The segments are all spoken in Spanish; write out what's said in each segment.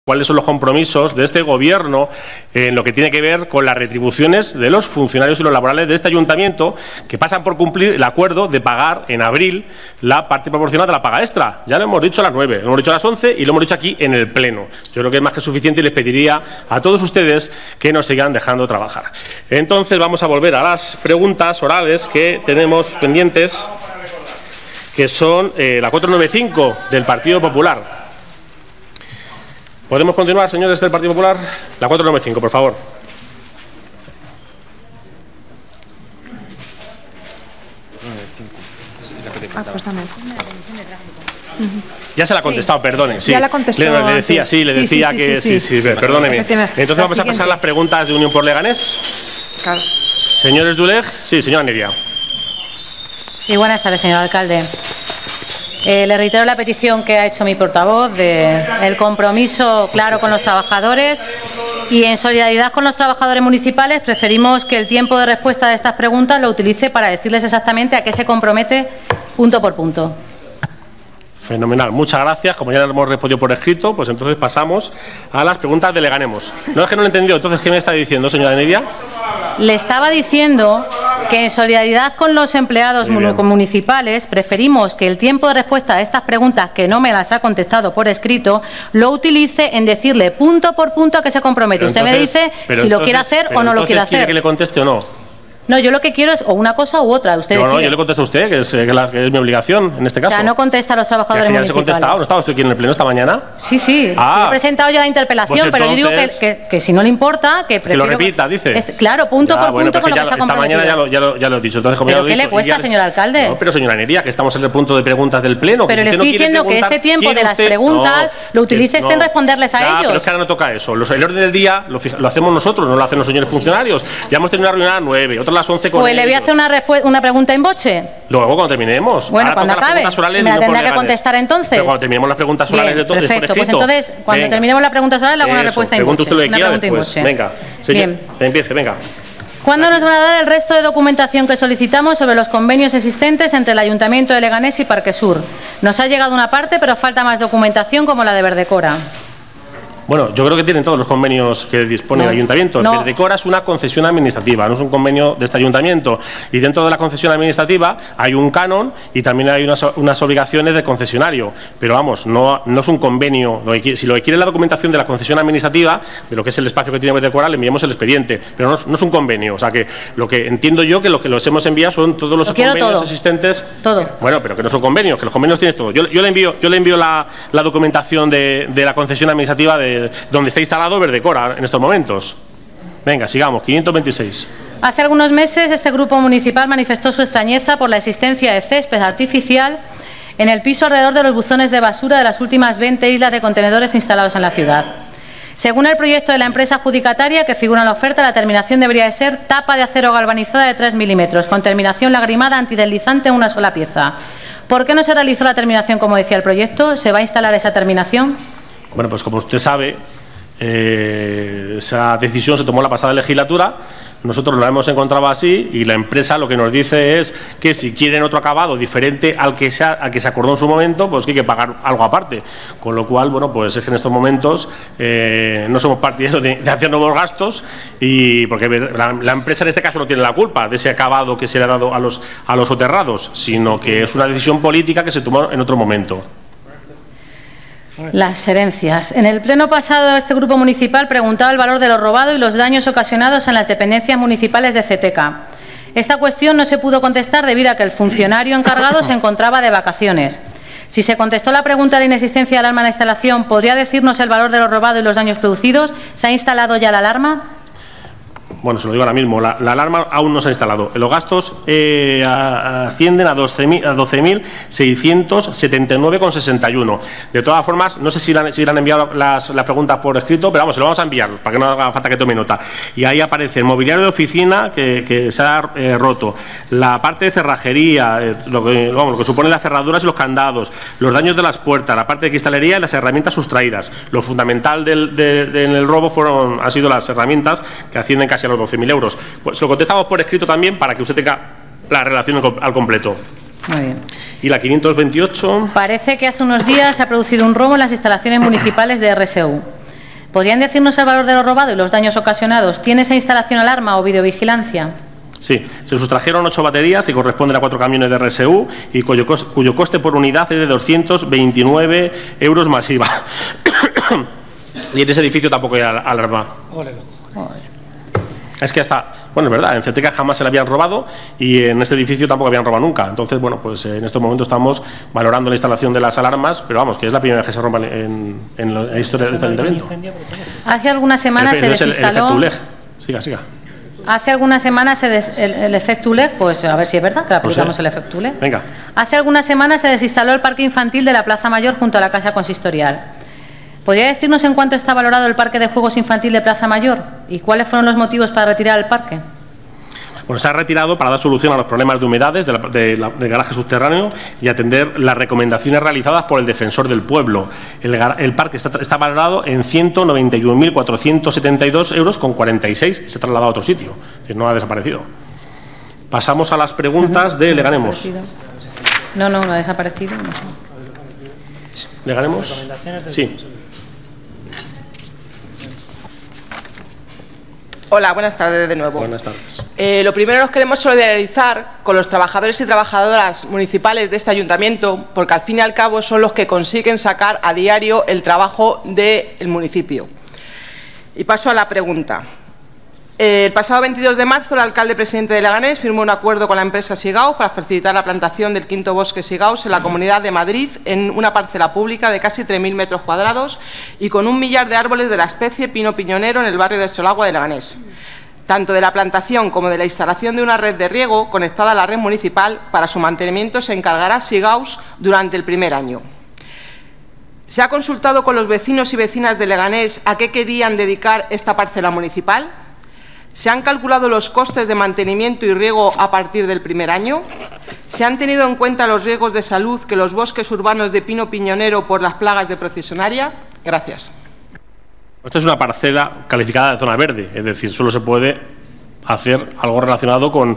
cuáles son los compromisos de este Gobierno en lo que tiene que ver con las retribuciones de los funcionarios y los laborales de este ayuntamiento, que pasan por cumplir el acuerdo de pagar en abril la parte proporcional de la paga extra. Ya lo hemos dicho a las 9, lo hemos dicho a las 11 y lo hemos dicho aquí en el Pleno. Yo creo que es más que suficiente y les pediría a todos ustedes que nos sigan dejando trabajar. Entonces vamos a volver a las preguntas orales que tenemos pendientes, que son la 495 del Partido Popular. ¿Podemos continuar, señores del Partido Popular? La 495, por favor. Ya se la ha contestado, sí. Perdone. Sí. Ya la contestó. Le decía, sí, le decía que sí, perdóneme. Entonces vamos a pasar a las preguntas de Unión por Leganés. Claro. Señores Duleg, sí, señora Neria. Sí, buenas tardes, señor alcalde. Le reitero la petición que ha hecho mi portavoz de el compromiso claro con los trabajadores, y en solidaridad con los trabajadores municipales preferimos que el tiempo de respuesta de estas preguntas lo utilice para decirles exactamente a qué se compromete punto por punto. Fenomenal, muchas gracias. Como ya lo hemos respondido por escrito, pues entonces pasamos a las preguntas de Leganemos. No es que no lo he entendido, entonces, ¿qué me está diciendo, señora Neria? Le estaba diciendo que en solidaridad con los empleados municipales preferimos que el tiempo de respuesta a estas preguntas, que no me las ha contestado por escrito, lo utilice en decirle punto por punto a qué se compromete. Usted me dice si lo quiere hacer o no lo quiere hacer. ¿Quiere que le conteste o no? No, yo lo que quiero es o una cosa u otra. Usted no, yo le contesto a usted, que es mi obligación en este caso. O sea, no contesta a los trabajadores municipales. ¿Se ha contestado? ¿No estaba usted aquí en el Pleno esta mañana? Sí, sí. Sí, he presentado ya la interpelación, pues entonces, pero yo digo que si no le importa, que prefiero... Que lo repita, dice. Claro, punto por punto con lo que se ha comprometido. Esta mañana ya lo he dicho. Entonces, como ¿Pero qué le cuesta, señor alcalde? No, pero señora Neria, que estamos en el punto de preguntas del Pleno. Pero le estoy diciendo que este tiempo de las preguntas lo utilice en responderles a ellos. Pero es que ahora no toca eso. El orden del día lo hacemos nosotros, no lo hacen los señores funcionarios. Ya hemos tenido una reunión a las 9, otra a las 11 con ellos. Pues le voy a hacer una pregunta en boche. Luego, cuando terminemos. Bueno, cuando acabe, me la tendrá que contestar entonces. Pero cuando terminemos las preguntas orales de todos. Perfecto, pues entonces, cuando terminemos las preguntas orales, le hago una respuesta en boche. Usted lo que quiera después. Venga, empiece, venga. ¿Cuándo nos van a dar el resto de documentación que solicitamos sobre los convenios existentes entre el Ayuntamiento de Leganés y Parquesur? Nos ha llegado una parte, pero falta más documentación como la de Verdecora. Bueno, yo creo que tienen todos los convenios que dispone el Ayuntamiento. No. Verdecora es una concesión administrativa, no es un convenio de este Ayuntamiento. Y dentro de la concesión administrativa hay un canon y también hay unas obligaciones de concesionario. Pero vamos, no es un convenio. Si lo que quiere es la documentación de la concesión administrativa, de lo que es el espacio que tiene Verdecora, le enviamos el expediente. Pero no es un convenio. O sea que lo que entiendo yo que lo que los hemos enviado son todos los convenios existentes. Todo. Bueno, pero que no son convenios, que los convenios tienes todo. Yo le envío la documentación de la concesión administrativa donde está instalado Verdecora en estos momentos. Venga, sigamos. 526. Hace algunos meses este grupo municipal manifestó su extrañeza por la existencia de césped artificial en el piso alrededor de los buzones de basura de las últimas 20 islas de contenedores instalados en la ciudad. Según el proyecto de la empresa adjudicataria que figura en la oferta, la terminación debería de ser tapa de acero galvanizada de 3 milímetros, con terminación lagrimada antideslizante en una sola pieza. ¿Por qué no se realizó la terminación como decía el proyecto? ¿Se va a instalar esa terminación? Bueno, pues como usted sabe, esa decisión se tomó la pasada legislatura. Nosotros la hemos encontrado así y la empresa lo que nos dice es que si quieren otro acabado diferente al que se acordó en su momento, pues que hay que pagar algo aparte. Con lo cual, bueno, pues es que en estos momentos no somos partidarios de hacer nuevos gastos, y porque la empresa en este caso no tiene la culpa de ese acabado que se le ha dado a los soterrados, sino que es una decisión política que se tomó en otro momento. Las herencias. En el pleno pasado, este grupo municipal preguntaba el valor de lo robado y los daños ocasionados en las dependencias municipales de CETECA. Esta cuestión no se pudo contestar debido a que el funcionario encargado se encontraba de vacaciones. Si se contestó la pregunta de la inexistencia de alarma en la instalación, ¿podría decirnos el valor de lo robado y los daños producidos? ¿Se ha instalado ya la alarma? Bueno, se lo digo ahora mismo, la alarma aún no se ha instalado. Los gastos ascienden a 12.679,61. De todas formas, no sé si le han enviado las preguntas por escrito, pero vamos, se lo vamos a enviar para que no haga falta que tome nota. Y ahí aparece el mobiliario de oficina que se ha roto, la parte de cerrajería, lo que supone las cerraduras y los candados, los daños de las puertas, la parte de cristalería y las herramientas sustraídas. Lo fundamental en el robo han sido las herramientas, que ascienden casi a los 12.000 euros. Pues se lo contestamos por escrito también para que usted tenga la relación al completo. Muy bien. Y la 528. Parece que hace unos días se ha producido un robo en las instalaciones municipales de RSU. ¿Podrían decirnos el valor de lo robado y los daños ocasionados? ¿Tiene esa instalación alarma o videovigilancia? Sí, se sustrajeron 8 baterías que corresponden a 4 camiones de RSU y cuyo coste por unidad es de 229 euros masiva. Y en ese edificio tampoco hay alarma. Es que hasta, bueno, es verdad, en Ceteca jamás se le habían robado y en este edificio tampoco habían robado nunca. Entonces, bueno, pues en estos momentos estamos valorando la instalación de las alarmas, pero vamos, que es la primera vez que se rompan en la historia de este ayuntamiento. Hace algunas semanas se desinstaló. El efecto ULEG. Siga. Hace algunas semanas el efecto ULEG, pues a ver si es verdad que aplicamos el efecto ULEG. Venga. Hace algunas semanas se desinstaló el parque infantil de la Plaza Mayor junto a la Casa Consistorial. ¿Podría decirnos en cuánto está valorado el parque de juegos infantil de Plaza Mayor y cuáles fueron los motivos para retirar el parque? Bueno, se ha retirado para dar solución a los problemas de humedades del garaje subterráneo y atender las recomendaciones realizadas por el defensor del pueblo. El parque está valorado en 191.472 euros con 46 y se ha trasladado a otro sitio. Es decir, no ha desaparecido. Pasamos a las preguntas de Leganemos. No ha desaparecido. No sé. ¿Leganemos? Sí. Hola, buenas tardes de nuevo. Buenas tardes. Lo primero, nos queremos solidarizar con los trabajadores y trabajadoras municipales de este ayuntamiento, porque al fin y al cabo son los que consiguen sacar a diario el trabajo del municipio. Y paso a la pregunta. El pasado 22 de marzo, el alcalde presidente de Leganés firmó un acuerdo con la empresa Sigaus para facilitar la plantación del quinto bosque Sigaus en la Comunidad de Madrid en una parcela pública de casi 3.000 metros cuadrados y con 1 millar de árboles de la especie pino piñonero en el barrio de Solagua de Leganés. Tanto de la plantación como de la instalación de una red de riego conectada a la red municipal, para su mantenimiento se encargará Sigaus durante el primer año. ¿Se ha consultado con los vecinos y vecinas de Leganés a qué querían dedicar esta parcela municipal? ¿Se han calculado los costes de mantenimiento y riego a partir del primer año? ¿Se han tenido en cuenta los riesgos de salud que los bosques urbanos de pino piñonero por las plagas de procesionaria? Gracias. Esta es una parcela calificada de zona verde, es decir, solo se puede hacer algo relacionado con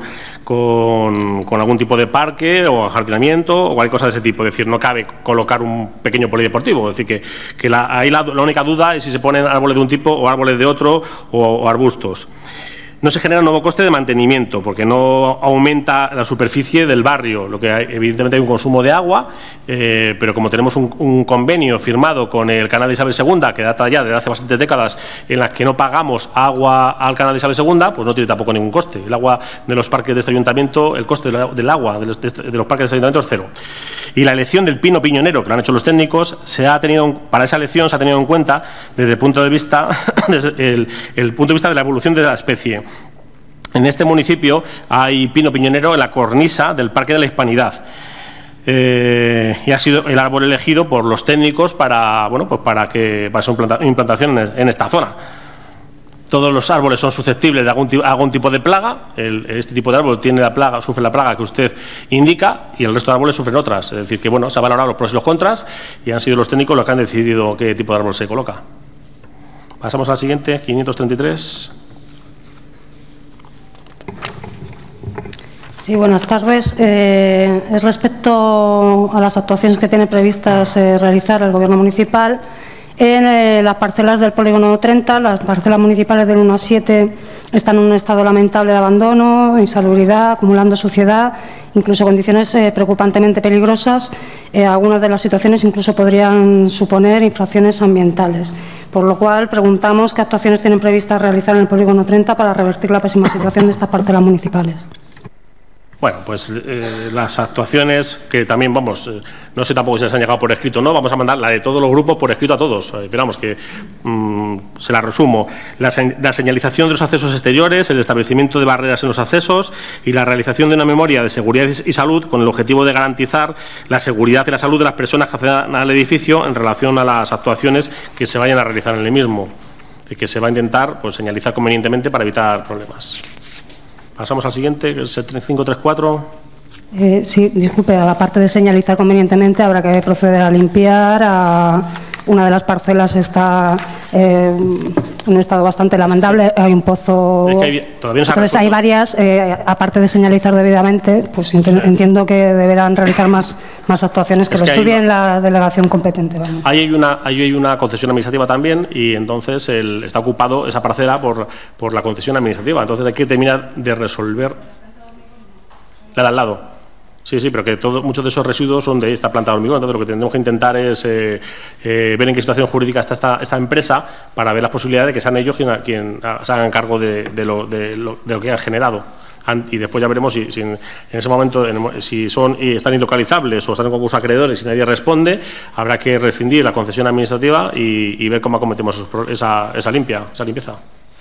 algún tipo de parque o ajardinamiento o cualquier cosa de ese tipo. Es decir, no cabe colocar un pequeño polideportivo. Es decir, que ahí la única duda es si se ponen árboles de un tipo o árboles de otro o arbustos. No se genera un nuevo coste de mantenimiento porque no aumenta la superficie del barrio, lo que evidentemente hay un consumo de agua, pero como tenemos un convenio firmado con el canal de Isabel II, que data ya de hace bastantes décadas, en las que no pagamos agua al canal de Isabel II, pues no tiene tampoco ningún coste. El agua de los parques de este ayuntamiento, el coste del agua de los parques de este ayuntamiento es cero. Y la elección del pino piñonero, que lo han hecho los técnicos, para esa elección se ha tenido en cuenta desde el punto de vista, el punto de vista de la evolución de la especie. En este municipio hay pino piñonero en la cornisa del Parque de la Hispanidad. Y ha sido el árbol elegido por los técnicos para su implantación en esta zona. Todos los árboles son susceptibles de algún tipo de plaga. Este tipo de árbol sufre la plaga que usted indica y el resto de árboles sufren otras. Es decir, que bueno, se han valorado los pros y los contras y han sido los técnicos los que han decidido qué tipo de árbol se coloca. Pasamos al siguiente, 533. Sí, buenas tardes. Respecto a las actuaciones que tiene previstas realizar el Gobierno municipal en las parcelas del polígono 30, las parcelas municipales del 1 a 7 están en un estado lamentable de abandono, insalubridad, acumulando suciedad, incluso condiciones preocupantemente peligrosas. Algunas de las situaciones incluso podrían suponer infracciones ambientales. Por lo cual, preguntamos qué actuaciones tienen previstas realizar en el polígono 30 para revertir la pésima situación de estas parcelas municipales. Bueno, pues las actuaciones que también, no sé tampoco si les han llegado por escrito o no, vamos a mandar la de todos los grupos por escrito a todos. Esperamos que se la resumo. La señalización de los accesos exteriores, el establecimiento de barreras en los accesos y la realización de una memoria de seguridad y salud con el objetivo de garantizar la seguridad y la salud de las personas que accedan al edificio en relación a las actuaciones que se vayan a realizar en el mismo. Y que se va a intentar señalizar convenientemente para evitar problemas. Pasamos al siguiente, que es el 534. Sí, disculpe, aparte de señalizar convenientemente, habrá que proceder a limpiar. Una de las parcelas está un estado bastante lamentable. Hay un pozo. Todavía no se ha Entonces hay varias, aparte de señalizar debidamente, pues entiendo que deberán realizar más actuaciones que lo estudien la delegación competente. Vamos. Ahí hay una concesión administrativa también, y entonces está ocupado esa parcela por la concesión administrativa. Entonces hay que terminar de resolver la de al lado. Sí, pero que muchos de esos residuos son de esta planta de hormigón. Entonces lo que tendremos que intentar es ver en qué situación jurídica está esta empresa, para ver las posibilidades de que sean ellos quien se hagan cargo de lo que han generado. Y después ya veremos si en ese momento, si están ilocalizables o están en concurso acreedores y nadie responde, habrá que rescindir la concesión administrativa y ver cómo acometemos esa limpieza.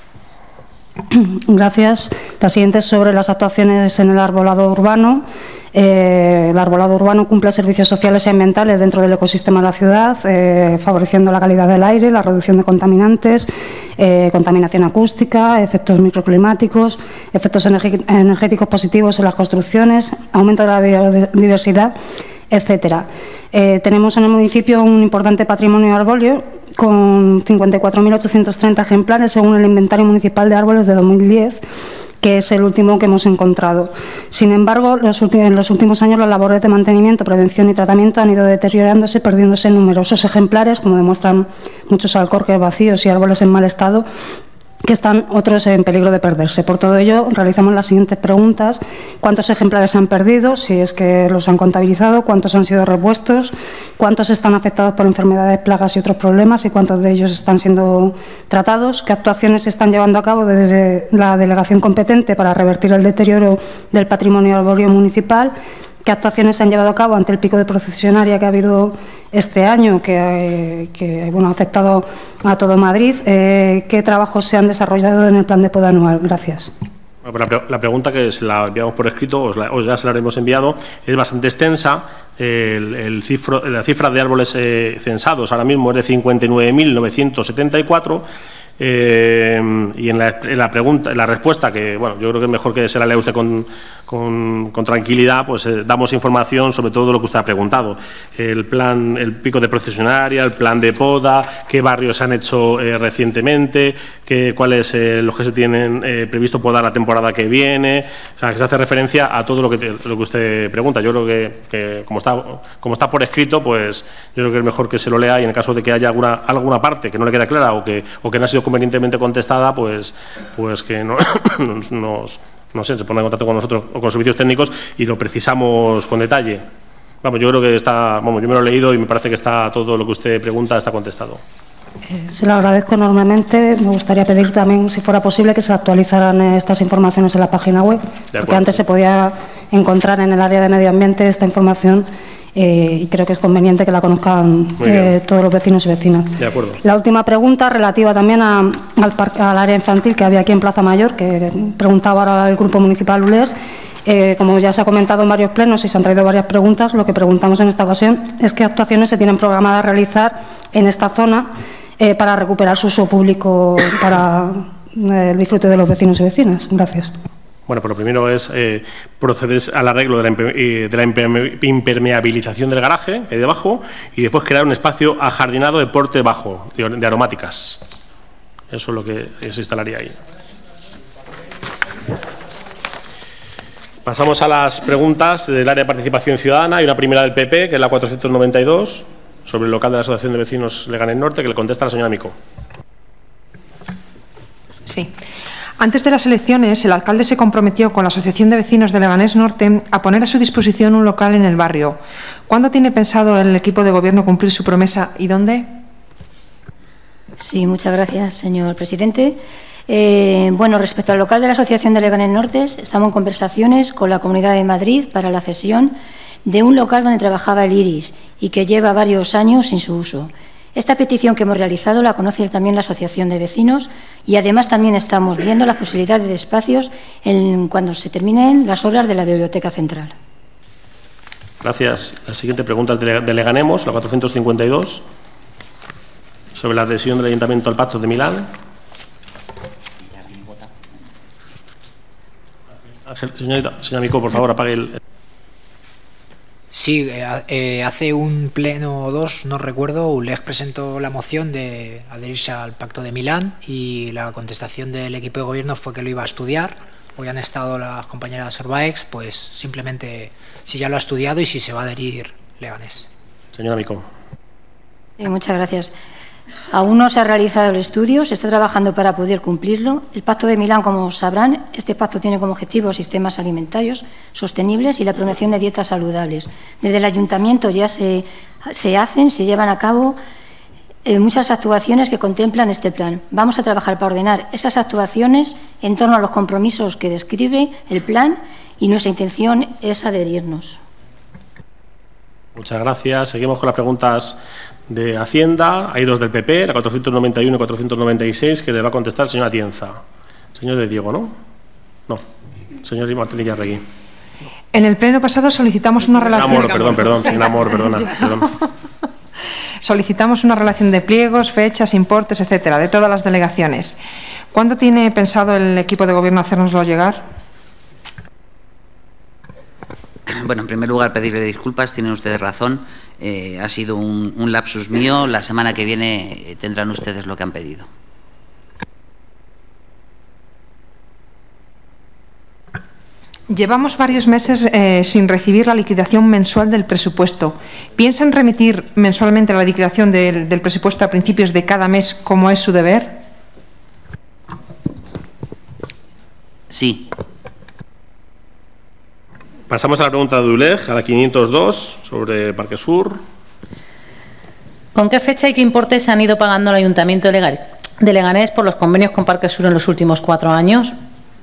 Gracias. La siguiente es sobre las actuaciones en el arbolado urbano. El arbolado urbano cumple servicios sociales y ambientales dentro del ecosistema de la ciudad, favoreciendo la calidad del aire, la reducción de contaminantes, contaminación acústica, efectos microclimáticos, efectos energéticos positivos en las construcciones, aumento de la biodiversidad, etcétera. Tenemos en el municipio un importante patrimonio arbóreo con 54.830 ejemplares según el Inventario Municipal de Árboles de 2010, que es el último que hemos encontrado. Sin embargo, en los últimos años las labores de mantenimiento, prevención y tratamiento han ido deteriorándose, perdiéndose numerosos ejemplares, como demuestran muchos alcorques vacíos y árboles en mal estado, que están otros en peligro de perderse. Por todo ello, realizamos las siguientes preguntas. ¿Cuántos ejemplares se han perdido, si es que los han contabilizado? ¿Cuántos han sido repuestos? ¿Cuántos están afectados por enfermedades, plagas y otros problemas? ¿Y cuántos de ellos están siendo tratados? ¿Qué actuaciones se están llevando a cabo desde la delegación competente para revertir el deterioro del patrimonio arbóreo municipal? ¿Qué actuaciones se han llevado a cabo ante el pico de procesionaria que ha habido este año, que ha afectado a todo Madrid? ¿Qué trabajos se han desarrollado en el plan de poda anual? Gracias. Bueno, la pregunta, que se la enviamos por escrito, o ya se la hemos enviado, es bastante extensa. La cifra de árboles censados ahora mismo es de 59.974. Y en la respuesta, que bueno, yo creo que es mejor que se la lea usted con tranquilidad, pues damos información sobre todo lo que usted ha preguntado: el pico de procesionaria, el plan de poda, qué barrios se han hecho recientemente, cuáles los que se tienen previsto podar la temporada que viene. O sea, que se hace referencia a todo lo que usted pregunta. Yo creo que como está por escrito, pues yo creo que es mejor que se lo lea, y en el caso de que haya alguna parte que no le queda clara o que no ha sido convenientemente contestada, pues que no sé, se pone en contacto con nosotros o con servicios técnicos y lo precisamos con detalle. Vamos, yo creo que yo me lo he leído y me parece que todo lo que usted pregunta está contestado. Se lo agradezco enormemente. Me gustaría pedir también, si fuera posible, que se actualizaran estas informaciones en la página web, porque antes se podía encontrar en el área de medio ambiente esta información. Y creo que es conveniente que la conozcan todos los vecinos y vecinas. De acuerdo. La última pregunta, relativa también al área infantil que había aquí en Plaza Mayor, que preguntaba ahora el Grupo Municipal ULEG. Como ya se ha comentado en varios plenos y se han traído varias preguntas, lo que preguntamos en esta ocasión es qué actuaciones se tienen programadas realizar en esta zona para recuperar su uso público para el disfrute de los vecinos y vecinas. Gracias. Bueno, pues lo primero es proceder al arreglo de la impermeabilización del garaje que hay debajo, y después crear un espacio ajardinado de porte bajo, de aromáticas. Eso es lo que se instalaría ahí. Pasamos a las preguntas del área de participación ciudadana. Hay una primera del PP, que es la 492, sobre el local de la Asociación de Vecinos Leganés Norte, que le contesta la señora Micó. Sí. Antes de las elecciones, el alcalde se comprometió con la Asociación de Vecinos de Leganés Norte a poner a su disposición un local en el barrio. ¿Cuándo tiene pensado el equipo de gobierno cumplir su promesa y dónde? Sí, muchas gracias, señor presidente. Bueno, respecto al local de la Asociación de Leganés Norte, estamos en conversaciones con la Comunidad de Madrid para la cesión de un local donde trabajaba el IRIS y que lleva varios años sin su uso. Esta petición que hemos realizado la conoce también la Asociación de Vecinos, y además también estamos viendo las posibilidades de espacios cuando se terminen las obras de la Biblioteca Central. Gracias. La siguiente pregunta es de Leganemos, la 452, sobre la adhesión del Ayuntamiento al Pacto de Milán. Señora Micó, por favor, apague el... Sí, hace un pleno o dos, no recuerdo, ULEG presentó la moción de adherirse al Pacto de Milán y la contestación del equipo de gobierno fue que lo iba a estudiar. Hoy han estado las compañeras Sorbaex, pues simplemente si ya lo ha estudiado y si se va a adherir Leganés. Señora Micó. Muchas gracias. Aún no se ha realizado el estudio, se está trabajando para poder cumplirlo. El Pacto de Milán, como sabrán, este pacto tiene como objetivo sistemas alimentarios sostenibles y la promoción de dietas saludables. Desde el Ayuntamiento ya se llevan a cabo muchas actuaciones que contemplan este plan. Vamos a trabajar para ordenar esas actuaciones en torno a los compromisos que describe el plan y nuestra intención es adherirnos. Muchas gracias. Seguimos con las preguntas de Hacienda. Hay dos del PP, la 491 y 496, que le va a contestar el señor Atienza. Señor de Diego, ¿no? No. Señor Martín Illarregui. En el pleno pasado solicitamos una relación... Perdón, señor Amor, perdón. Solicitamos una relación de pliegos, fechas, importes, etcétera, de todas las delegaciones. ¿Cuándo tiene pensado el equipo de gobierno hacérnoslo llegar? Bueno, en primer lugar, pedirle disculpas, tienen ustedes razón. Ha sido un lapsus mío. La semana que viene tendrán ustedes lo que han pedido. Llevamos varios meses sin recibir la liquidación mensual del presupuesto. ¿Piensan remitir mensualmente la liquidación del presupuesto a principios de cada mes, como es su deber? Sí. Pasamos a la pregunta de ULEG, a la 502, sobre Parque Sur. ¿Con qué fecha y qué importe se han ido pagando el Ayuntamiento de Leganés por los convenios con Parque Sur en los últimos 4 años?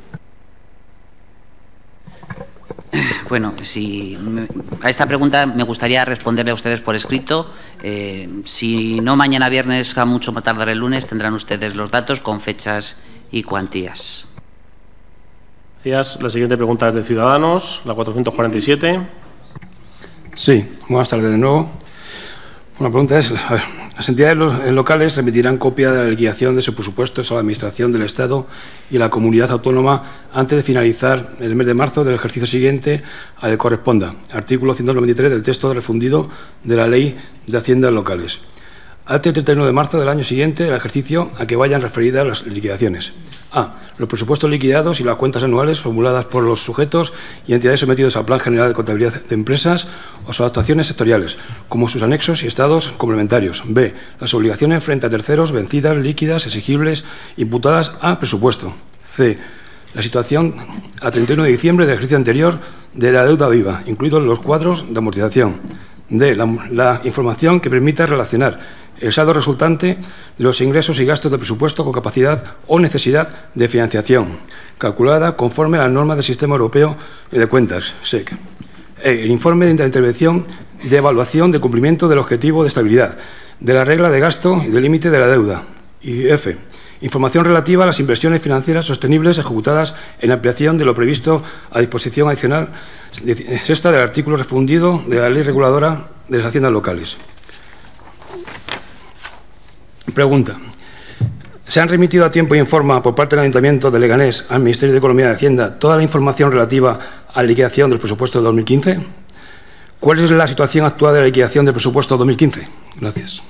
Bueno, a esta pregunta me gustaría responderle a ustedes por escrito. Si no mañana viernes, a mucho más tardar el lunes, tendrán ustedes los datos con fechas y cuantías. Gracias. La siguiente pregunta es de Ciudadanos, la 447. Sí, buenas tardes de nuevo. La pregunta es, las entidades locales remitirán copia de la liquidación de sus presupuestos a la Administración del Estado y a la Comunidad Autónoma antes de finalizar el mes de marzo del ejercicio siguiente al que corresponda. Artículo 193 del texto refundido de la Ley de Haciendas Locales. Hasta el 31 de marzo del año siguiente del ejercicio a que vayan referidas las liquidaciones. A. Los presupuestos liquidados y las cuentas anuales formuladas por los sujetos y entidades sometidos al Plan General de Contabilidad de Empresas o sus actuaciones sectoriales, como sus anexos y estados complementarios. B. Las obligaciones frente a terceros vencidas, líquidas, exigibles, imputadas a presupuesto. C. La situación a 31 de diciembre del ejercicio anterior de la deuda viva, incluidos los cuadros de amortización. D. La información que permita relacionar el saldo resultante de los ingresos y gastos del presupuesto con capacidad o necesidad de financiación, calculada conforme a las normas del Sistema Europeo de Cuentas, SEC. E. El informe de intervención de evaluación de cumplimiento del objetivo de estabilidad, de la regla de gasto y del límite de la deuda. Y F. Información relativa a las inversiones financieras sostenibles ejecutadas en ampliación de lo previsto a disposición adicional sexta del artículo refundido de la Ley Reguladora de las Haciendas Locales. Pregunta. ¿Se han remitido a tiempo y en forma por parte del Ayuntamiento de Leganés al Ministerio de Economía y Hacienda toda la información relativa a la liquidación del presupuesto de 2015? ¿Cuál es la situación actual de la liquidación del presupuesto 2015? Gracias.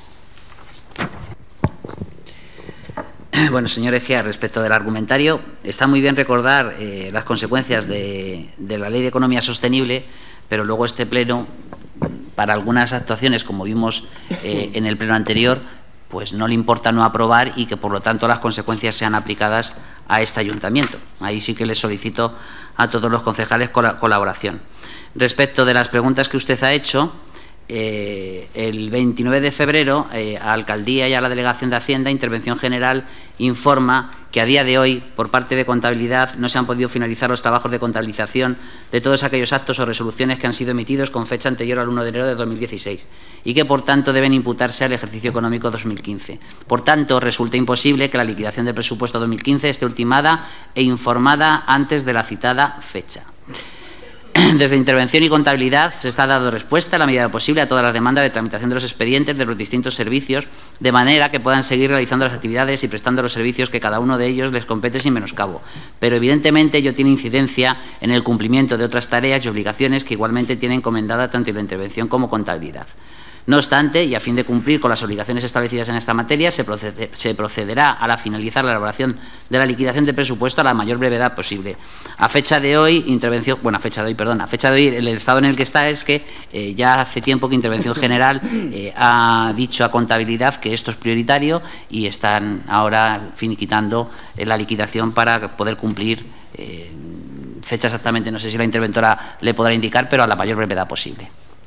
Bueno, señor Egea, respecto del argumentario, está muy bien recordar las consecuencias de la Ley de Economía Sostenible, pero luego este pleno, para algunas actuaciones, como vimos en el pleno anterior, pues no le importa no aprobar y que, por lo tanto, las consecuencias sean aplicadas a este ayuntamiento. Ahí sí que le solicito a todos los concejales colaboración. Respecto de las preguntas que usted ha hecho, el 29 de febrero, a Alcaldía y a la Delegación de Hacienda, Intervención General informa que a día de hoy, por parte de Contabilidad, no se han podido finalizar los trabajos de contabilización de todos aquellos actos o resoluciones que han sido emitidos con fecha anterior al 1 de enero de 2016 y que, por tanto, deben imputarse al ejercicio económico 2015. Por tanto, resulta imposible que la liquidación del presupuesto 2015 esté ultimada e informada antes de la citada fecha. Desde Intervención y Contabilidad se está dando respuesta a la medida posible a todas las demandas de tramitación de los expedientes de los distintos servicios, de manera que puedan seguir realizando las actividades y prestando los servicios que cada uno de ellos les compete sin menoscabo. Pero evidentemente ello tiene incidencia en el cumplimiento de otras tareas y obligaciones que igualmente tiene encomendada tanto la Intervención como Contabilidad. No obstante, y a fin de cumplir con las obligaciones establecidas en esta materia, se procederá a finalizar la elaboración de la liquidación de presupuesto a la mayor brevedad posible. A fecha de hoy, el estado en el que está es que ya hace tiempo que Intervención General ha dicho a Contabilidad que esto es prioritario y están ahora finiquitando la liquidación para poder cumplir fecha exactamente, no sé si la interventora le podrá indicar, pero a la mayor brevedad posible.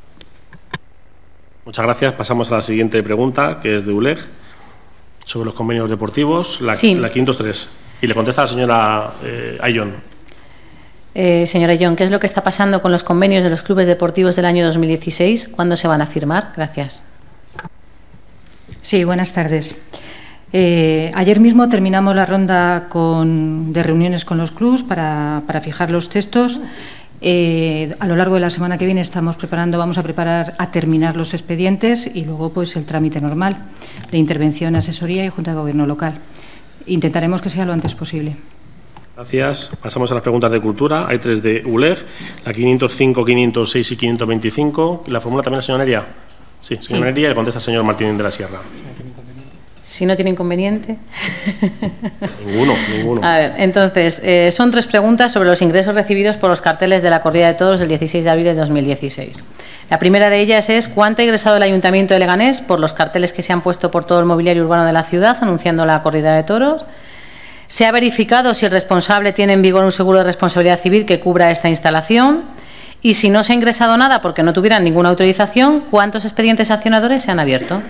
Muchas gracias. Pasamos a la siguiente pregunta, que es de ULEG, sobre los convenios deportivos, la 503. Y le contesta la señora Ayllón. Señora Ayllón, ¿qué es lo que está pasando con los convenios de los clubes deportivos del año 2016? ¿Cuándo se van a firmar? Gracias. Sí, buenas tardes. Ayer mismo terminamos la ronda de reuniones con los clubs para fijar los textos. A lo largo de la semana que viene vamos a terminar los expedientes y luego pues el trámite normal de intervención, asesoría y Junta de Gobierno local. Intentaremos que sea lo antes posible. Gracias. Pasamos a las preguntas de cultura. Hay 3 de ULEG, la 505, 506 y 525. ¿La formula también la señora Neria? Sí, señora Neria, y le contesta el señor Martín de la Sierra. Si no tiene inconveniente. Ninguno. A ver, entonces, son 3 preguntas sobre los ingresos recibidos por los carteles de la corrida de toros del 16 de abril de 2016. La primera de ellas es: ¿cuánto ha ingresado el Ayuntamiento de Leganés por los carteles que se han puesto por todo el mobiliario urbano de la ciudad anunciando la corrida de toros? ¿Se ha verificado si el responsable tiene en vigor un seguro de responsabilidad civil que cubra esta instalación? Y si no se ha ingresado nada porque no tuvieran ninguna autorización, ¿cuántos expedientes sancionadores se han abierto?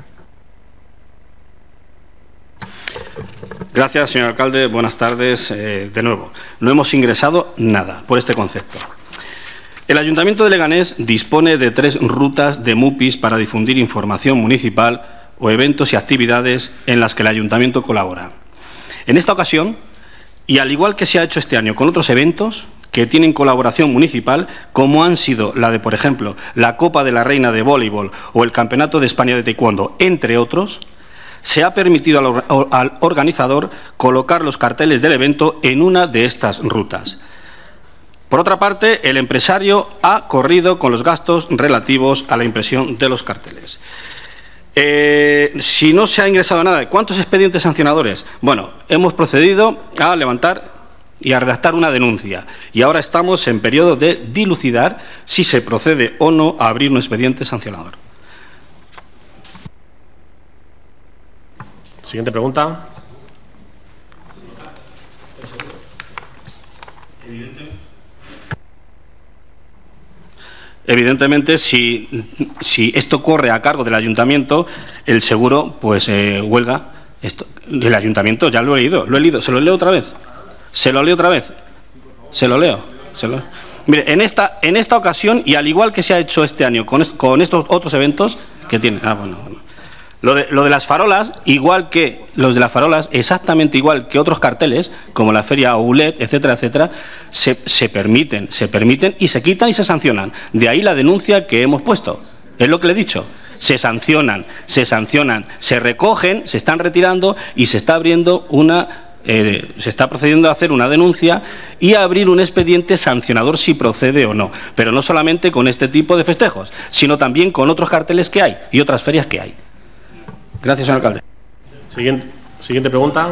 Gracias, señor alcalde. Buenas tardes de nuevo. No hemos ingresado nada por este concepto. El Ayuntamiento de Leganés dispone de 3 rutas de MUPIs para difundir información municipal o eventos y actividades en las que el Ayuntamiento colabora. En esta ocasión, y al igual que se ha hecho este año con otros eventos que tienen colaboración municipal, como han sido la de, por ejemplo, la Copa de la Reina de Voleibol o el Campeonato de España de Taekwondo, entre otros, se ha permitido al organizador colocar los carteles del evento en una de estas rutas. Por otra parte, el empresario ha corrido con los gastos relativos a la impresión de los carteles. Si no se ha ingresado nada, ¿cuántos expedientes sancionadores? Bueno, hemos procedido a levantar y a redactar una denuncia y ahora estamos en periodo de dilucidar si se procede o no a abrir un expediente sancionador. Siguiente pregunta. Evidentemente, si esto corre a cargo del ayuntamiento, el seguro pues huelga. El ayuntamiento, ya lo he leído, ¿se lo leo otra vez? ¿Se lo leo otra vez? ¿Se lo leo? Mire, en esta ocasión, y al igual que se ha hecho este año con estos otros eventos que tienen... Lo de las farolas, igual que los de las farolas, exactamente igual que otros carteles, como la feria Oulet, etcétera, etcétera, se permiten y se quitan y se sancionan. De ahí la denuncia que hemos puesto. Es lo que le he dicho. Se sancionan, se recogen, se están retirando y se está abriendo se está procediendo a hacer una denuncia y a abrir un expediente sancionador si procede o no. Pero no solamente con este tipo de festejos, sino también con otros carteles que hay y otras ferias que hay. Gracias, señor alcalde. Siguiente pregunta.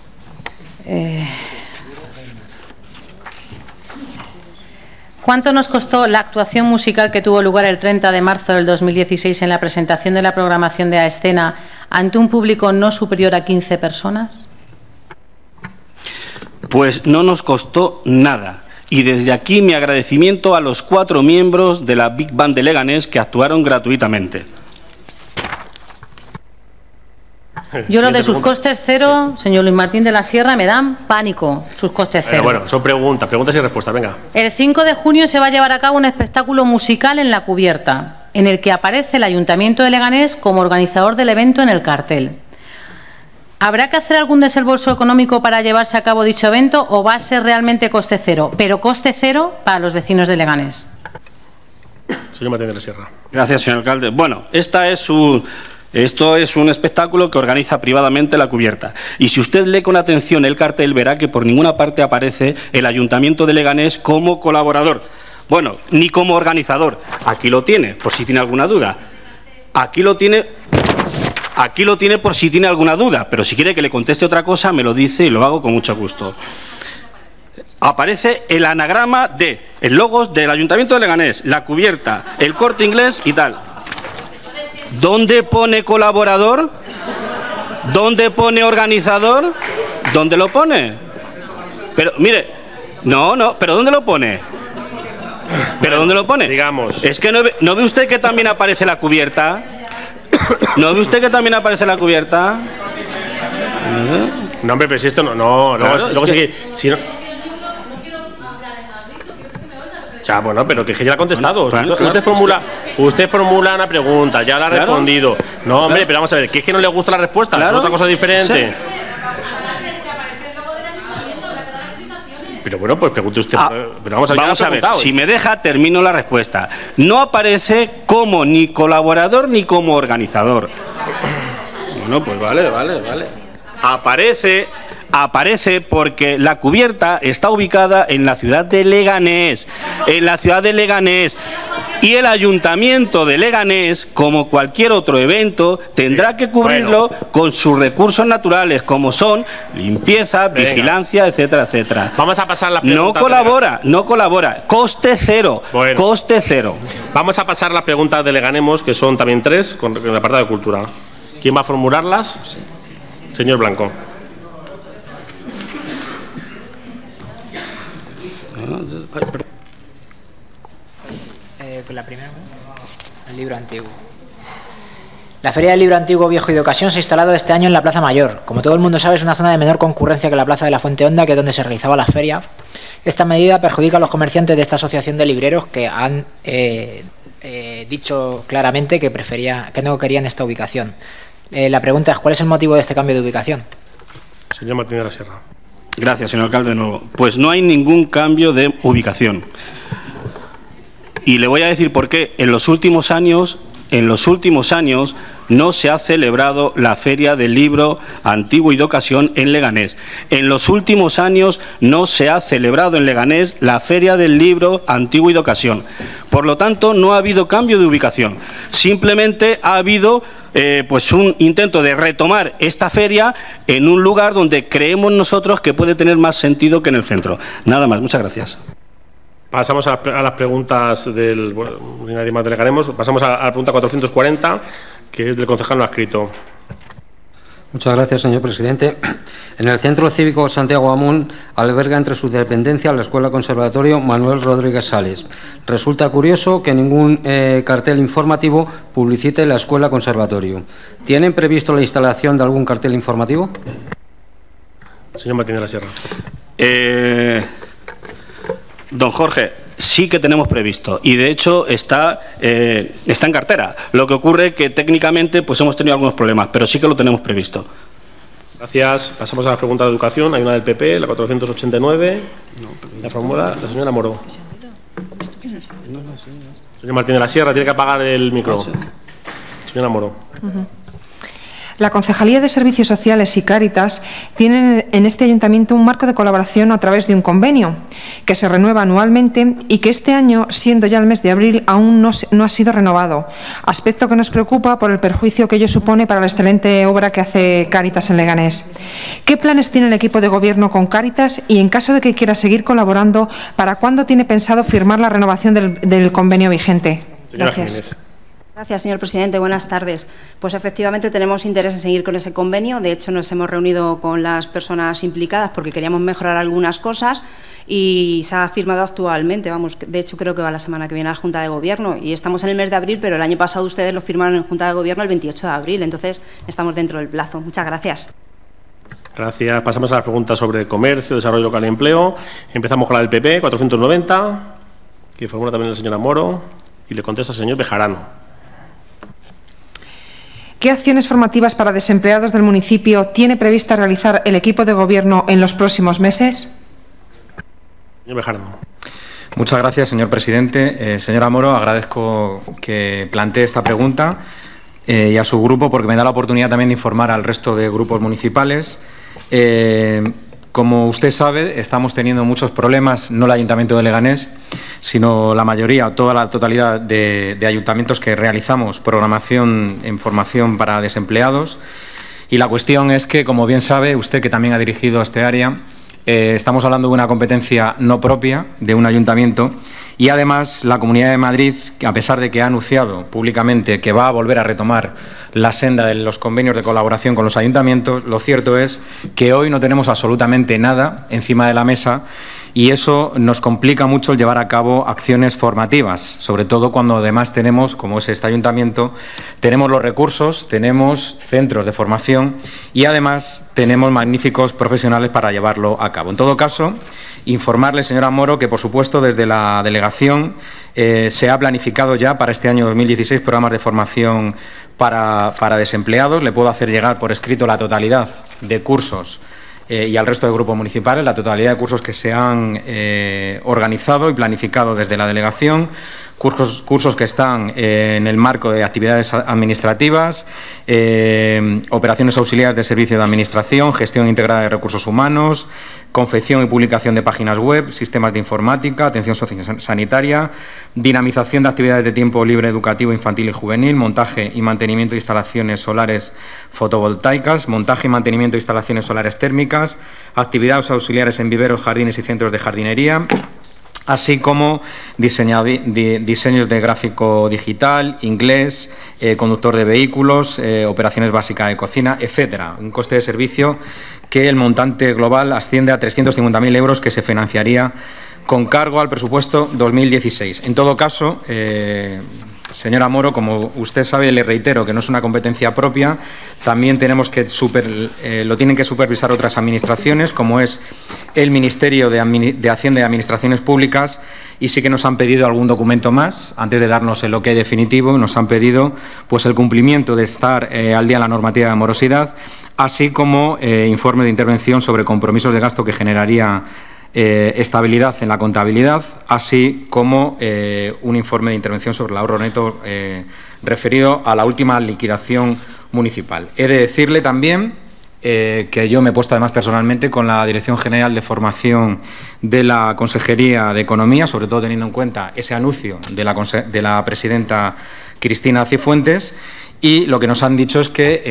¿Cuánto nos costó la actuación musical que tuvo lugar el 30 de marzo del 2016 en la presentación de la programación de A Escena ante un público no superior a 15 personas? Pues no nos costó nada. Y desde aquí mi agradecimiento a los 4 miembros de la Big Band de Leganés que actuaron gratuitamente. Yo lo de sus costes cero, señor Luis Martín de la Sierra, me dan pánico, sus costes cero. Bueno, son preguntas y respuestas, venga. El 5 de junio se va a llevar a cabo un espectáculo musical en La Cubierta, en el que aparece el Ayuntamiento de Leganés como organizador del evento en el cartel. ¿Habrá que hacer algún desembolso económico para llevarse a cabo dicho evento o va a ser realmente coste cero? Pero coste cero para los vecinos de Leganés. Señor Martínez de la Sierra. Gracias, señor alcalde. Bueno, esto es un espectáculo que organiza privadamente La Cubierta. Y si usted lee con atención el cartel, verá que por ninguna parte aparece el Ayuntamiento de Leganés como colaborador. Bueno, ni como organizador. Aquí lo tiene, por si tiene alguna duda. Aquí lo tiene por si tiene alguna duda, pero si quiere que le conteste otra cosa, me lo dice y lo hago con mucho gusto. Aparece el anagrama de el logo del Ayuntamiento de Leganés, La Cubierta, el Corte Inglés y tal. ¿Dónde pone colaborador? ¿Dónde pone organizador? ¿Dónde lo pone? Pero, mire, no, pero ¿dónde lo pone? ¿Pero dónde lo pone? Digamos. Es que ¿no ve usted que también aparece La Cubierta? ¿No ve usted que también aparece La Cubierta? No, hombre, pero si esto no, claro, luego sí que si no. Ya, bueno, pero que ya ha contestado. Claro, usted formula una pregunta, ya la ha respondido. No, hombre, pero vamos a ver, que es que no le gusta la respuesta, es otra cosa diferente. Sí. Pero bueno, pues pregunte usted. Pero vamos a ver, si me deja, termino la respuesta. No aparece como ni colaborador ni como organizador. Bueno, pues vale. Aparece porque La Cubierta está ubicada en la ciudad de Leganés. Y el Ayuntamiento de Leganés, como cualquier otro evento, tendrá que cubrirlo con sus recursos naturales, como son limpieza, vigilancia, etcétera, etcétera. Vamos a pasar la pregunta. No colabora. Coste cero. Bueno. Coste cero. Vamos a pasar las preguntas de Leganemos, que son también 3, con el apartado de cultura. ¿Quién va a formularlas? Señor Blanco. La primera, el libro antiguo. La Feria del Libro Antiguo, Viejo y de Ocasión se ha instalado este año en la Plaza Mayor. Como todo el mundo sabe, es una zona de menor concurrencia que la Plaza de la Fuente Honda, que es donde se realizaba la feria. Esta medida perjudica a los comerciantes de esta asociación de libreros que han dicho claramente que no querían esta ubicación. La pregunta es, ¿cuál es el motivo de este cambio de ubicación? Señor Martínez de la Sierra. Gracias, señor alcalde, de nuevo. Pues no hay ningún cambio de ubicación. Y le voy a decir por qué. En los últimos años no se ha celebrado la Feria del Libro Antiguo y de Ocasión en Leganés. En los últimos años no se ha celebrado en Leganés la Feria del Libro Antiguo y de Ocasión. Por lo tanto, no ha habido cambio de ubicación. Simplemente ha habido pues un intento de retomar esta feria en un lugar donde creemos nosotros que puede tener más sentido que en el centro. Nada más. Muchas gracias. Pasamos a las preguntas del... Bueno, nadie más delegaremos. Pasamos a la pregunta 440, que es del concejal no adscrito. Muchas gracias, señor presidente. En el Centro Cívico Santiago Amón alberga entre sus dependencias la Escuela Conservatorio Manuel Rodríguez Sales. Resulta curioso que ningún cartel informativo publicite la Escuela Conservatorio. ¿Tienen previsto la instalación de algún cartel informativo? Señor Martínez de la Sierra. Don Jorge, sí que tenemos previsto y de hecho está en cartera. Lo que ocurre es que técnicamente pues hemos tenido algunos problemas, pero sí que lo tenemos previsto. Gracias. Pasamos a la pregunta de educación. Hay una del PP, la 489. La formula la señora Moro. Señor Martínez de la Sierra, tiene que apagar el micro. Señora Moro. La Concejalía de Servicios Sociales y Cáritas tienen en este ayuntamiento un marco de colaboración a través de un convenio que se renueva anualmente y que este año, siendo ya el mes de abril, aún no ha sido renovado, aspecto que nos preocupa por el perjuicio que ello supone para la excelente obra que hace Cáritas en Leganés. ¿Qué planes tiene el equipo de gobierno con Cáritas y, en caso de que quiera seguir colaborando, para cuándo tiene pensado firmar la renovación del convenio vigente? Gracias. Gracias, señor presidente. Buenas tardes. Pues efectivamente tenemos interés en seguir con ese convenio. De hecho, nos hemos reunido con las personas implicadas porque queríamos mejorar algunas cosas y se ha firmado actualmente. Vamos, de hecho, creo que va la semana que viene a la Junta de Gobierno y estamos en el mes de abril, pero el año pasado ustedes lo firmaron en Junta de Gobierno el 28 de abril. Entonces, estamos dentro del plazo. Muchas gracias. Gracias. Pasamos a las preguntas sobre comercio, desarrollo local y empleo. Empezamos con la del PP, 490, que formula también la señora Moro y le contesta el señor Bejarano. ¿Qué acciones formativas para desempleados del municipio tiene prevista realizar el equipo de Gobierno en los próximos meses? Señor Bejarano. Muchas gracias, señor presidente. Señora Moro, agradezco que plantee esta pregunta y a su grupo, porque me da la oportunidad también de informar al resto de grupos municipales. Como usted sabe, estamos teniendo muchos problemas, no el Ayuntamiento de Leganés, sino la mayoría, toda la totalidad de ayuntamientos que realizamos programación en formación para desempleados. Y la cuestión es que, como bien sabe, usted que también ha dirigido este área, estamos hablando de una competencia no propia de un ayuntamiento y además la Comunidad de Madrid, a pesar de que ha anunciado públicamente que va a volver a retomar la senda de los convenios de colaboración con los ayuntamientos, lo cierto es que hoy no tenemos absolutamente nada encima de la mesa y eso nos complica mucho el llevar a cabo acciones formativas, sobre todo cuando además tenemos, como es este ayuntamiento, tenemos los recursos, tenemos centros de formación y además tenemos magníficos profesionales para llevarlo a cabo. En todo caso, informarle, señora Moro, que por supuesto desde la delegación se ha planificado ya para este año 2016 programas de formación para desempleados. Le puedo hacer llegar por escrito la totalidad de cursos y al resto de grupos municipales, la totalidad de cursos que se han organizado y planificado desde la delegación, cursos que están en el marco de actividades administrativas, operaciones auxiliares de servicio de administración, gestión integrada de recursos humanos, confección y publicación de páginas web, sistemas de informática, atención sociosanitaria, dinamización de actividades de tiempo libre educativo infantil y juvenil, montaje y mantenimiento de instalaciones solares fotovoltaicas, montaje y mantenimiento de instalaciones solares térmicas, actividades auxiliares en viveros, jardines y centros de jardinería, así como diseños de gráfico digital, inglés, conductor de vehículos, operaciones básicas de cocina, etcétera. Un coste de servicio que el montante global asciende a 350.000 euros que se financiaría con cargo al presupuesto 2016. En todo caso, señora Moro, como usted sabe, le reitero que no es una competencia propia, también tenemos que lo tienen que supervisar otras administraciones, como es el Ministerio de Hacienda y Administraciones Públicas, y sí que nos han pedido algún documento más, antes de darnos el ok definitivo, nos han pedido pues el cumplimiento de estar al día en la normativa de morosidad, así como informe de intervención sobre compromisos de gasto que generaría estabilidad en la contabilidad, así como un informe de intervención sobre el ahorro neto referido a la última liquidación municipal. He de decirle también que yo me he puesto además personalmente con la Dirección General de Formación de la Consejería de Economía, sobre todo teniendo en cuenta ese anuncio de la presidenta Cristina Cifuentes, y lo que nos han dicho es que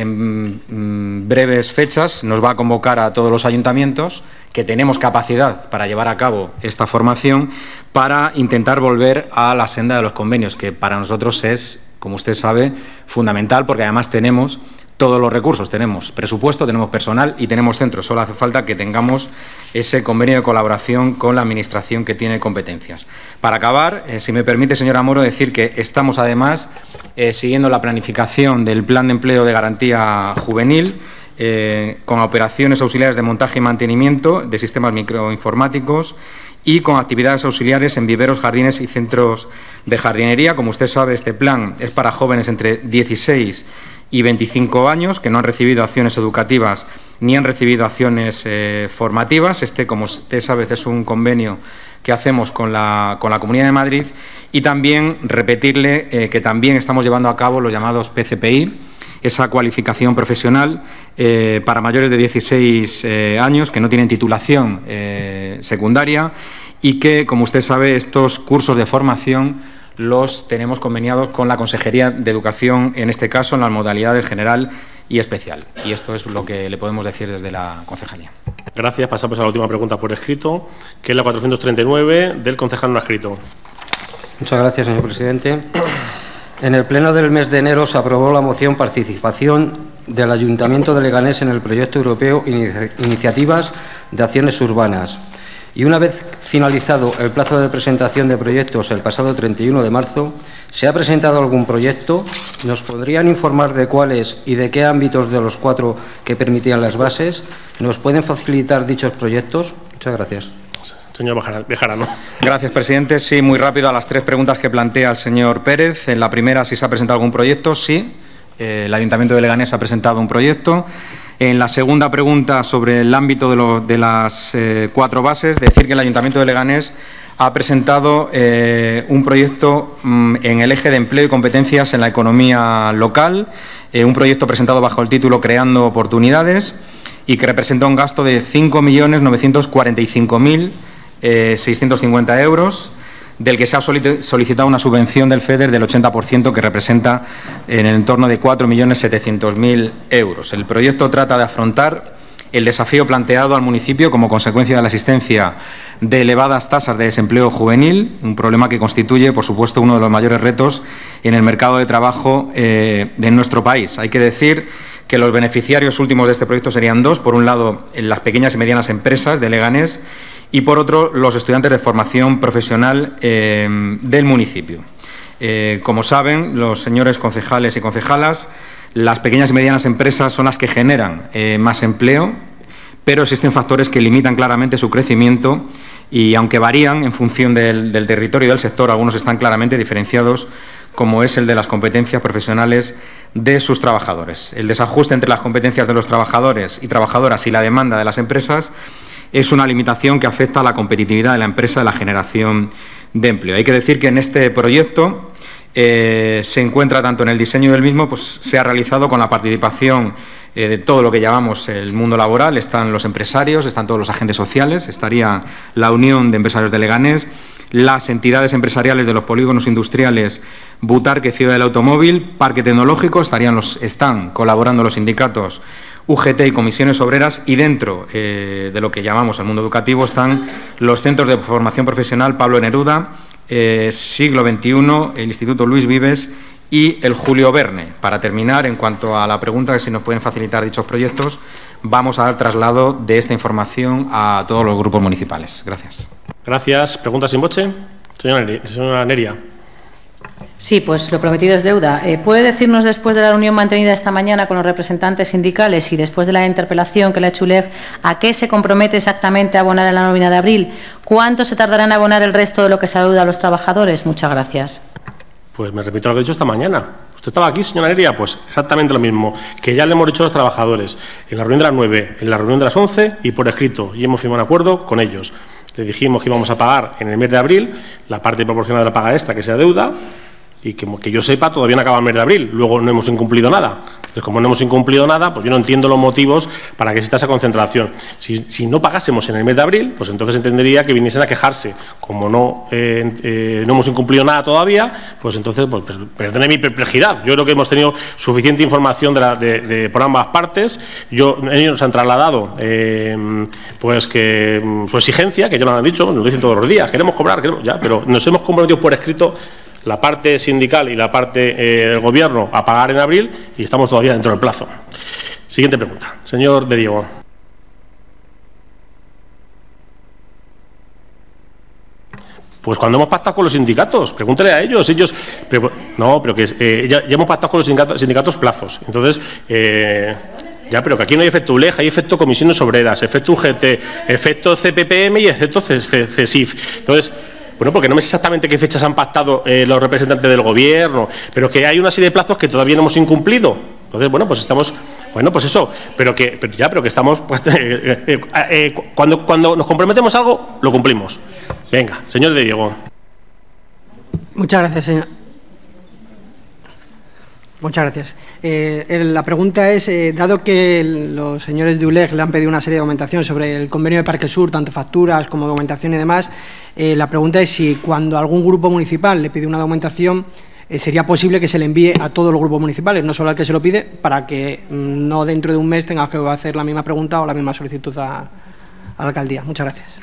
en breves fechas nos va a convocar a todos los ayuntamientos que tenemos capacidad para llevar a cabo esta formación para intentar volver a la senda de los convenios, que para nosotros es, como usted sabe, fundamental, porque además tenemos todos los recursos, tenemos presupuesto, tenemos personal y tenemos centros. Solo hace falta que tengamos ese convenio de colaboración con la Administración que tiene competencias. Para acabar, si me permite, señora Moro, decir que estamos además siguiendo la planificación del Plan de Empleo de Garantía Juvenil, con operaciones auxiliares de montaje y mantenimiento de sistemas microinformáticos y con actividades auxiliares en viveros, jardines y centros de jardinería. Como usted sabe, este plan es para jóvenes entre 16 y 25 años que no han recibido acciones educativas ni han recibido acciones formativas. Como usted sabe, es un convenio que hacemos con la Comunidad de Madrid, y también repetirle que también estamos llevando a cabo los llamados PCPI, esa cualificación profesional para mayores de 16 años que no tienen titulación secundaria y que, como usted sabe, estos cursos de formación los tenemos conveniados con la Consejería de Educación, en este caso en las modalidades general y especial. Y esto es lo que le podemos decir desde la concejalía. Gracias. Pasamos a la última pregunta por escrito, que es la 439 del concejal no escrito. Muchas gracias, señor presidente. En el pleno del mes de enero se aprobó la moción Participación del Ayuntamiento de Leganés en el proyecto europeo Iniciativas de Acciones Urbanas. Y una vez finalizado el plazo de presentación de proyectos el pasado 31 de marzo, ¿se ha presentado algún proyecto? ¿Nos podrían informar de cuáles y de qué ámbitos de los 4 que permitían las bases? ¿Nos pueden facilitar dichos proyectos? Muchas gracias. Señor Bejarano. Gracias, presidente. Sí, muy rápido a las 3 preguntas que plantea el señor Pérez. En la primera, si se ha presentado algún proyecto, sí. el Ayuntamiento de Leganés ha presentado un proyecto. En la segunda pregunta, sobre el ámbito de las 4 bases, decir que el Ayuntamiento de Leganés ha presentado un proyecto en el eje de empleo y competencias en la economía local, un proyecto presentado bajo el título Creando Oportunidades y que representa un gasto de 5.945.650 euros, del que se ha solicitado una subvención del FEDER del 80%, que representa en el entorno de 4.700.000 euros. El proyecto trata de afrontar el desafío planteado al municipio como consecuencia de la existencia de elevadas tasas de desempleo juvenil, un problema que constituye, por supuesto, uno de los mayores retos en el mercado de trabajo de nuestro país. Hay que decir que los beneficiarios últimos de este proyecto serían 2. Por un lado, las pequeñas y medianas empresas de Leganés, y por otro, los estudiantes de formación profesional del municipio. Como saben, los señores concejales y concejalas, las pequeñas y medianas empresas son las que generan más empleo, pero existen factores que limitan claramente su crecimiento y, aunque varían en función del territorio y del sector, algunos están claramente diferenciados, como es el de las competencias profesionales de sus trabajadores. El desajuste entre las competencias de los trabajadores y trabajadoras y la demanda de las empresas es una limitación que afecta a la competitividad de la empresa y la generación de empleo. Hay que decir que en este proyecto se encuentra, tanto en el diseño del mismo, pues se ha realizado con la participación de todo lo que llamamos el mundo laboral. Están los empresarios, están todos los agentes sociales, estaría la Unión de Empresarios de Leganés, las entidades empresariales de los polígonos industriales Butarque, Ciudad del Automóvil, Parque Tecnológico, están colaborando los sindicatos UGT y comisiones obreras, y dentro de lo que llamamos el mundo educativo están los centros de formación profesional Pablo Neruda, Siglo XXI, el Instituto Luis Vives y el Julio Verne. Para terminar, en cuanto a la pregunta de si nos pueden facilitar dichos proyectos, vamos a dar traslado de esta información a todos los grupos municipales. Gracias. Gracias. ¿Pregunta sin voce? Señora Neria. Sí, pues lo prometido es deuda. ¿Puede decirnos, después de la reunión mantenida esta mañana con los representantes sindicales y después de la interpelación que le ha hecho ULEG, a qué se compromete exactamente a abonar en la nómina de abril? ¿Cuánto se tardará en abonar el resto de lo que se adeuda a los trabajadores? Muchas gracias. Pues me repito lo que he dicho esta mañana. ¿Usted estaba aquí, señora Neria? Pues exactamente lo mismo, que ya le hemos dicho a los trabajadores en la reunión de las 9, en la reunión de las 11 y por escrito, y hemos firmado un acuerdo con ellos. Le dijimos que íbamos a pagar en el mes de abril la parte proporcional de la paga extra que se adeuda, y que yo sepa, todavía no acaba el mes de abril. Luego no hemos incumplido nada. Entonces, como no hemos incumplido nada, pues yo no entiendo los motivos para que exista esa concentración. Si no pagásemos en el mes de abril, pues entonces entendería que viniesen a quejarse. Como no hemos incumplido nada todavía, pues entonces, pues, perdone mi perplejidad. Yo creo que hemos tenido suficiente información por ambas partes. Ellos nos han trasladado pues que su exigencia, que ya lo han dicho, nos lo dicen todos los días, queremos cobrar, ya, pero nos hemos comprometido por escrito, la parte sindical y la parte del Gobierno, a pagar en abril, y estamos todavía dentro del plazo. Siguiente pregunta. Señor de Diego. Pues cuando hemos pactado con los sindicatos, pregúntele a ellos. Pero que ya hemos pactado con los sindicatos plazos. Entonces, ya, pero que aquí no hay efecto ULEG, hay efecto comisiones obreras, efecto UGT, efecto CPPM y efecto CESIF. Entonces, bueno, porque no me sé exactamente qué fechas han pactado los representantes del Gobierno, pero que hay una serie de plazos que todavía no hemos incumplido. Entonces, bueno, pues estamos, bueno, pues eso, pero que estamos, pues, cuando nos comprometemos algo, lo cumplimos. Venga, señor de Diego. Muchas gracias, señor. Muchas gracias. La pregunta es, dado que los señores de ULEG le han pedido una serie de documentación sobre el convenio de Parque Sur, tanto facturas como documentación y demás, la pregunta es si cuando algún grupo municipal le pide una documentación, sería posible que se le envíe a todos los grupos municipales, no solo al que se lo pide, para que no dentro de un mes tenga que hacer la misma pregunta o la misma solicitud a la alcaldía. Muchas gracias.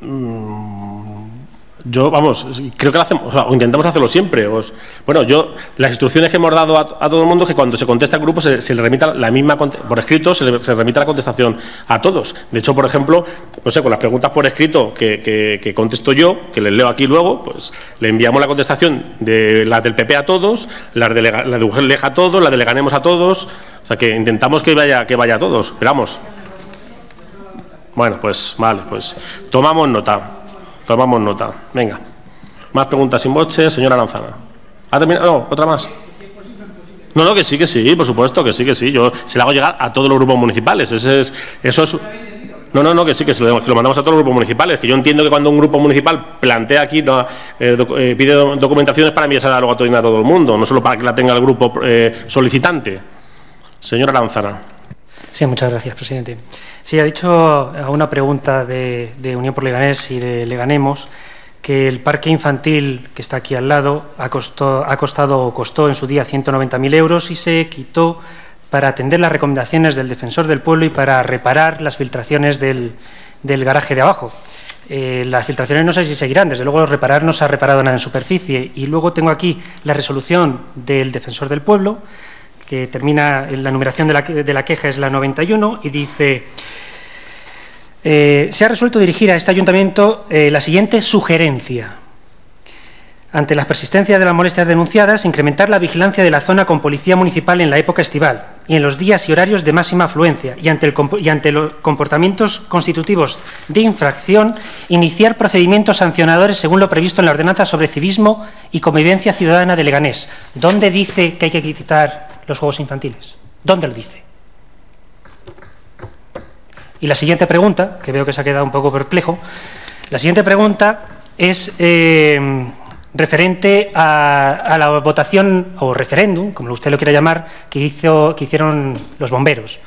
Yo, vamos, creo que lo hacemos, o intentamos hacerlo siempre. Bueno, las instrucciones que hemos dado a todo el mundo es que cuando se contesta al grupo se le remita la misma, por escrito, se remita la contestación a todos. De hecho, por ejemplo, no sé, con las preguntas por escrito que contesto yo, que les leo aquí luego, pues le enviamos la contestación de las del PP a todos, la de ULEG a todos, la de Leganés a todos. O sea, que intentamos que vaya a todos. Esperamos. Bueno, pues vale, pues tomamos nota. Tomamos nota. Venga. Más preguntas sin voce. Señora Lanzana. ¿Ha terminado? No, otra más. No, que sí, por supuesto, que sí. Yo se lo hago llegar a todos los grupos municipales. Eso es. No, que sí, que lo mandamos a todos los grupos municipales. Que yo entiendo que cuando un grupo municipal plantea aquí, pide documentaciones para enviársela luego a todo el mundo, no solo para que la tenga el grupo solicitante. Señora Lanzana. Sí, muchas gracias, presidente. Sí, ha dicho a una pregunta de Unión por Leganés y de Leganemos que el parque infantil que está aquí al lado costó en su día 190.000 euros y se quitó para atender las recomendaciones del Defensor del Pueblo y para reparar las filtraciones del garaje de abajo. Las filtraciones no sé si seguirán, desde luego reparar no se ha reparado nada en superficie. Y luego tengo aquí la resolución del Defensor del Pueblo, que termina, la numeración de la queja es la 91 y dice: se ha resuelto dirigir a este ayuntamiento la siguiente sugerencia. Ante las persistencias de las molestias denunciadas, incrementar la vigilancia de la zona con policía municipal en la época estival y en los días y horarios de máxima afluencia y ante los comportamientos constitutivos de infracción, iniciar procedimientos sancionadores según lo previsto en la ordenanza sobre civismo y convivencia ciudadana de Leganés. ¿Dónde dice que hay que quitar los juegos infantiles? ¿Dónde lo dice? Y la siguiente pregunta, que veo que se ha quedado un poco perplejo, la siguiente pregunta es referente a la votación o referéndum, como usted lo quiera llamar, que hicieron los bomberos.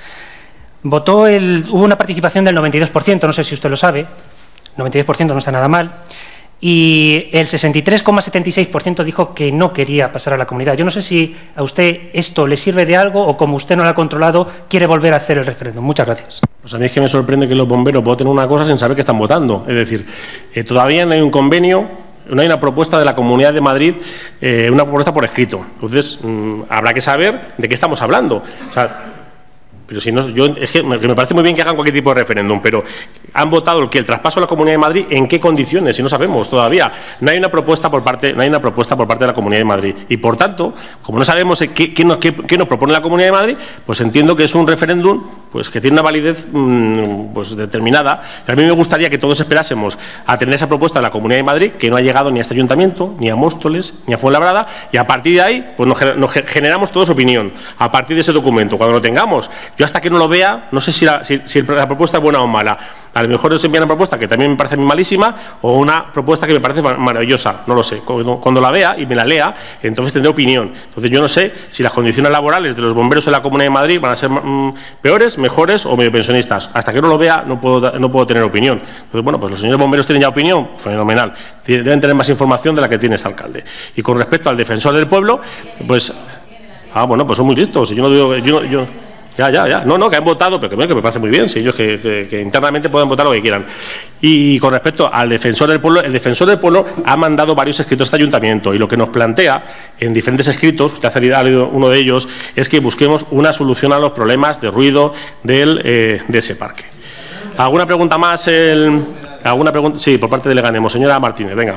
Hubo una participación del 92%, no sé si usted lo sabe, 92% no está nada mal, y el 63,76% dijo que no quería pasar a la comunidad. Yo no sé si a usted esto le sirve de algo o, como usted no lo ha controlado, quiere volver a hacer el referéndum. Muchas gracias. Pues a mí es que me sorprende que los bomberos voten una cosa sin saber que están votando. Es decir, todavía no hay un convenio, no hay una propuesta de la Comunidad de Madrid, una propuesta por escrito. Entonces, habrá que saber de qué estamos hablando. O sea, pero si no, es que me parece muy bien que hagan cualquier tipo de referéndum, pero han votado el traspaso a la Comunidad de Madrid, ¿en qué condiciones? Si no sabemos todavía. No hay una propuesta por parte de la Comunidad de Madrid. Y por tanto, como no sabemos qué nos propone la Comunidad de Madrid, pues entiendo que es un referéndum pues que tiene una validez pues determinada. A mí me gustaría que todos esperásemos a tener esa propuesta de la Comunidad de Madrid, que no ha llegado ni a este ayuntamiento, ni a Móstoles, ni a Fuenlabrada, y a partir de ahí pues nos generamos todos opinión. A partir de ese documento, cuando lo tengamos, yo hasta que no lo vea, no sé si la propuesta es buena o mala. A lo mejor os envían una propuesta que también me parece malísima o una propuesta que me parece maravillosa, no lo sé. Cuando la vea y me la lea, entonces tendré opinión. Entonces yo no sé si las condiciones laborales de los bomberos en la Comunidad de Madrid van a ser peores, mejores o medio pensionistas. Hasta que no lo vea no puedo tener opinión. Entonces, bueno, pues los señores bomberos tienen ya opinión, fenomenal. Deben tener más información de la que tiene este alcalde. Y con respecto al Defensor del Pueblo, pues... bueno, pues son muy listos. Yo no digo... Ya. No, que han votado, pero que me parece muy bien, si ellos que internamente puedan votar lo que quieran. Y con respecto al Defensor del Pueblo, el Defensor del Pueblo ha mandado varios escritos a este ayuntamiento y lo que nos plantea en diferentes escritos, usted ha leído uno de ellos, es que busquemos una solución a los problemas de ruido de ese parque. ¿Alguna pregunta más? ¿Alguna pregunta? Sí, por parte de Leganemos. Señora Martínez, venga.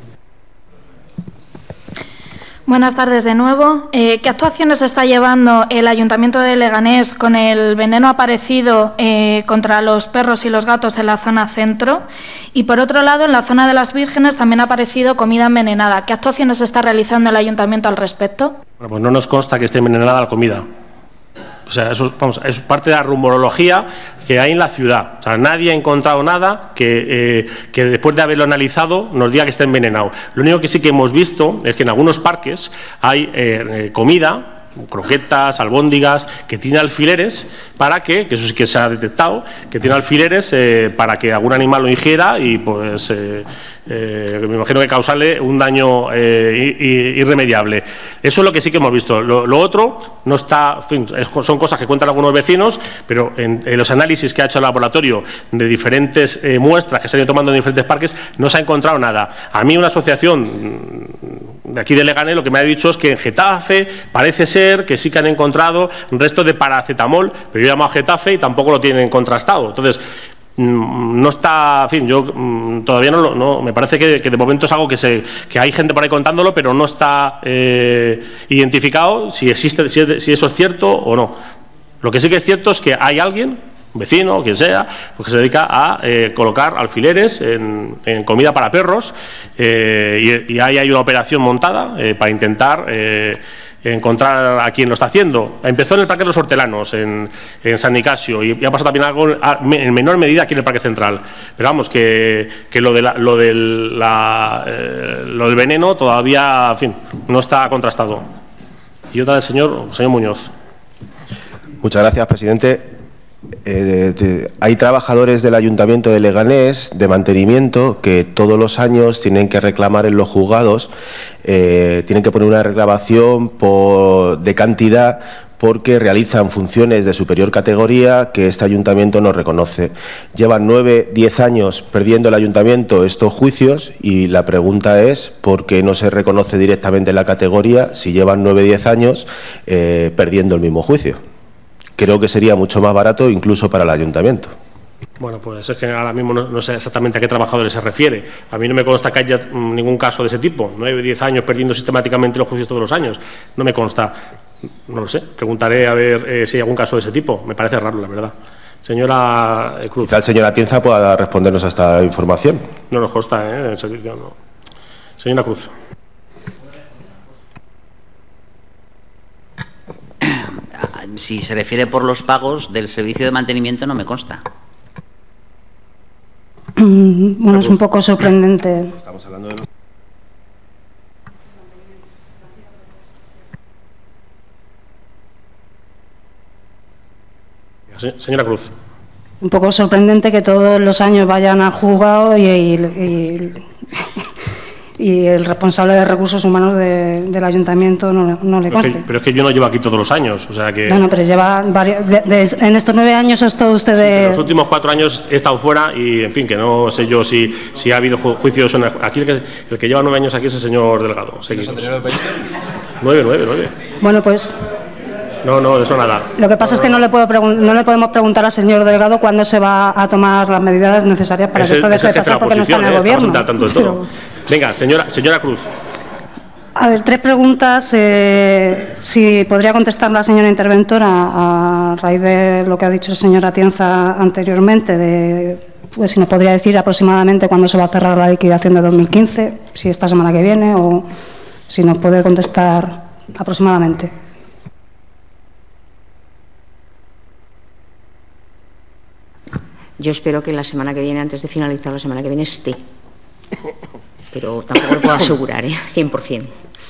Buenas tardes de nuevo. ¿Qué actuaciones está llevando el Ayuntamiento de Leganés con el veneno aparecido contra los perros y los gatos en la zona centro? Y por otro lado, en la zona de las Vírgenes también ha aparecido comida envenenada. ¿Qué actuaciones está realizando el Ayuntamiento al respecto? Bueno, pues no nos consta que esté envenenada la comida. O sea, eso, es parte de la rumorología que hay en la ciudad. O sea, nadie ha encontrado nada que después de haberlo analizado nos diga que está envenenado. Lo único que sí que hemos visto es que en algunos parques hay comida, croquetas, albóndigas, que tiene alfileres para que eso sí que se ha detectado, que tiene alfileres para que algún animal lo ingiera y pues me imagino que causarle un daño irremediable. Eso es lo que sí que hemos visto. Lo otro no está, en fin, son cosas que cuentan algunos vecinos, pero en los análisis que ha hecho el laboratorio de diferentes muestras que se han ido tomando en diferentes parques no se ha encontrado nada. A mí una asociación de aquí de Leganés lo que me ha dicho es que en Getafe parece ser que sí que han encontrado restos de paracetamol, pero yo he llamado a Getafe y tampoco lo tienen contrastado. Entonces, no está, en fin, yo todavía no me parece que de momento es algo que hay gente por ahí contándolo, pero no está identificado si existe, si eso es cierto o no. Lo que sí que es cierto es que hay alguien, un vecino o quien sea, pues que se dedica a colocar alfileres en comida para perros y ahí hay una operación montada para intentar encontrar a quien lo está haciendo. Empezó en el Parque de los Hortelanos, en San Nicasio, y ha pasado también algo en menor medida aquí en el Parque Central. Pero vamos, que lo del veneno todavía, en fin, no está contrastado. Y otra del señor Muñoz. Muchas gracias, presidente. Hay trabajadores del Ayuntamiento de Leganés de mantenimiento que todos los años tienen que reclamar en los juzgados, tienen que poner una reclamación de cantidad porque realizan funciones de superior categoría que este ayuntamiento no reconoce. Llevan 9-10 años perdiendo el ayuntamiento estos juicios y la pregunta es ¿por qué no se reconoce directamente la categoría si llevan 9-10 años perdiendo el mismo juicio? Creo que sería mucho más barato incluso para el ayuntamiento. Bueno, pues es que ahora mismo no sé exactamente a qué trabajadores se refiere. A mí no me consta que haya ningún caso de ese tipo. 9-10 años perdiendo sistemáticamente los juicios todos los años. No me consta. No lo sé. Preguntaré a ver si hay algún caso de ese tipo. Me parece raro, la verdad. Señora Cruz. Quizá el señor Atienza pueda respondernos a esta información. No nos consta, el servicio no. Señora Cruz. Si se refiere por los pagos del servicio de mantenimiento, no me consta. Bueno, es un poco sorprendente. Estamos hablando de los... Señora Cruz. Un poco sorprendente que todos los años vayan a juzgado y el responsable de recursos humanos del ayuntamiento no le conste. Pero es que yo no llevo aquí todos los años, o sea que... Bueno, pero lleva varios... en estos 9 años es todo usted de... Sí, en los últimos 4 años he estado fuera y, en fin, que no sé yo si ha habido juicios... Aquí el que lleva 9 años aquí es el señor Delgado. Seguimos. 9. Bueno, pues... No, eso nada. Lo que pasa es que no le podemos preguntar al señor Delgado cuándo se va a tomar las medidas necesarias para que esto deje de pasar porque no está en el gobierno. Tanto de todo. Venga, señora Cruz. A ver, 3 preguntas. Si podría contestar la señora interventora a raíz de lo que ha dicho el señor Atienza anteriormente, pues si nos podría decir aproximadamente cuándo se va a cerrar la liquidación de 2015, si esta semana que viene o si nos puede contestar aproximadamente. Yo espero que la semana que viene, antes de finalizar la semana que viene, esté. Pero tampoco lo puedo asegurar, 100%.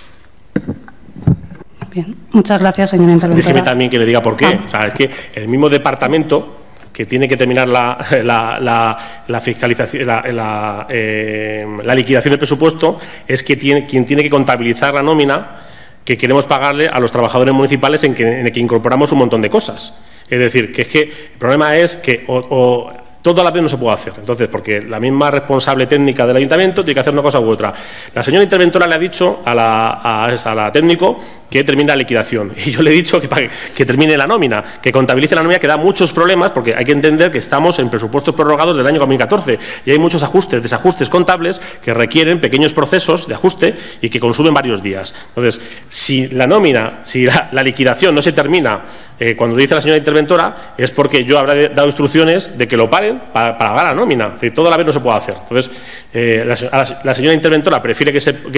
Bien, muchas gracias, señora interventora. Déjeme también que le diga por qué. O sea, es que el mismo departamento que tiene que terminar la fiscalización, la liquidación del presupuesto, es que quien tiene que contabilizar la nómina que queremos pagarle a los trabajadores municipales en el que incorporamos un montón de cosas. Es decir, que el problema es que todo a la vez no se puede hacer. Entonces, porque la misma responsable técnica del ayuntamiento tiene que hacer una cosa u otra. La señora interventora le ha dicho a la técnico que termine la liquidación. Y yo le he dicho que termine la nómina, que contabilice la nómina, que da muchos problemas, porque hay que entender que estamos en presupuestos prorrogados del año 2014 y hay muchos desajustes contables que requieren pequeños procesos de ajuste y que consumen varios días. Entonces, si la nómina, si la liquidación no se termina cuando dice la señora interventora, es porque yo habré dado instrucciones de que lo paren para pagar la nómina. Es decir, todo a la vez no se puede hacer. Entonces, la señora interventora prefiere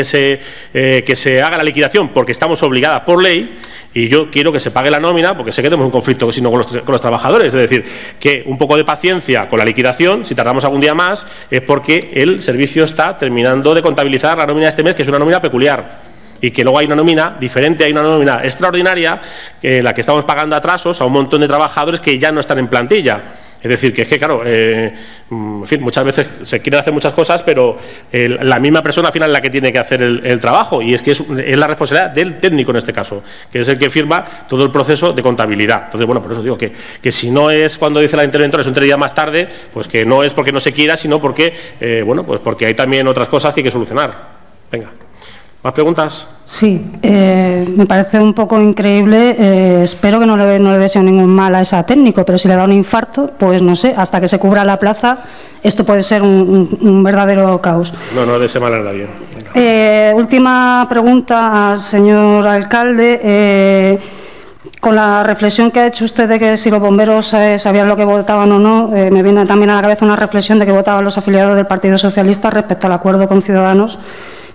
que se haga la liquidación porque estamos obligadas por ley, y yo quiero que se pague la nómina porque sé que tenemos un conflicto sino con los trabajadores. Es decir, que un poco de paciencia con la liquidación. Si tardamos algún día más es porque el servicio está terminando de contabilizar la nómina de este mes, que es una nómina peculiar, y que luego hay una nómina diferente, hay una nómina extraordinaria, la que estamos pagando atrasos a un montón de trabajadores que ya no están en plantilla. Es decir, que claro, en fin, muchas veces se quieren hacer muchas cosas, pero la misma persona al final es la que tiene que hacer el trabajo, y es que es la responsabilidad del técnico en este caso, que es el que firma todo el proceso de contabilidad. Entonces, bueno, por eso digo que si no es cuando dice la interventora, es un 3 días más tarde, pues que no es porque no se quiera, sino porque, bueno, pues porque hay también otras cosas que hay que solucionar. Venga. ¿Más preguntas? Sí, me parece un poco increíble. Espero que no le deseo ningún mal a esa técnico, pero si le da un infarto, pues no sé, hasta que se cubra la plaza, esto puede ser un verdadero caos. No deseo mal a nadie. Última pregunta al señor alcalde. Con la reflexión que ha hecho usted de que si los bomberos sabían lo que votaban o no, me viene también a la cabeza una reflexión de que votaban los afiliados del Partido Socialista respecto al acuerdo con Ciudadanos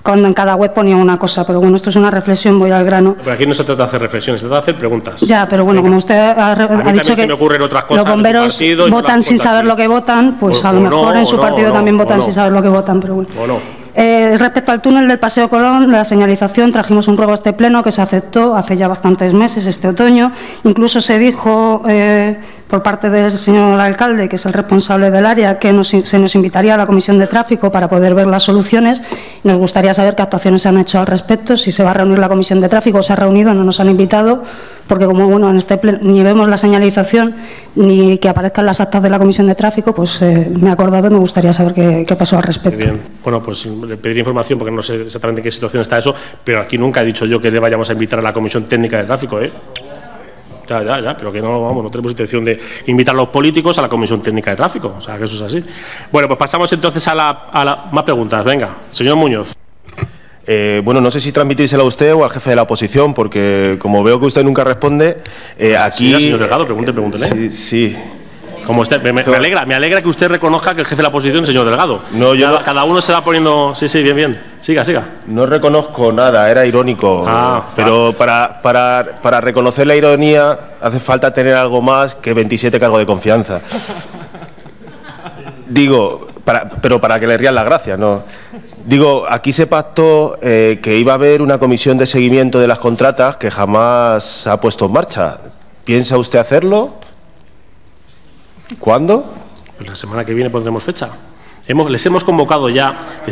cuando en cada web ponía una cosa, pero bueno, esto es una reflexión, voy al grano. Pero aquí no se trata de hacer reflexiones, se trata de hacer preguntas. Ya, pero bueno, como usted ha dicho que me ocurren otras cosas, los bomberos votan sin saber lo que votan, pues a lo mejor en su partido también votan sin saber lo que votan, pero bueno. Respecto al túnel del Paseo Colón, la señalización, trajimos un ruego a este pleno que se aceptó hace ya bastantes meses, este otoño. Incluso se dijo por parte del señor alcalde, que es el responsable del área, que se nos invitaría a la Comisión de Tráfico para poder ver las soluciones. Nos gustaría saber qué actuaciones se han hecho al respecto, si se va a reunir la Comisión de Tráfico, se ha reunido, no nos han invitado, porque como bueno, en este pleno ni vemos la señalización ni que aparezcan las actas de la Comisión de Tráfico, pues me he acordado y me gustaría saber qué pasó al respecto. Bien, bueno, pues le pediré información porque no sé exactamente en qué situación está eso, pero aquí nunca he dicho yo que le vayamos a invitar a la Comisión Técnica de Tráfico, Ya, pero que no tenemos intención de invitar a los políticos a la Comisión Técnica de Tráfico, o sea, que eso es así. Bueno, pues pasamos entonces a la más preguntas. Venga, señor Muñoz. Bueno, no sé si transmitírsela a usted o al jefe de la oposición, porque como veo que usted nunca responde, aquí... Sí, señor Delgado, pregúntele. Sí. Como usted, me alegra que usted reconozca que el jefe de la oposición es el señor Delgado. No, cada uno se va poniendo... Sí, bien. Siga. No reconozco nada, era irónico. Pero para reconocer la ironía hace falta tener algo más que 27 cargos de confianza. Digo, pero para que le rían las gracias, ¿no? Digo, aquí se pactó que iba a haber una comisión de seguimiento de las contratas que jamás se ha puesto en marcha. ¿Piensa usted hacerlo? ¿Cuándo? Pues la semana que viene pondremos fecha. Les hemos convocado ya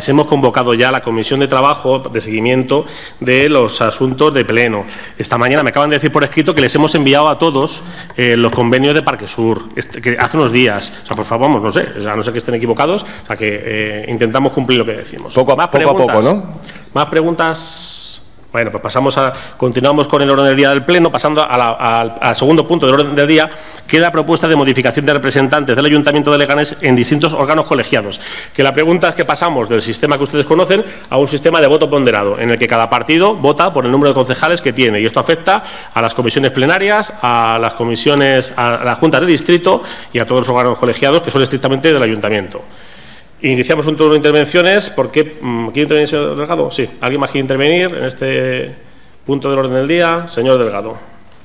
a la Comisión de Trabajo de seguimiento de los asuntos de pleno. Esta mañana me acaban de decir por escrito que les hemos enviado a todos los convenios de Parquesur, que hace unos días. O sea, por favor, no sé que estén equivocados, o sea, que intentamos cumplir lo que decimos. Poco a poco, ¿no? Más preguntas. Bueno, pues continuamos con el orden del día del Pleno, pasando al segundo punto del orden del día, que es la propuesta de modificación de representantes del Ayuntamiento de Leganés en distintos órganos colegiados. Que la pregunta es que pasamos del sistema que ustedes conocen a un sistema de voto ponderado, en el que cada partido vota por el número de concejales que tiene, y esto afecta a las comisiones plenarias, a las comisiones, a las juntas de distrito y a todos los órganos colegiados que son estrictamente del Ayuntamiento. Iniciamos un turno de intervenciones. ¿Quiere intervenir el señor Delgado? Sí. ¿Alguien más quiere intervenir en este punto del orden del día? Señor Delgado.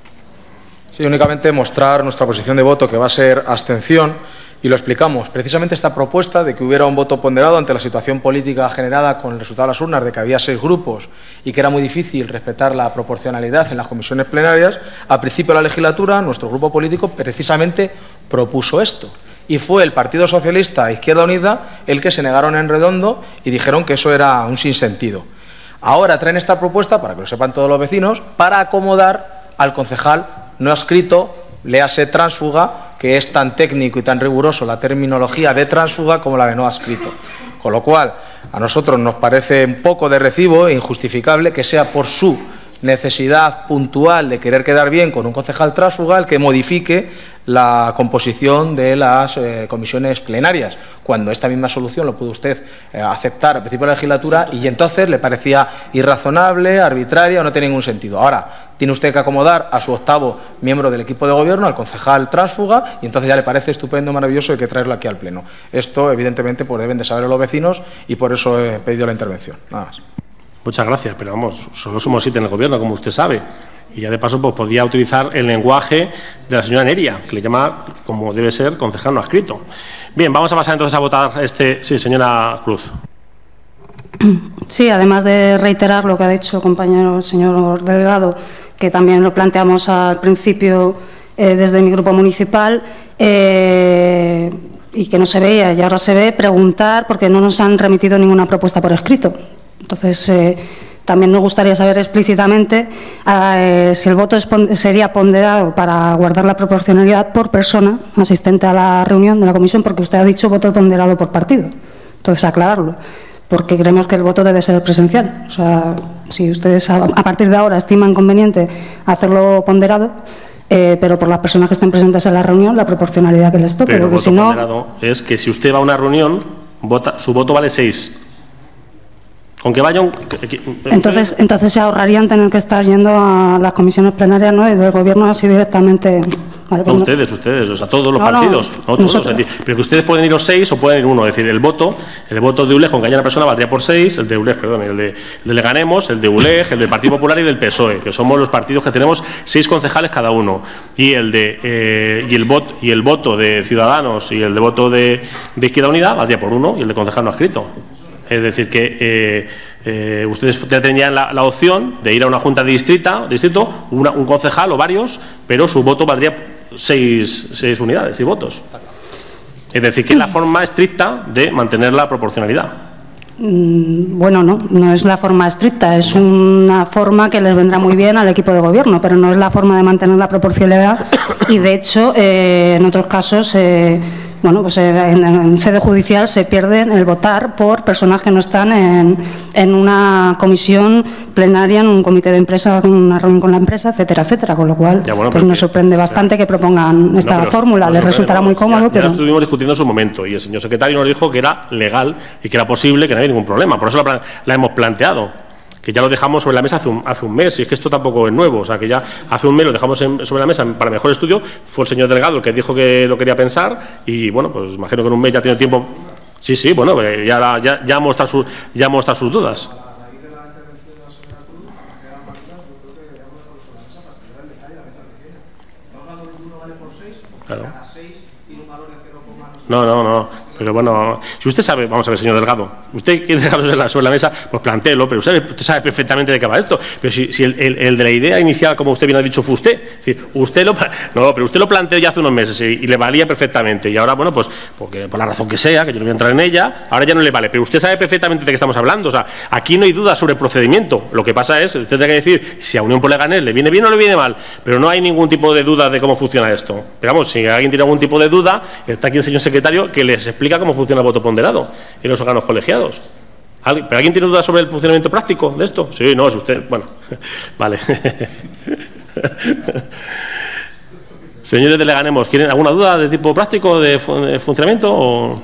Sí, únicamente mostrar nuestra posición de voto, que va a ser abstención, y lo explicamos. Precisamente esta propuesta de que hubiera un voto ponderado ante la situación política generada con el resultado de las urnas, de que había 6 grupos y que era muy difícil respetar la proporcionalidad en las comisiones plenarias, a principio de la legislatura nuestro grupo político precisamente propuso esto. Y fue el Partido Socialista e Izquierda Unida el que se negaron en redondo y dijeron que eso era un sinsentido. Ahora traen esta propuesta, para que lo sepan todos los vecinos, para acomodar al concejal no adscrito, léase tránsfuga, que es tan técnico y tan riguroso la terminología de tránsfuga como la de no adscrito. Con lo cual, a nosotros nos parece un poco de recibo e injustificable que sea por su necesidad puntual de querer quedar bien con un concejal tránsfuga el que modifique la composición de las comisiones plenarias, cuando esta misma solución lo pudo usted aceptar al principio de la legislatura y entonces le parecía irrazonable, arbitraria o no tiene ningún sentido. Ahora tiene usted que acomodar a su 8º miembro del equipo de gobierno, al concejal tránsfuga, y entonces ya le parece estupendo, maravilloso, y hay que traerlo aquí al Pleno. Esto, evidentemente, pues deben de saber los vecinos y por eso he pedido la intervención. Nada más. Muchas gracias, pero vamos, solo somos 7 en el Gobierno, como usted sabe. Y ya de paso pues podía utilizar el lenguaje de la señora Neria, que le llama, como debe ser, concejal no adscrito. Bien, vamos a pasar entonces a votar Sí, señora Cruz. Sí, además de reiterar lo que ha dicho el compañero el señor Delgado, que también lo planteamos al principio desde mi grupo municipal, y que no se veía y ahora se ve, preguntar, porque no nos han remitido ninguna propuesta por escrito. Entonces, también nos gustaría saber explícitamente si el voto sería ponderado para guardar la proporcionalidad por persona asistente a la reunión de la comisión, porque usted ha dicho voto ponderado por partido. Entonces, aclararlo, porque creemos que el voto debe ser presencial. O sea, si ustedes a partir de ahora estiman conveniente hacerlo ponderado, pero por las personas que estén presentes en la reunión, la proporcionalidad que les toque. Pero porque el voto si no, ponderado es que si usted va a una reunión, su voto vale 6. Con que vayan... Entonces se ahorrarían tener que estar yendo a las comisiones plenarias, ¿no?, y del Gobierno así directamente Vale, no, ustedes, o sea, todos los partidos, no todos, es decir, pero que ustedes pueden ir los 6 o pueden ir uno, es decir, el voto de ULEG con que haya una persona valdría por 6, el de ULEG, perdón, el de Leganemos, el de ULEG, el del Partido Popular y del PSOE, que somos los partidos que tenemos 6 concejales cada uno, y el voto de Ciudadanos y el de voto de Izquierda Unida valdría por 1 y el de concejal no adscrito. Es decir, que ustedes tendrían la opción de ir a una junta de distrito, un concejal o varios, pero su voto valdría 6 unidades y votos. Es decir, que es la forma estricta de mantener la proporcionalidad. Bueno, no es la forma estricta, es una forma que les vendrá muy bien al equipo de gobierno, pero no es la forma de mantener la proporcionalidad y, de hecho, en otros casos, bueno, pues en sede judicial se pierden el votar por personas que no están en una comisión plenaria, en un comité de empresa, en una reunión con la empresa, etcétera, etcétera, con lo cual pues nos sorprende bastante que propongan esta fórmula, les resultará muy cómodo, pero... Ya estuvimos discutiendo en su momento y el señor secretario nos dijo que era legal y que era posible, que no había ningún problema, por eso la hemos planteado. Que ya lo dejamos sobre la mesa hace un mes, y es que esto tampoco es nuevo, o sea, que ya hace un mes lo dejamos sobre la mesa para mejor estudio, fue el señor Delgado el que dijo que lo quería pensar, y bueno, pues imagino que en un mes ya tiene tiempo, sí, bueno, ya muestra sus dudas. Claro. No. Pero bueno, si usted sabe, vamos a ver, señor Delgado, usted quiere dejarlo sobre la mesa, pues plantéelo, pero usted sabe perfectamente de qué va esto. Pero si el de la idea inicial, como usted bien ha dicho, fue usted. Es decir, pero usted lo planteó ya hace unos meses y le valía perfectamente. Y ahora, bueno, pues porque por la razón que sea, que yo no voy a entrar en ella, ahora ya no le vale. Pero usted sabe perfectamente de qué estamos hablando. O sea, aquí no hay duda sobre el procedimiento. Lo que pasa es, usted tendrá que decir si a Unión por Leganés le viene bien o le viene mal. Pero no hay ningún tipo de duda de cómo funciona esto. Pero vamos, si alguien tiene algún tipo de duda, está aquí el señor secretario que les explica cómo funciona el voto ponderado en los órganos colegiados. ¿Pero alguien tiene dudas sobre el funcionamiento práctico de esto? Sí, no, es usted. Bueno, vale. Señores de Leganemos, ¿quieren alguna duda de tipo práctico de funcionamiento? O...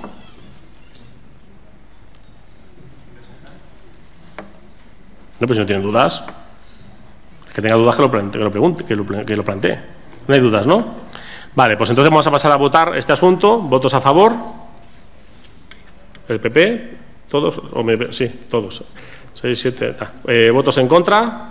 No, pues si no tienen dudas, que tenga dudas que lo pregunte, que lo plantee. No hay dudas, ¿no? Vale, pues entonces vamos a pasar a votar este asunto. ¿Votos a favor? ¿El PP? ¿Todos? Sí, todos. 6, 7. ¿Votos en contra?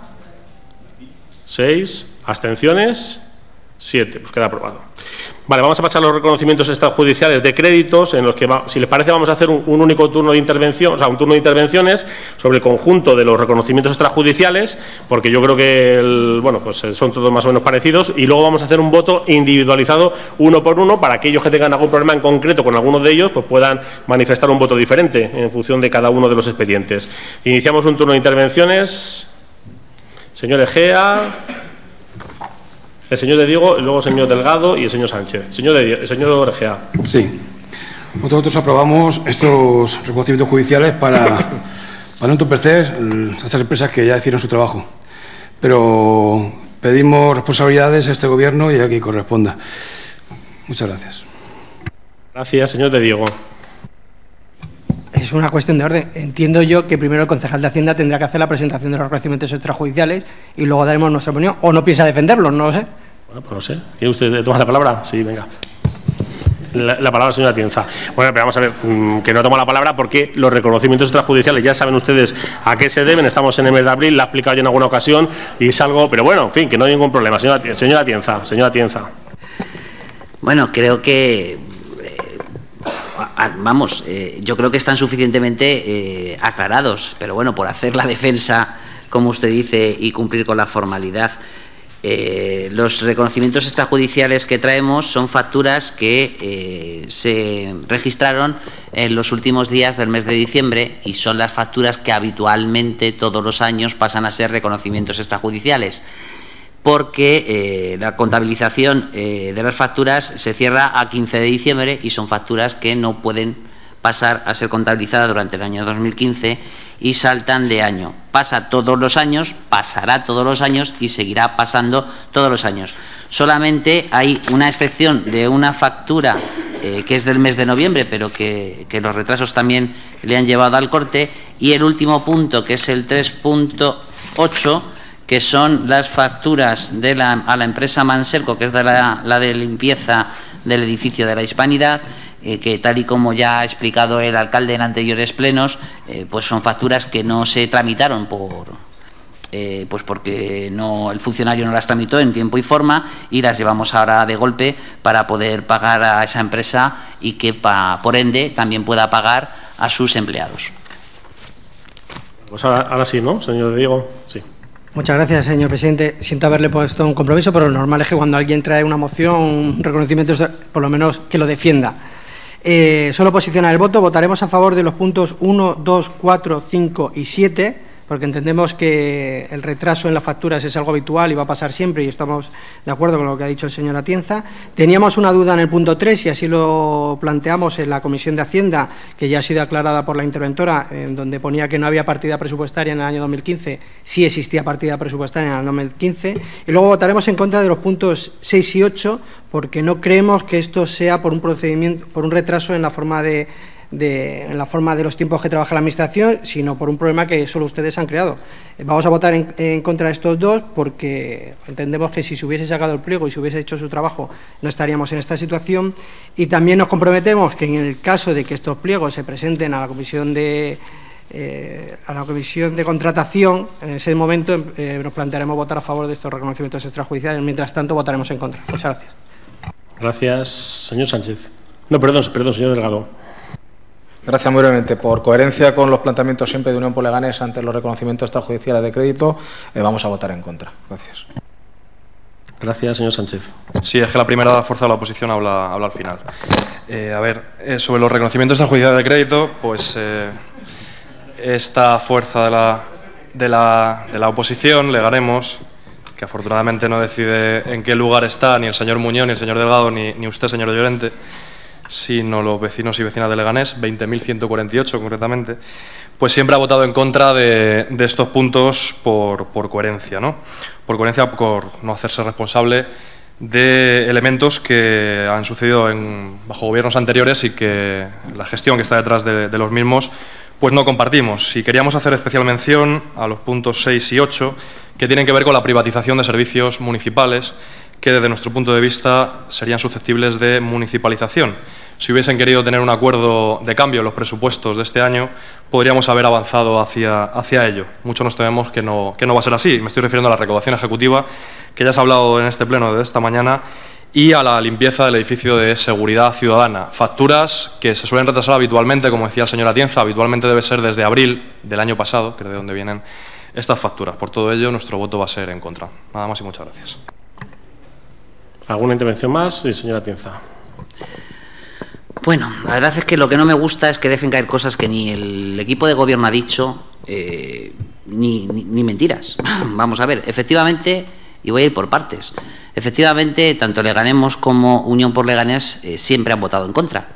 6. ¿Abstenciones? 7. Pues queda aprobado. Vale, vamos a pasar a los reconocimientos extrajudiciales de créditos, en los que, si les parece, vamos a hacer un único turno de intervención, o sea, un turno de intervenciones sobre el conjunto de los reconocimientos extrajudiciales, porque yo creo que, bueno, pues son todos más o menos parecidos, y luego vamos a hacer un voto individualizado uno por uno para aquellos que tengan algún problema en concreto con algunos de ellos, pues puedan manifestar un voto diferente en función de cada uno de los expedientes. Iniciamos un turno de intervenciones. Señor Egea, el señor de Diego, y luego el señor Delgado y el señor Sánchez. Señor Egea. Sí. Nosotros aprobamos estos reconocimientos judiciales para no entorpecer a estas empresas que ya hicieron su trabajo. Pero pedimos responsabilidades a este Gobierno y a quien corresponda. Muchas gracias. Gracias, señor de Diego. Es una cuestión de orden. Entiendo yo que primero el concejal de Hacienda tendrá que hacer la presentación de los reconocimientos extrajudiciales y luego daremos nuestra opinión. ¿O no piensa defenderlos? No lo sé. Bueno, pues no sé. ¿Quiere usted tomar la palabra? Sí, venga. La palabra, señora Atienza. Bueno, pero vamos a ver, que no tomo la palabra porque los reconocimientos extrajudiciales ya saben ustedes a qué se deben. Estamos en el mes de abril, la he explicado yo en alguna ocasión y es algo, pero bueno, en fin, que no hay ningún problema. Señora Atienza. Bueno, creo que... yo creo que están suficientemente aclarados, pero bueno, por hacer la defensa, como usted dice, y cumplir con la formalidad, los reconocimientos extrajudiciales que traemos son facturas que se registraron en los últimos días del mes de diciembre y son las facturas que habitualmente todos los años pasan a ser reconocimientos extrajudiciales, porque la contabilización de las facturas se cierra a 15 de diciembre y son facturas que no pueden pasar a ser contabilizadas durante el año 2015 y saltan de año. Pasa todos los años, pasará todos los años y seguirá pasando todos los años. Solamente hay una excepción de una factura que es del mes de noviembre, pero que los retrasos también le han llevado al corte, y el último punto, que es el 3.8, que son las facturas a la empresa Manserco, que es la de limpieza del edificio de la Hispanidad, que tal y como ya ha explicado el alcalde en anteriores plenos, pues son facturas que no se tramitaron pues porque el funcionario no las tramitó en tiempo y forma, y las llevamos ahora de golpe para poder pagar a esa empresa y que por ende también pueda pagar a sus empleados. Pues ahora sí, ¿no, señor Diego? Sí. Muchas gracias, señor presidente. Siento haberle puesto un compromiso, pero lo normal es que cuando alguien trae una moción, un reconocimiento, por lo menos que lo defienda. Solo posicionar el voto. Votaremos a favor de los puntos 1, 2, 4, 5 y 7, porque entendemos que el retraso en las facturas es algo habitual y va a pasar siempre, y estamos de acuerdo con lo que ha dicho el señor Atienza. Teníamos una duda en el punto 3, y así lo planteamos en la Comisión de Hacienda, que ya ha sido aclarada por la interventora, en donde ponía que no había partida presupuestaria en el año 2015. Sí existía partida presupuestaria en el año 2015. Y luego votaremos en contra de los puntos 6 y 8, porque no creemos que esto sea por un procedimiento, por un retraso en la forma de los tiempos que trabaja la Administración, sino por un problema que solo ustedes han creado. Vamos a votar en contra de estos dos, porque entendemos que si se hubiese sacado el pliego y se hubiese hecho su trabajo, no estaríamos en esta situación. Y también nos comprometemos que en el caso de que estos pliegos se presenten a la Comisión de Contratación, en ese momento nos plantearemos votar a favor de estos reconocimientos extrajudiciales. Mientras tanto, votaremos en contra. Muchas gracias. Gracias, señor Sánchez. No, perdón, señor Delgado. Gracias, muy brevemente. Por coherencia con los planteamientos siempre de Unión por Leganés ante los reconocimientos extrajudiciales de crédito, vamos a votar en contra. Gracias. Gracias, señor Sánchez. Sí, es que la primera fuerza de la oposición habla al final. Sobre los reconocimientos extrajudiciales de crédito, pues esta fuerza de la oposición, Leganemos, que afortunadamente no decide en qué lugar está ni el señor Muñoz, ni el señor Delgado, ni usted, señor Llorente, sino los vecinos y vecinas de Leganés, 20.148 concretamente, pues siempre ha votado en contra de estos puntos por coherencia, ¿no? Por coherencia, por no hacerse responsable de elementos que han sucedido bajo gobiernos anteriores y que la gestión que está detrás de los mismos pues no compartimos. Y queríamos hacer especial mención a los puntos 6 y 8, que tienen que ver con la privatización de servicios municipales, que desde nuestro punto de vista serían susceptibles de municipalización. Si hubiesen querido tener un acuerdo de cambio en los presupuestos de este año, podríamos haber avanzado hacia ello. Mucho nos tememos que no va a ser así. Me estoy refiriendo a la recaudación ejecutiva, que ya se ha hablado en este pleno de esta mañana, y a la limpieza del edificio de seguridad ciudadana. Facturas que se suelen retrasar habitualmente, como decía el señor Atienza, habitualmente debe ser desde abril del año pasado, que es de donde vienen estas facturas. Por todo ello, nuestro voto va a ser en contra. Nada más y muchas gracias. ¿Alguna intervención más? Sí, señora Atienza. Bueno, la verdad es que lo que no me gusta es que dejen caer cosas que ni el equipo de gobierno ha dicho, ni mentiras. Vamos a ver, efectivamente, y voy a ir por partes, efectivamente, tanto Leganemos como Unión por Leganés siempre han votado en contra.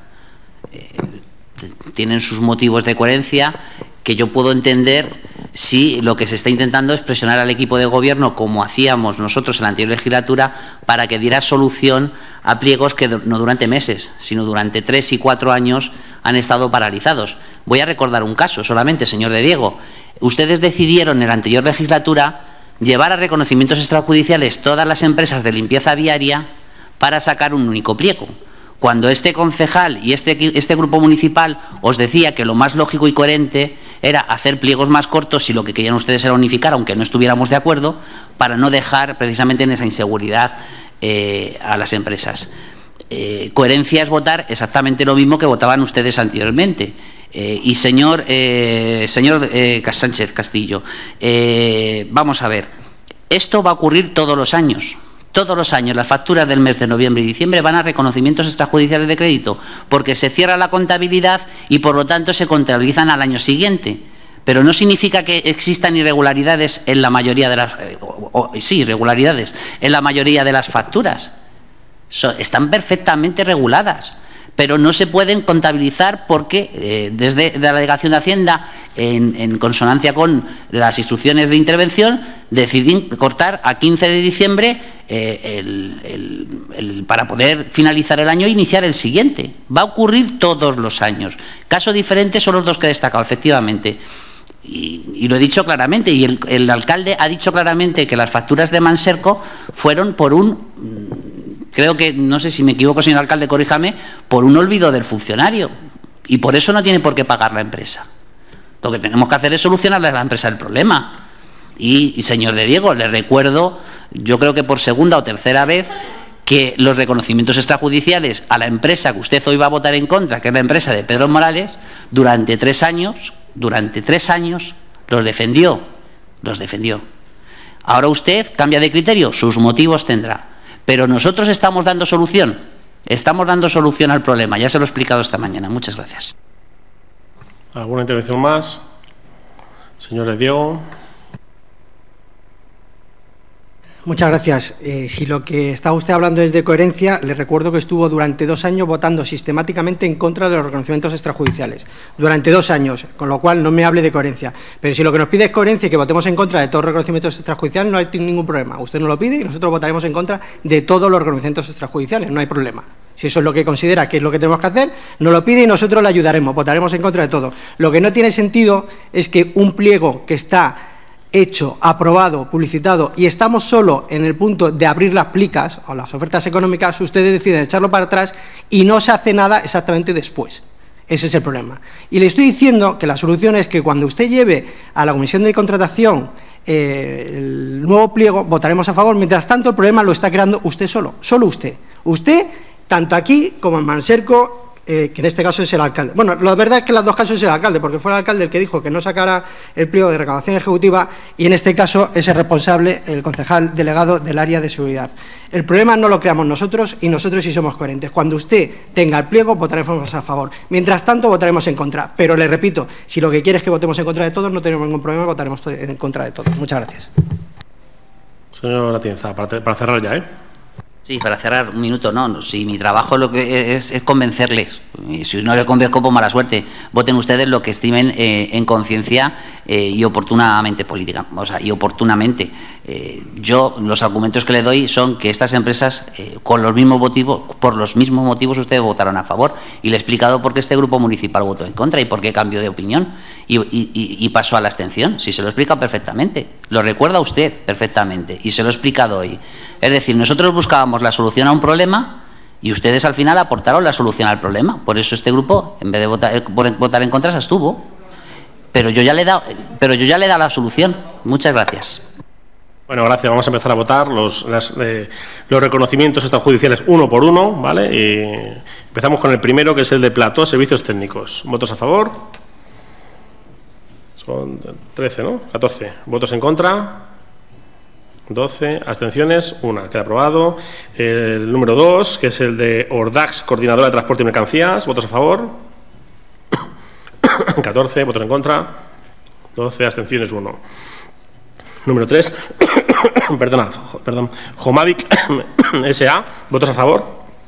Tienen sus motivos de coherencia que yo puedo entender si lo que se está intentando es presionar al equipo de gobierno, como hacíamos nosotros en la anterior legislatura, para que diera solución a pliegos que no durante meses, sino durante 3 y 4 años han estado paralizados. Voy a recordar un caso solamente, señor de Diego. Ustedes decidieron en la anterior legislatura llevar a reconocimientos extrajudiciales todas las empresas de limpieza viaria para sacar un único pliego. Cuando este concejal y este grupo municipal os decía que lo más lógico y coherente era hacer pliegos más cortos, y lo que querían ustedes era unificar, aunque no estuviéramos de acuerdo, para no dejar precisamente en esa inseguridad a las empresas. Coherencia es votar exactamente lo mismo que votaban ustedes anteriormente. Y señor Sánchez Castillo, vamos a ver, esto va a ocurrir todos los años. Todos los años las facturas del mes de noviembre y diciembre van a reconocimientos extrajudiciales de crédito, porque se cierra la contabilidad y por lo tanto se contabilizan al año siguiente. Pero no significa que existan irregularidades en la mayoría de las irregularidades en la mayoría de las facturas. Están perfectamente reguladas, pero no se pueden contabilizar porque desde la Delegación de Hacienda, en consonancia con las instrucciones de intervención, deciden cortar a 15 de diciembre para poder finalizar el año e iniciar el siguiente. Va a ocurrir todos los años. Caso diferente son los dos que he destacado, efectivamente. Y lo he dicho claramente, y el alcalde ha dicho claramente que las facturas de Manserco fueron por creo que, no sé si me equivoco, señor alcalde, corríjame, por un olvido del funcionario. Y por eso no tiene por qué pagar la empresa. Lo que tenemos que hacer es solucionarle a la empresa el problema. Y señor de Diego, le recuerdo, yo creo que por segunda o tercera vez, que los reconocimientos extrajudiciales a la empresa que usted hoy va a votar en contra, que es la empresa de Pedro Morales, durante 3 años los defendió. Ahora usted cambia de criterio, sus motivos tendrá. Pero nosotros estamos dando solución al problema. Ya se lo he explicado esta mañana. Muchas gracias. ¿Alguna intervención más? Señor Diego. Muchas gracias. Si lo que está usted hablando es de coherencia, le recuerdo que estuvo durante 2 años votando sistemáticamente en contra de los reconocimientos extrajudiciales. Durante 2 años, con lo cual no me hable de coherencia. Pero si lo que nos pide es coherencia y que votemos en contra de todos los reconocimientos extrajudiciales, no hay ningún problema. Usted nos lo pide y nosotros votaremos en contra de todos los reconocimientos extrajudiciales, no hay problema. Si eso es lo que considera que es lo que tenemos que hacer, nos lo pide y nosotros le ayudaremos, votaremos en contra de todo. Lo que no tiene sentido es que un pliego que está hecho, aprobado, publicitado, y estamos solo en el punto de abrir las plicas o las ofertas económicas, ustedes deciden echarlo para atrás y no se hace nada exactamente después. Ese es el problema. Y le estoy diciendo que la solución es que cuando usted lleve a la Comisión de Contratación el nuevo pliego, votaremos a favor. Mientras tanto, el problema lo está creando usted solo usted. Usted, tanto aquí como en Manserco, que en este caso es el alcalde. Bueno, la verdad es que en los 2 casos es el alcalde, porque fue el alcalde el que dijo que no sacara el pliego de recaudación ejecutiva y en este caso es el responsable, el concejal delegado del área de seguridad. El problema no lo creamos nosotros y nosotros sí somos coherentes. Cuando usted tenga el pliego, votaremos a favor. Mientras tanto, votaremos en contra. Pero le repito, si lo que quiere es que votemos en contra de todos, no tenemos ningún problema, votaremos en contra de todos. Muchas gracias. Señor Atienza, para cerrar ya, Sí, para cerrar, un minuto, no, si mi trabajo lo que es convencerles, y si no les convenzco, pues mala suerte, voten ustedes lo que estimen en conciencia y oportunamente política, o sea, y oportunamente. Yo, los argumentos que le doy son que estas empresas, por los mismos motivos ustedes votaron a favor, y le he explicado por qué este grupo municipal votó en contra y por qué cambió de opinión y pasó a la abstención. Si se lo he explicado perfectamente, lo recuerda usted perfectamente y se lo he explicado hoy. Es decir, nosotros buscábamos la solución a un problema y ustedes al final aportaron la solución al problema. Por eso este grupo, en vez de votar en contra, se abstuvo. Pero yo ya le he dado la solución. Muchas gracias. Bueno, gracias. Vamos a empezar a votar los reconocimientos extrajudiciales uno por uno, ¿vale? Y empezamos con el primero, que es el de Plató, Servicios Técnicos. ¿Votos a favor? Son 13, ¿no? 14. ¿Votos en contra? 12. Abstenciones, 1. Queda aprobado. El número 2, que es el de Ordax, Coordinadora de Transporte y Mercancías. ¿Votos a favor? 14. ¿Votos en contra? 12. Abstenciones, 1. Número 3. perdón. Jomavic S.A. ¿Votos a favor?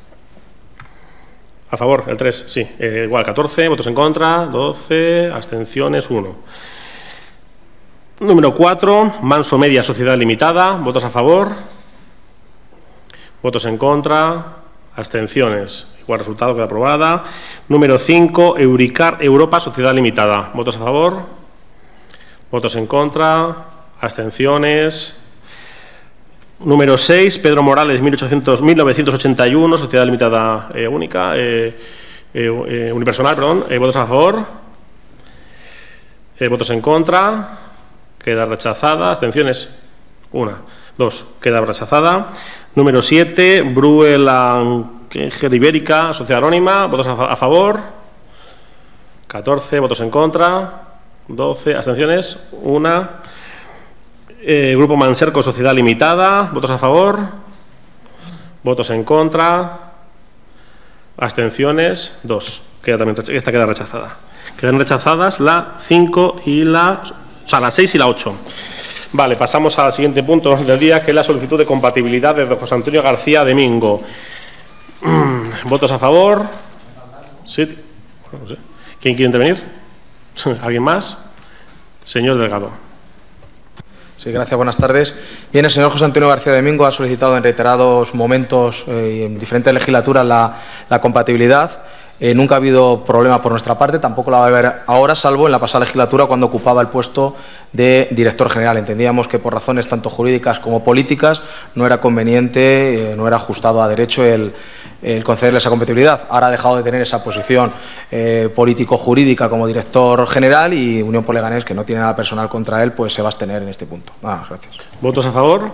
A favor, el 3, sí. Igual, 14. ¿Votos en contra? 12. Abstenciones, 1. Número 4, Manso Media Sociedad Limitada. ¿Votos a favor? ¿Votos en contra? Abstenciones. Igual resultado, queda aprobada. Número 5, Euricar Europa Sociedad Limitada. ¿Votos a favor? ¿Votos en contra? Abstenciones. Número 6, Pedro Morales 1981, Sociedad Limitada Única, Unipersonal, perdón. ¿Votos a favor? ¿Votos en contra? Queda rechazada. Abstenciones. 1. 2. Queda rechazada. Número 7. Bruel Ibérica, Sociedad Anónima. ¿Votos a favor? 14. ¿Votos en contra? 12. Abstenciones. 1. Grupo Manserco, Sociedad Limitada. ¿Votos a favor? ¿Votos en contra? Abstenciones. 2. Esta queda rechazada. Quedan rechazadas la 5 y la 6 y la 8. Vale, pasamos al siguiente punto del día, que es la solicitud de compatibilidad de José Antonio García Domingo. ¿Votos a favor? Sí. No sé. ¿Quién quiere intervenir? ¿Alguien más? Señor Delgado. Sí, gracias. Buenas tardes. Bien, el señor José Antonio García Domingo ha solicitado en reiterados momentos y en diferentes legislaturas la compatibilidad. nunca ha habido problema por nuestra parte, tampoco la va a haber ahora, salvo en la pasada legislatura cuando ocupaba el puesto de director general. Entendíamos que por razones tanto jurídicas como políticas no era conveniente, no era ajustado a derecho el concederle esa compatibilidad. Ahora ha dejado de tener esa posición político-jurídica como director general y Unión por Leganés, que no tiene nada personal contra él, pues se va a abstener en este punto. Nada, gracias. ¿Votos a favor?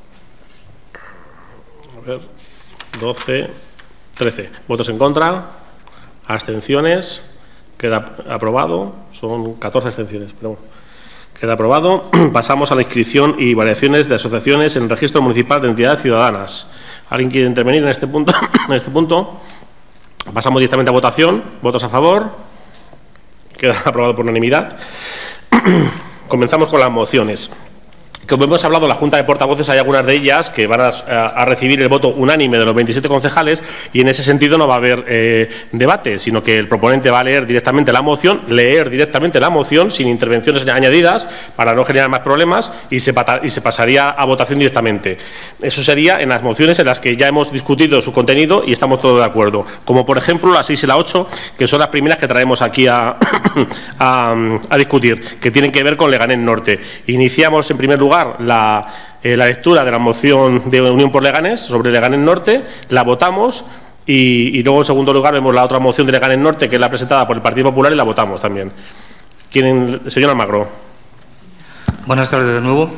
A ver, 12, 13. ¿Votos en contra? Abstenciones. Queda aprobado. Son 14 abstenciones, pero bueno. Queda aprobado. Pasamos a la inscripción y variaciones de asociaciones en el Registro Municipal de Entidades Ciudadanas. ¿Alguien quiere intervenir en este punto? En este punto. Pasamos directamente a votación. ¿Votos a favor? Queda aprobado por unanimidad. Comenzamos con las mociones. Como hemos hablado, la Junta de Portavoces, hay algunas de ellas que van a recibir el voto unánime de los 27 concejales y en ese sentido no va a haber debate, sino que el proponente va a leer directamente la moción sin intervenciones añadidas para no generar más problemas y se pasaría a votación directamente. Eso sería en las mociones en las que ya hemos discutido su contenido y estamos todos de acuerdo, como por ejemplo la 6 y la 8, que son las primeras que traemos aquí a discutir, que tienen que ver con Leganés Norte. Iniciamos en primer lugar la lectura de la moción de Unión por Leganés sobre Leganés Norte, la votamos y luego en segundo lugar vemos la otra moción de Leganés Norte, que es la presentada por el Partido Popular, y la votamos también. Señor Almagro. Buenas tardes de nuevo.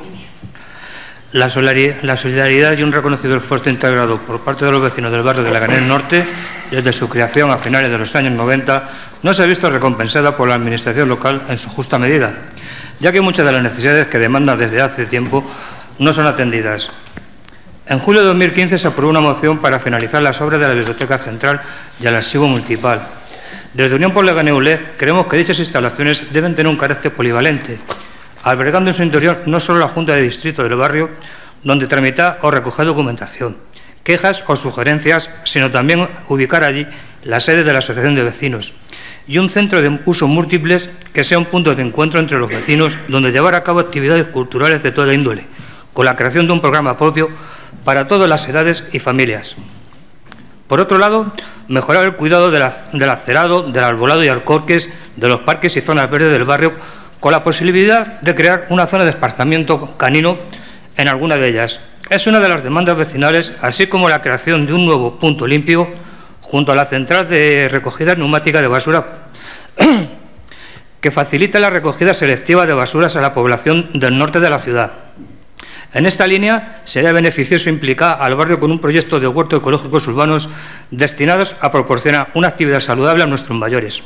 La solidaridad y un reconocido esfuerzo integrado por parte de los vecinos del barrio de Leganés Norte desde su creación a finales de los años 90 no se ha visto recompensada por la Administración local en su justa medida, ya que muchas de las necesidades que demandan desde hace tiempo no son atendidas. En julio de 2015 se aprobó una moción para finalizar las obras de la Biblioteca Central y el Archivo Municipal. Desde Unión por Leganés creemos que dichas instalaciones deben tener un carácter polivalente, albergando en su interior no solo la Junta de Distrito del barrio, donde tramitar o recoger documentación, quejas o sugerencias, sino también ubicar allí la sede de la Asociación de Vecinos y un centro de usos múltiples que sea un punto de encuentro entre los vecinos donde llevar a cabo actividades culturales de toda índole, con la creación de un programa propio para todas las edades y familias. Por otro lado, mejorar el cuidado del acerado, del arbolado y alcorques de los parques y zonas verdes del barrio, con la posibilidad de crear una zona de esparcimiento canino en alguna de ellas. Es una de las demandas vecinales, así como la creación de un nuevo punto limpio junto a la central de recogida neumática de basura que facilite la recogida selectiva de basuras a la población del norte de la ciudad. En esta línea sería beneficioso implicar al barrio con un proyecto de huertos ecológicos urbanos destinados a proporcionar una actividad saludable a nuestros mayores.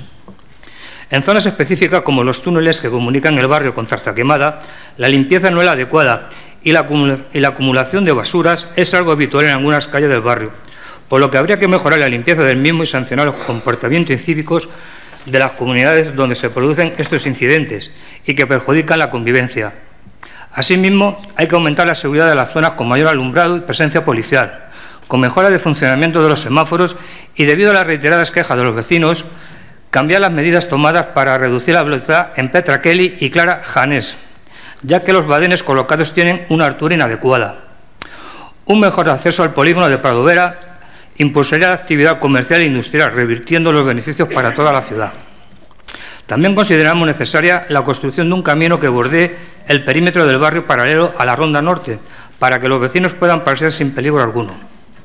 En zonas específicas como los túneles que comunican el barrio con Zarzaquemada, la limpieza no es la adecuada y la acumulación de basuras es algo habitual en algunas calles del barrio, por lo que habría que mejorar la limpieza del mismo y sancionar los comportamientos incívicos de las comunidades donde se producen estos incidentes y que perjudican la convivencia. Asimismo, hay que aumentar la seguridad de las zonas con mayor alumbrado y presencia policial, con mejora de funcionamiento de los semáforos y, debido a las reiteradas quejas de los vecinos, cambiar las medidas tomadas para reducir la velocidad en Petra Kelly y Clara Janés, ya que los badenes colocados tienen una altura inadecuada. Un mejor acceso al polígono de Prado Vera impulsaría la actividad comercial e industrial, revirtiendo los beneficios para toda la ciudad. También consideramos necesaria la construcción de un camino que bordee el perímetro del barrio paralelo a la Ronda Norte, para que los vecinos puedan pasear sin peligro alguno.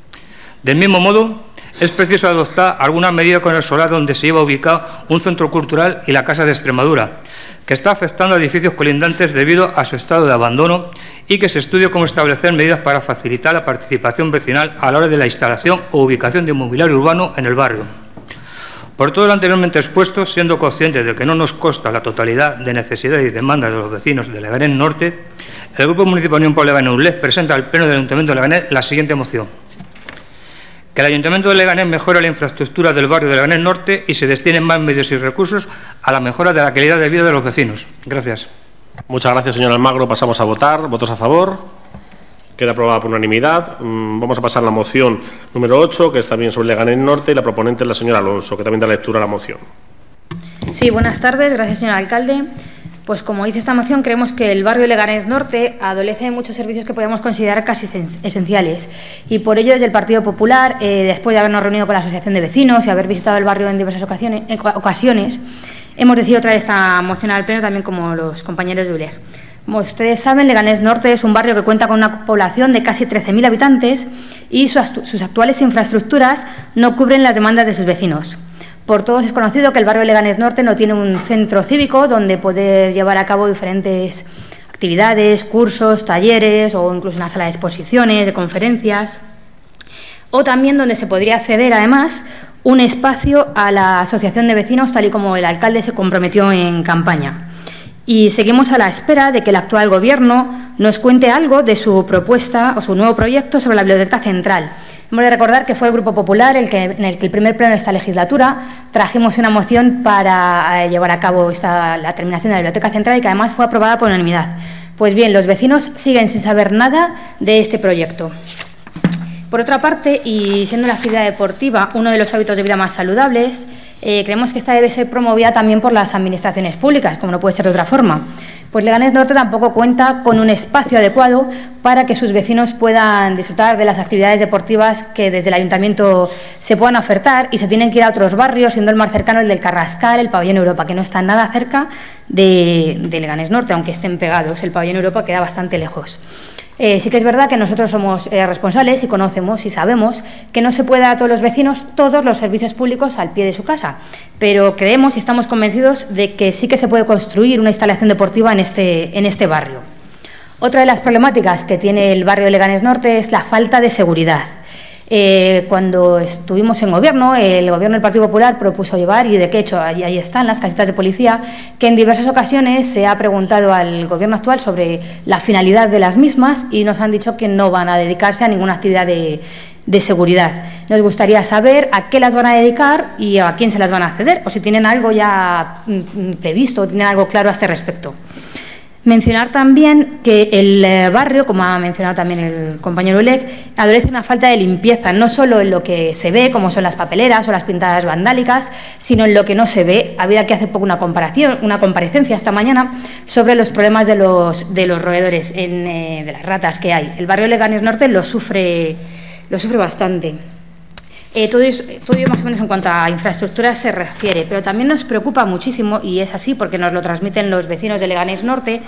Del mismo modo, es preciso adoptar alguna medida con el solar donde se iba a ubicar un centro cultural y la Casa de Extremadura, que está afectando a edificios colindantes debido a su estado de abandono, y que se estudie cómo establecer medidas para facilitar la participación vecinal a la hora de la instalación o ubicación de mobiliario urbano en el barrio. Por todo lo anteriormente expuesto, siendo conscientes de que no nos consta la totalidad de necesidades y demandas de los vecinos de Leganés Norte, el Grupo Municipal Unión por Leganés presenta al Pleno del Ayuntamiento de Leganés la siguiente moción: que el Ayuntamiento de Leganés mejore la infraestructura del barrio de Leganés Norte y se destinen más medios y recursos a la mejora de la calidad de vida de los vecinos. Gracias. Muchas gracias, señor Almagro. Pasamos a votar. ¿Votos a favor? Queda aprobada por unanimidad. Vamos a pasar a la moción número 8, que es también sobre Leganés Norte, y la proponente es la señora Alonso, que también da lectura a la moción. Sí, buenas tardes. Gracias, señor alcalde. Pues como dice esta moción, creemos que el barrio Leganés Norte adolece de muchos servicios que podemos considerar casi esenciales. Y por ello, desde el Partido Popular, después de habernos reunido con la Asociación de Vecinos y haber visitado el barrio en diversas ocasiones, hemos decidido traer esta moción al Pleno, también como los compañeros de ULEG. Como ustedes saben, Leganés Norte es un barrio que cuenta con una población de casi 13.000 habitantes y sus actuales infraestructuras no cubren las demandas de sus vecinos. Por todos es conocido que el barrio Leganés Norte no tiene un centro cívico donde poder llevar a cabo diferentes actividades, cursos, talleres o incluso una sala de exposiciones, de conferencias, o también donde se podría acceder, además, un espacio a la asociación de vecinos, tal y como el alcalde se comprometió en campaña. Y seguimos a la espera de que el actual Gobierno nos cuente algo de su propuesta o su nuevo proyecto sobre la Biblioteca Central. Hemos de recordar que fue el Grupo Popular en el que el primer pleno de esta legislatura trajimos una moción para llevar a cabo la terminación de la Biblioteca Central y que además fue aprobada por unanimidad. Pues bien, los vecinos siguen sin saber nada de este proyecto. Por otra parte, y siendo la actividad deportiva uno de los hábitos de vida más saludables, creemos que esta debe ser promovida también por las administraciones públicas, como no puede ser de otra forma. Pues Leganés Norte tampoco cuenta con un espacio adecuado para que sus vecinos puedan disfrutar de las actividades deportivas que desde el Ayuntamiento se puedan ofertar y se tienen que ir a otros barrios, siendo el más cercano el del Carrascal, el Pabellón Europa, que no está nada cerca de Leganés Norte, aunque estén pegados. El Pabellón Europa queda bastante lejos. Sí que es verdad que nosotros somos responsables y conocemos y sabemos que no se puede dar a todos los vecinos todos los servicios públicos al pie de su casa, pero creemos y estamos convencidos de que sí que se puede construir una instalación deportiva en este barrio. Otra de las problemáticas que tiene el barrio de Leganés Norte es la falta de seguridad. Cuando estuvimos en Gobierno, el Gobierno del Partido Popular propuso llevar, y de hecho ahí están las casetas de policía, que en diversas ocasiones se ha preguntado al Gobierno actual sobre la finalidad de las mismas y nos han dicho que no van a dedicarse a ninguna actividad de seguridad. Nos gustaría saber a qué las van a dedicar y a quién se las van a ceder, o si tienen algo ya previsto o tienen algo claro a este respecto. Mencionar también que el barrio, como ha mencionado también el compañero Uleg, adolece una falta de limpieza, no solo en lo que se ve, como son las papeleras o las pintadas vandálicas, sino en lo que no se ve. Había aquí hace poco una comparecencia esta mañana sobre los problemas de los roedores, de las ratas que hay. El barrio de Leganés Norte lo sufre bastante. Todo ello más o menos en cuanto a infraestructura se refiere, pero también nos preocupa muchísimo, y es así porque nos lo transmiten los vecinos de Leganés Norte,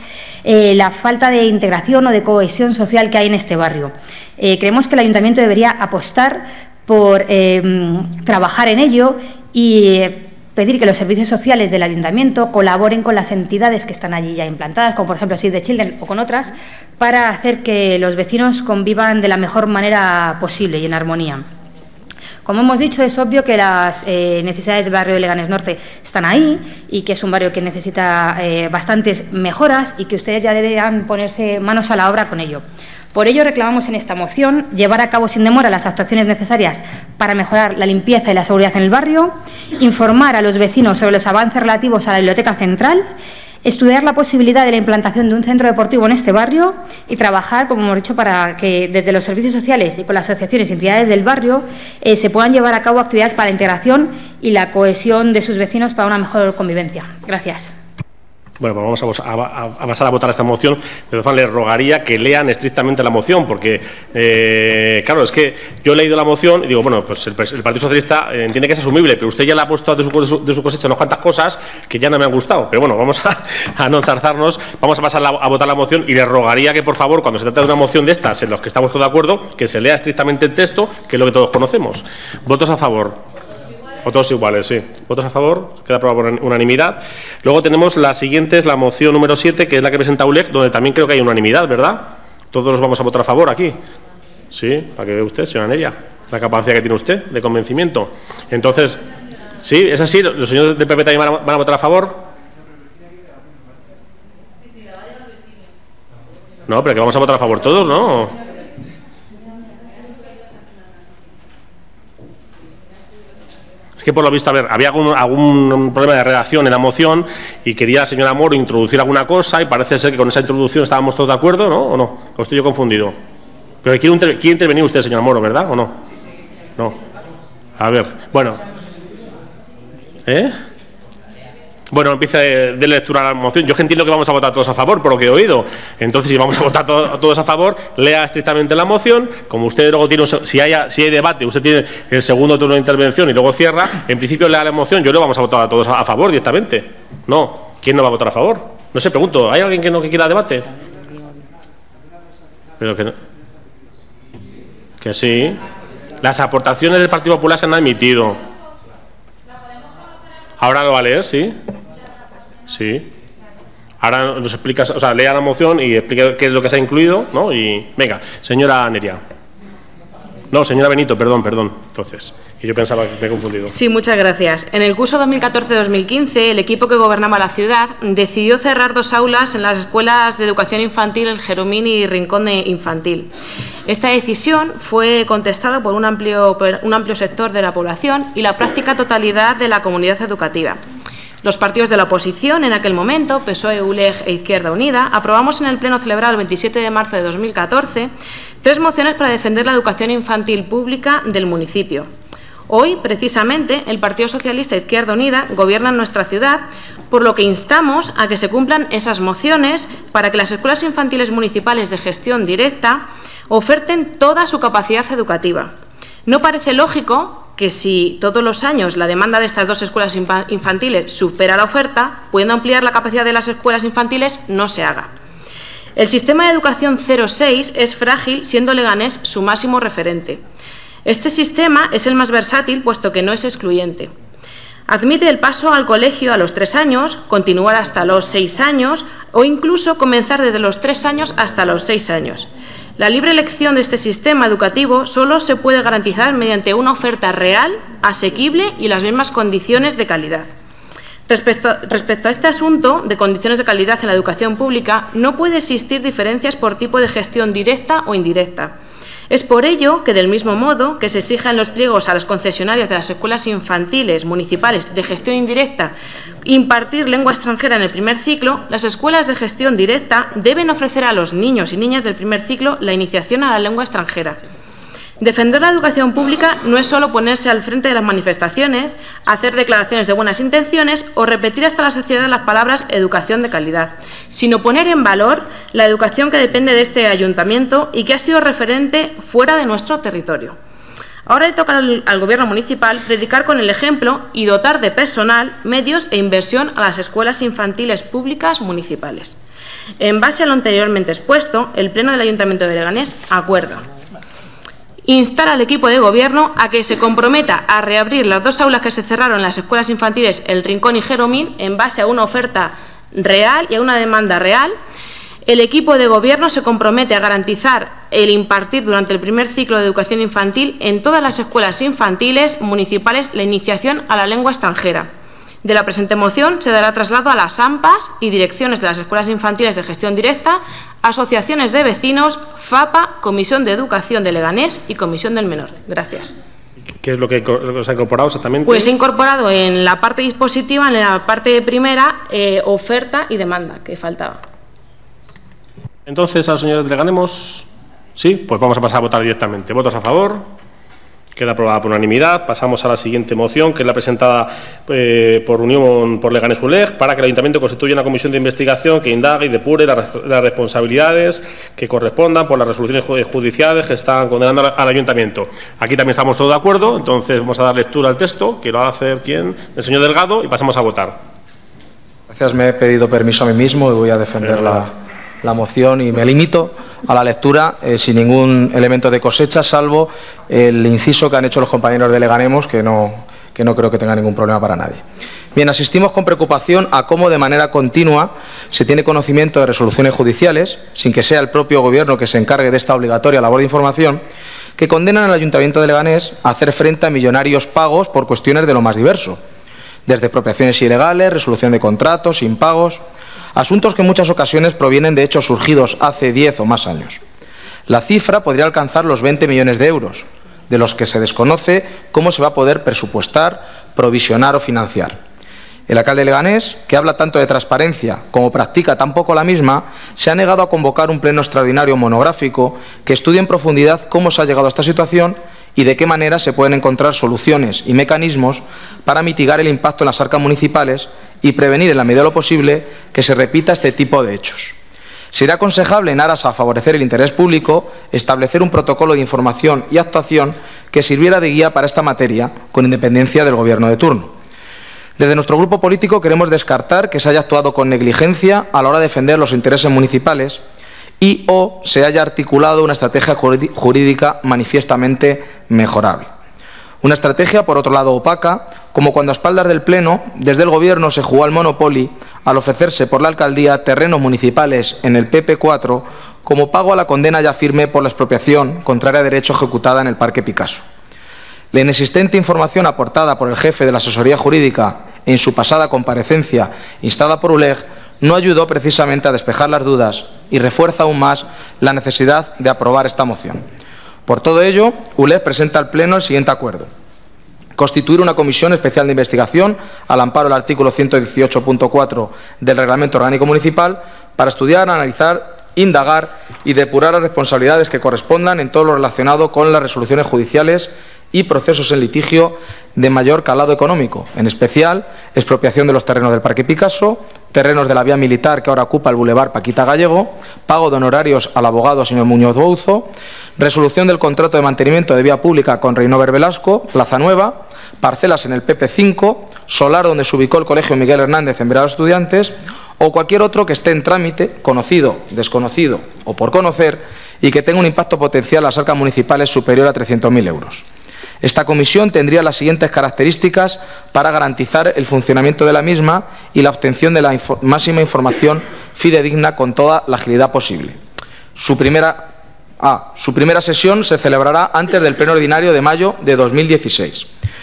la falta de integración o de cohesión social que hay en este barrio. Creemos que el Ayuntamiento debería apostar por trabajar en ello y pedir que los servicios sociales del Ayuntamiento colaboren con las entidades que están allí ya implantadas, como por ejemplo Save the Children o con otras, para hacer que los vecinos convivan de la mejor manera posible y en armonía. Como hemos dicho, es obvio que las necesidades del barrio de Leganés Norte están ahí y que es un barrio que necesita bastantes mejoras y que ustedes ya deberán ponerse manos a la obra con ello. Por ello, reclamamos en esta moción llevar a cabo sin demora las actuaciones necesarias para mejorar la limpieza y la seguridad en el barrio, informar a los vecinos sobre los avances relativos a la Biblioteca Central, estudiar la posibilidad de la implantación de un centro deportivo en este barrio y trabajar, como hemos dicho, para que desde los servicios sociales y con las asociaciones y entidades del barrio se puedan llevar a cabo actividades para la integración y la cohesión de sus vecinos para una mejor convivencia. Gracias. Bueno, pues vamos a pasar a votar esta moción. Pero les rogaría que lean estrictamente la moción, porque, claro, es que yo he leído la moción y digo, bueno, pues el Partido Socialista entiende que es asumible, pero usted ya le ha puesto de su cosecha unas cuantas cosas que ya no me han gustado. Pero bueno, vamos a no enzarzarnos, vamos a pasar a votar la moción y les rogaría que, por favor, cuando se trata de una moción de estas, en los que estamos todos de acuerdo, que se lea estrictamente el texto, que es lo que todos conocemos. ¿Votos a favor? O todos iguales, sí. ¿Votos a favor? Queda aprobado por unanimidad. Luego tenemos la siguiente, es la moción número 7, que es la que presenta ULEG, donde también creo que hay unanimidad, ¿verdad? Todos los vamos a votar a favor aquí. Sí, para que vea usted, señora Neria, la capacidad que tiene usted de convencimiento. Entonces, sí, es así, los señores del PP también van a votar a favor. No, pero que vamos a votar a favor todos, ¿no? Es que por lo visto, a ver, había algún problema de redacción en la moción y quería la señora Moro introducir alguna cosa y parece ser que con esa introducción estábamos todos de acuerdo, ¿no? ¿O no? ¿O estoy yo confundido? Pero quiere intervenir usted, señora Moro, ¿verdad? ¿O no? No. A ver, bueno. Bueno, empieza de lectura la moción. Yo entiendo que vamos a votar todos a favor, por lo que he oído. Entonces, si vamos a votar todos a favor, lea estrictamente la moción. Como usted luego tiene, si hay debate, usted tiene el segundo turno de intervención y luego cierra, en principio lea la moción. Yo le vamos a votar a todos a favor directamente. No. ¿Quién no va a votar a favor? No sé, pregunto. ¿Hay alguien que quiera debate? Pero que no. Que sí. Las aportaciones del Partido Popular se han admitido. Ahora lo va a leer, ¿sí? Sí. Ahora nos explica, o sea, lea la moción y explique qué es lo que se ha incluido, ¿no? Y venga, señora Neria. No, señora Benito, perdón. Entonces, que yo pensaba que me he confundido. Sí, muchas gracias. En el curso 2014-2015, el equipo que gobernaba la ciudad decidió cerrar 2 aulas en las escuelas de educación infantil, el Jeromín y Rincón Infantil. Esta decisión fue contestada por un amplio sector de la población y la práctica totalidad de la comunidad educativa. Los partidos de la oposición, en aquel momento, PSOE, ULEG e Izquierda Unida, aprobamos en el pleno celebrado el 27 de marzo de 2014 3 mociones para defender la educación infantil pública del municipio. Hoy, precisamente, el Partido Socialista e Izquierda Unida gobierna en nuestra ciudad, por lo que instamos a que se cumplan esas mociones para que las escuelas infantiles municipales de gestión directa oferten toda su capacidad educativa. No parece lógico que si todos los años la demanda de estas 2 escuelas infantiles supera la oferta, pudiendo ampliar la capacidad de las escuelas infantiles, no se haga. El sistema de educación 0-6 es frágil, siendo Leganés su máximo referente. Este sistema es el más versátil, puesto que no es excluyente. Admite el paso al colegio a los 3 años, continuar hasta los 6 años o incluso comenzar desde los 3 años hasta los 6 años. La libre elección de este sistema educativo solo se puede garantizar mediante una oferta real, asequible y las mismas condiciones de calidad. Respecto a este asunto de condiciones de calidad en la educación pública, no puede existir diferencias por tipo de gestión directa o indirecta. Es por ello que, del mismo modo que se exija en los pliegos a las concesionarias de las escuelas infantiles municipales de gestión indirecta impartir lengua extranjera en el primer ciclo, las escuelas de gestión directa deben ofrecer a los niños y niñas del primer ciclo la iniciación a la lengua extranjera. Defender la educación pública no es solo ponerse al frente de las manifestaciones, hacer declaraciones de buenas intenciones o repetir hasta la saciedad las palabras educación de calidad, sino poner en valor la educación que depende de este ayuntamiento y que ha sido referente fuera de nuestro territorio. Ahora le toca al Gobierno municipal predicar con el ejemplo y dotar de personal, medios e inversión a las escuelas infantiles públicas municipales. En base a lo anteriormente expuesto, el Pleno del Ayuntamiento de Leganés acuerda instar al equipo de Gobierno a que se comprometa a reabrir las 2 aulas que se cerraron en las escuelas infantiles El Rincón y Jeromín en base a una oferta real y a una demanda real. El equipo de Gobierno se compromete a garantizar el impartir durante el primer ciclo de educación infantil en todas las escuelas infantiles municipales la iniciación a la lengua extranjera. De la presente moción se dará traslado a las AMPAs y direcciones de las escuelas infantiles de gestión directa, asociaciones de vecinos, FAPA, Comisión de Educación de Leganés y Comisión del Menor. Gracias. ¿Qué es lo que se ha incorporado exactamente? Pues he incorporado en la parte dispositiva, en la parte primera, oferta y demanda, que faltaba. Entonces, al señor Leganemos, sí, pues vamos a pasar a votar directamente. ¿Votos a favor? Queda aprobada por unanimidad. Pasamos a la siguiente moción, que es la presentada por Unión por Leganés ULEG, para que el Ayuntamiento constituya una comisión de investigación que indague y depure las responsabilidades que correspondan por las resoluciones judiciales que están condenando al Ayuntamiento. Aquí también estamos todos de acuerdo, entonces vamos a dar lectura al texto, que lo va a hacer ¿quién? El señor Delgado, y pasamos a votar. Gracias, me he pedido permiso a mí mismo y voy a defender la moción y me limito a la lectura sin ningún elemento de cosecha, salvo el inciso que han hecho los compañeros de Leganemos, que no creo que tenga ningún problema para nadie. Bien, asistimos con preocupación a cómo de manera continua se tiene conocimiento de resoluciones judiciales, sin que sea el propio Gobierno que se encargue de esta obligatoria labor de información, que condenan al Ayuntamiento de Leganés a hacer frente a millonarios pagos por cuestiones de lo más diverso, desde expropiaciones ilegales, resolución de contratos, impagos, asuntos que en muchas ocasiones provienen de hechos surgidos hace 10 o más años. La cifra podría alcanzar los 20 millones de euros, de los que se desconoce cómo se va a poder presupuestar, provisionar o financiar. El alcalde Leganés, que habla tanto de transparencia como practica tan poco la misma, se ha negado a convocar un pleno extraordinario monográfico que estudie en profundidad cómo se ha llegado a esta situación y de qué manera se pueden encontrar soluciones y mecanismos para mitigar el impacto en las arcas municipales y prevenir en la medida de lo posible que se repita este tipo de hechos. Sería aconsejable, en aras a favorecer el interés público, establecer un protocolo de información y actuación que sirviera de guía para esta materia, con independencia del Gobierno de turno. Desde nuestro grupo político queremos descartar que se haya actuado con negligencia a la hora de defender los intereses municipales y o se haya articulado una estrategia jurídica manifiestamente mejorable. Una estrategia, por otro lado, opaca, como cuando a espaldas del Pleno, desde el Gobierno se jugó al Monopoly al ofrecerse por la Alcaldía terrenos municipales en el PP4 como pago a la condena ya firme por la expropiación contraria a derecho ejecutada en el Parque Picasso. La inexistente información aportada por el jefe de la asesoría jurídica en su pasada comparecencia instada por ULEG no ayudó precisamente a despejar las dudas y refuerza aún más la necesidad de aprobar esta moción. Por todo ello, ULEG presenta al Pleno el siguiente acuerdo: constituir una comisión especial de investigación al amparo del artículo 118.4 del Reglamento Orgánico Municipal para estudiar, analizar, indagar y depurar las responsabilidades que correspondan en todo lo relacionado con las resoluciones judiciales y procesos en litigio de mayor calado económico, en especial expropiación de los terrenos del Parque Picasso, terrenos de la vía militar que ahora ocupa el Boulevard Paquita Gallego, pago de honorarios al abogado señor Muñoz Bouzo, resolución del contrato de mantenimiento de vía pública con Reinover Velasco, Plaza Nueva, parcelas en el PP5, solar donde se ubicó el Colegio Miguel Hernández en Vereda de los Estudiantes o cualquier otro que esté en trámite, conocido, desconocido o por conocer, y que tenga un impacto potencial a las arcas municipales superior a 300.000 euros. Esta comisión tendría las siguientes características para garantizar el funcionamiento de la misma y la obtención de la máxima información fidedigna con toda la agilidad posible. Su primera sesión se celebrará antes del pleno ordinario de mayo de 2016.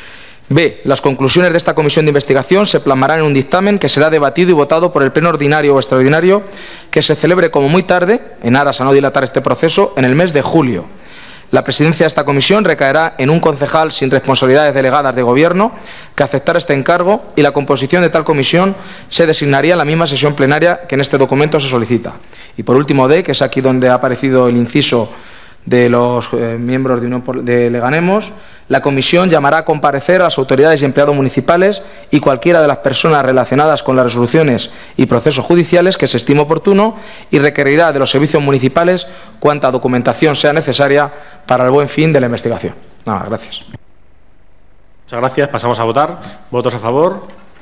B. Las conclusiones de esta comisión de investigación se plasmarán en un dictamen que será debatido y votado por el pleno ordinario o extraordinario que se celebre como muy tarde, en aras a no dilatar este proceso, en el mes de julio. La presidencia de esta comisión recaerá en un concejal sin responsabilidades delegadas de Gobierno que aceptara este encargo y la composición de tal comisión se designaría en la misma sesión plenaria que en este documento se solicita. Y por último D, que es aquí donde ha aparecido el inciso de los miembros de Leganemos, la comisión llamará a comparecer a las autoridades y empleados municipales y cualquiera de las personas relacionadas con las resoluciones y procesos judiciales que se estime oportuno y requerirá de los servicios municipales cuanta documentación sea necesaria para el buen fin de la investigación. Nada, gracias. Muchas gracias. Pasamos a votar. ¿Votos a favor?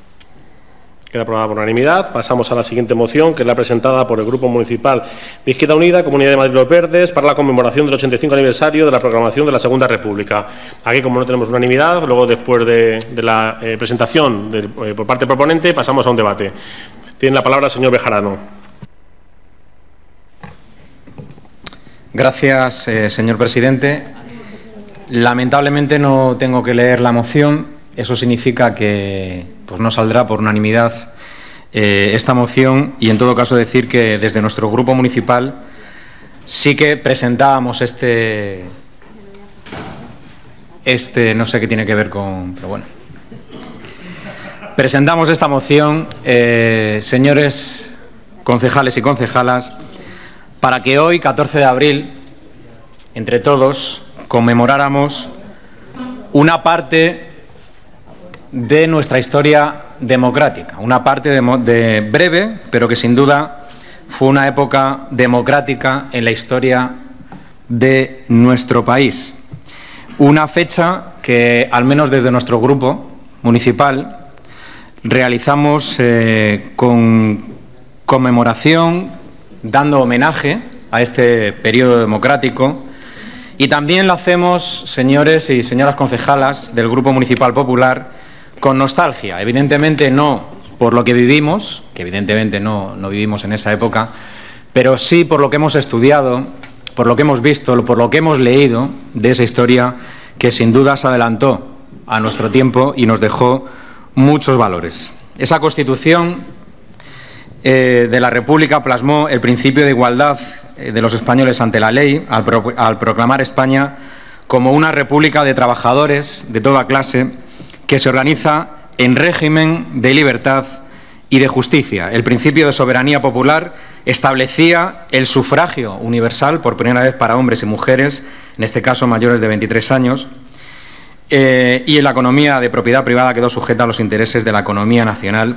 Queda aprobada por unanimidad. Pasamos a la siguiente moción, que es la presentada por el Grupo Municipal de Izquierda Unida, Comunidad de Madrid Los Verdes, para la conmemoración del 85 aniversario de la proclamación de la Segunda República. Aquí, como no tenemos unanimidad, luego después de la presentación por parte del proponente, pasamos a un debate. Tiene la palabra el señor Bejarano. Gracias, señor presidente. Lamentablemente no tengo que leer la moción. Eso significa que no saldrá por unanimidad esta moción y, en todo caso, decir que desde nuestro grupo municipal sí que presentábamos no sé qué tiene que ver con... pero bueno. Presentamos esta moción, señores concejales y concejalas, para que hoy, 14 de abril, entre todos, conmemoráramos una parte de nuestra historia democrática, una parte de breve, pero que sin duda fue una época democrática en la historia de nuestro país. Una fecha que, al menos desde nuestro grupo municipal, realizamos con conmemoración, dando homenaje a este periodo democrático, y también lo hacemos, señores y señoras concejalas del Grupo Municipal Popular, con nostalgia, evidentemente no por lo que vivimos, que evidentemente no vivimos en esa época, pero sí por lo que hemos estudiado, por lo que hemos visto, por lo que hemos leído de esa historia que sin duda se adelantó a nuestro tiempo y nos dejó muchos valores. Esa Constitución de la República plasmó el principio de igualdad de los españoles ante la ley al proclamar España como una república de trabajadores de toda clase que se organiza en régimen de libertad y de justicia. El principio de soberanía popular establecía el sufragio universal por primera vez para hombres y mujeres, en este caso mayores de 23 años, y la economía de propiedad privada quedó sujeta a los intereses de la economía nacional,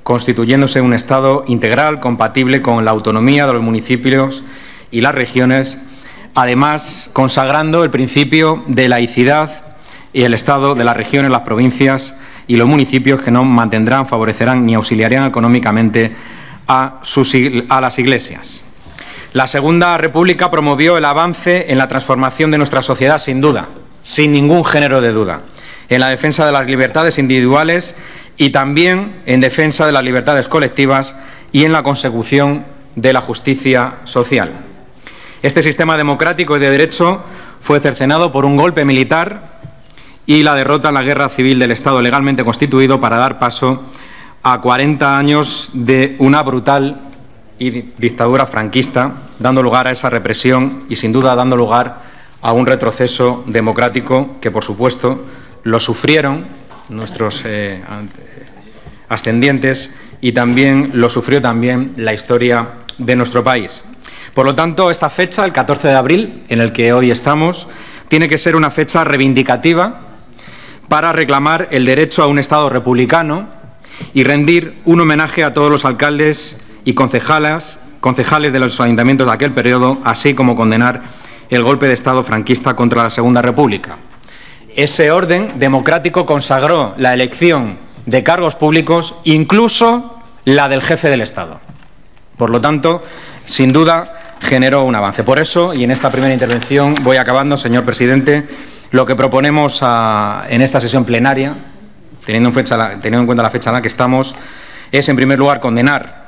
constituyéndose un Estado integral, compatible con la autonomía de los municipios y las regiones, además consagrando el principio de laicidad y el Estado de las regiones, las provincias y los municipios que no mantendrán, favorecerán ni auxiliarán económicamente a las iglesias. La Segunda República promovió el avance en la transformación de nuestra sociedad, sin duda, sin ningún género de duda, en la defensa de las libertades individuales y también en defensa de las libertades colectivas y en la consecución de la justicia social. Este sistema democrático y de derecho fue cercenado por un golpe militar y la derrota en la guerra civil del Estado legalmente constituido para dar paso a 40 años de una brutal dictadura franquista, dando lugar a esa represión y, sin duda, dando lugar a un retroceso democrático que, por supuesto, lo sufrieron nuestros ascendientes y también lo sufrió también la historia de nuestro país. Por lo tanto, esta fecha, el 14 de abril, en el que hoy estamos, tiene que ser una fecha reivindicativa para reclamar el derecho a un Estado republicano y rendir un homenaje a todos los alcaldes y concejales de los ayuntamientos de aquel periodo, así como condenar el golpe de Estado franquista contra la Segunda República. Ese orden democrático consagró la elección de cargos públicos, incluso la del jefe del Estado. Por lo tanto, sin duda, generó un avance. Por eso, y en esta primera intervención voy acabando, señor presidente, lo que proponemos en esta sesión plenaria, teniendo en cuenta la fecha en la que estamos, es, en primer lugar, condenar,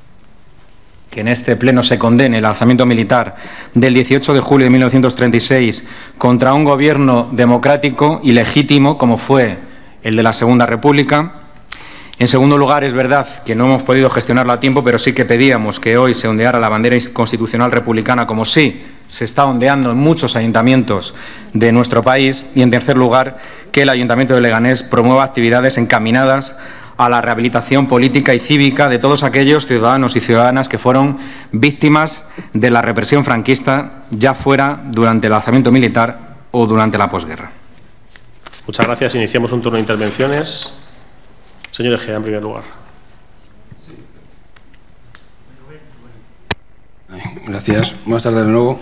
que en este pleno se condene el alzamiento militar del 18 de julio de 1936 contra un gobierno democrático y legítimo como fue el de la Segunda República. En segundo lugar, es verdad que no hemos podido gestionarlo a tiempo, pero sí que pedíamos que hoy se ondeara la bandera constitucional republicana, como sí se está ondeando en muchos ayuntamientos de nuestro país. Y, en tercer lugar, que el Ayuntamiento de Leganés promueva actividades encaminadas a la rehabilitación política y cívica de todos aquellos ciudadanos y ciudadanas que fueron víctimas de la represión franquista, ya fuera durante el alzamiento militar o durante la posguerra. Muchas gracias. Iniciamos un turno de intervenciones. Señor Egea, en primer lugar. Gracias. Buenas tardes de nuevo.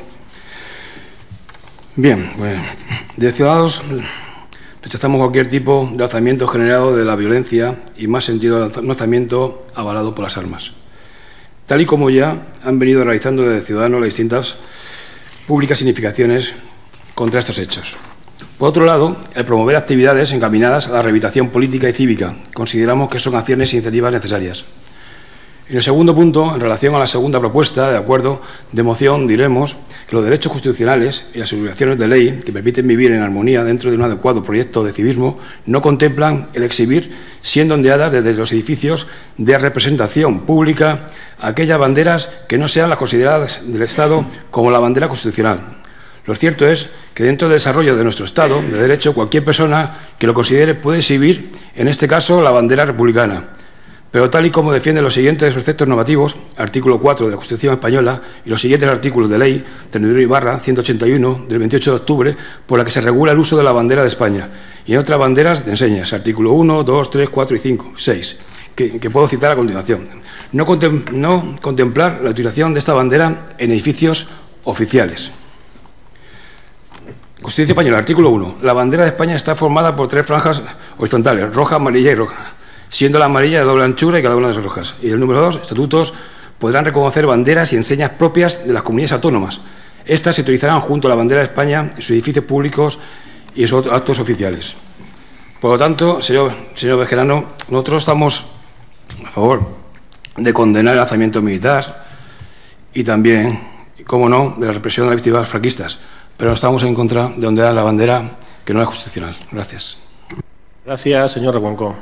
Bien, pues, de Ciudadanos rechazamos cualquier tipo de alzamiento generado de la violencia y más sentido de un alzamiento avalado por las armas. Tal y como ya han venido realizando desde Ciudadanos las distintas públicas significaciones contra estos hechos. Por otro lado, el promover actividades encaminadas a la rehabilitación política y cívica. Consideramos que son acciones e iniciativas necesarias. En el segundo punto, en relación a la segunda propuesta de acuerdo de moción, diremos que los derechos constitucionales y las obligaciones de ley que permiten vivir en armonía dentro de un adecuado proyecto de civismo no contemplan el exhibir, siendo ondeadas desde los edificios de representación pública, aquellas banderas que no sean las consideradas del Estado como la bandera constitucional. Lo cierto es que dentro del desarrollo de nuestro Estado de Derecho, cualquier persona que lo considere puede exhibir, en este caso, la bandera republicana. Pero tal y como defienden los siguientes preceptos normativos, artículo 4 de la Constitución Española y los siguientes artículos de Ley 31/181 del 28 de octubre, por la que se regula el uso de la bandera de España y en otras banderas de enseñas, artículo 1, 2, 3, 4 y 5, 6, que puedo citar a continuación. No contemplar la utilización de esta bandera en edificios oficiales. Constitución Española, artículo 1. La bandera de España está formada por 3 franjas horizontales, roja, amarilla y roja, siendo la amarilla de doble anchura y cada una de las rojas. Y el número 2, estatutos podrán reconocer banderas y enseñas propias de las comunidades autónomas. Estas se utilizarán junto a la bandera de España en sus edificios públicos y en sus actos oficiales. Por lo tanto, señor Bejarano, nosotros estamos a favor de condenar el alzamiento militar y también, cómo no, de la represión de las víctimas franquistas, pero estamos en contra de ondear la bandera que no es constitucional. Gracias. Gracias, señor Recuenco.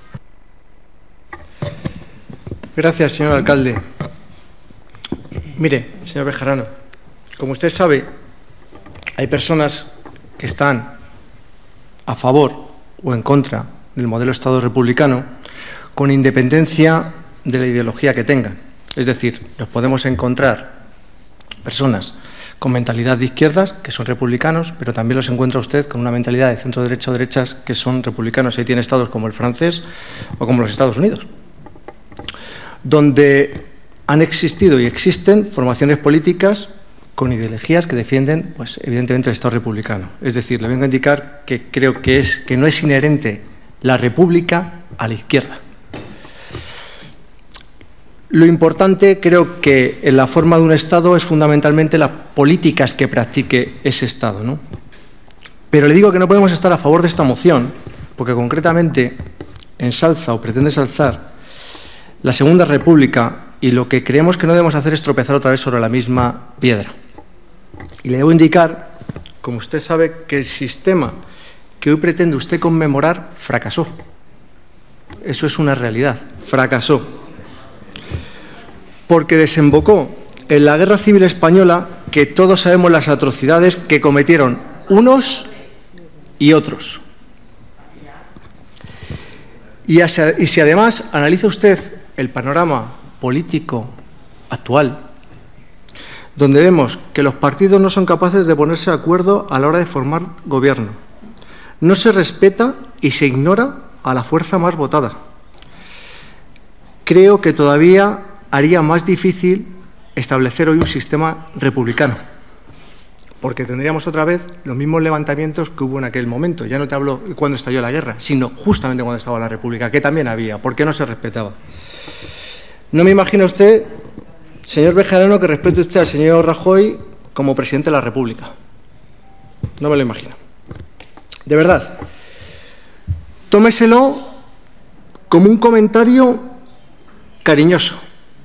Gracias, señor alcalde. Mire, señor Bejarano, como usted sabe, hay personas que están a favor o en contra del modelo Estado republicano con independencia de la ideología que tengan. Es decir, nos podemos encontrar personas con mentalidad de izquierdas, que son republicanos, pero también los encuentra usted con una mentalidad de centro-derecha o derechas, que son republicanos. Ahí tiene estados como el francés o como los Estados Unidos. donde han existido y existen formaciones políticas con ideologías que defienden, pues, evidentemente, el Estado republicano. Es decir, le vengo a indicar que creo que no es inherente la república a la izquierda. Lo importante, creo que en la forma de un Estado es fundamentalmente las políticas que practique ese Estado, ¿no? Pero le digo que no podemos estar a favor de esta moción, porque concretamente ensalza o pretende ensalzar la Segunda República, y lo que creemos que no debemos hacer es tropezar otra vez sobre la misma piedra. Y le debo indicar, como usted sabe, que el sistema que hoy pretende usted conmemorar fracasó. Eso es una realidad, fracasó. Porque desembocó en la Guerra Civil Española, que todos sabemos las atrocidades que cometieron unos y otros. Y si además analiza usted el panorama político actual, donde vemos que los partidos no son capaces de ponerse de acuerdo a la hora de formar gobierno, no se respeta y se ignora a la fuerza más votada, creo que todavía haría más difícil establecer hoy un sistema republicano, porque tendríamos otra vez los mismos levantamientos que hubo en aquel momento. Ya no te hablo cuando estalló la guerra, sino justamente cuando estaba la República, que también había, porque no se respetaba. No me imagina usted, señor Bejarano, que respete usted al señor Rajoy como presidente de la República. No me lo imagino. De verdad, tómeselo como un comentario cariñoso.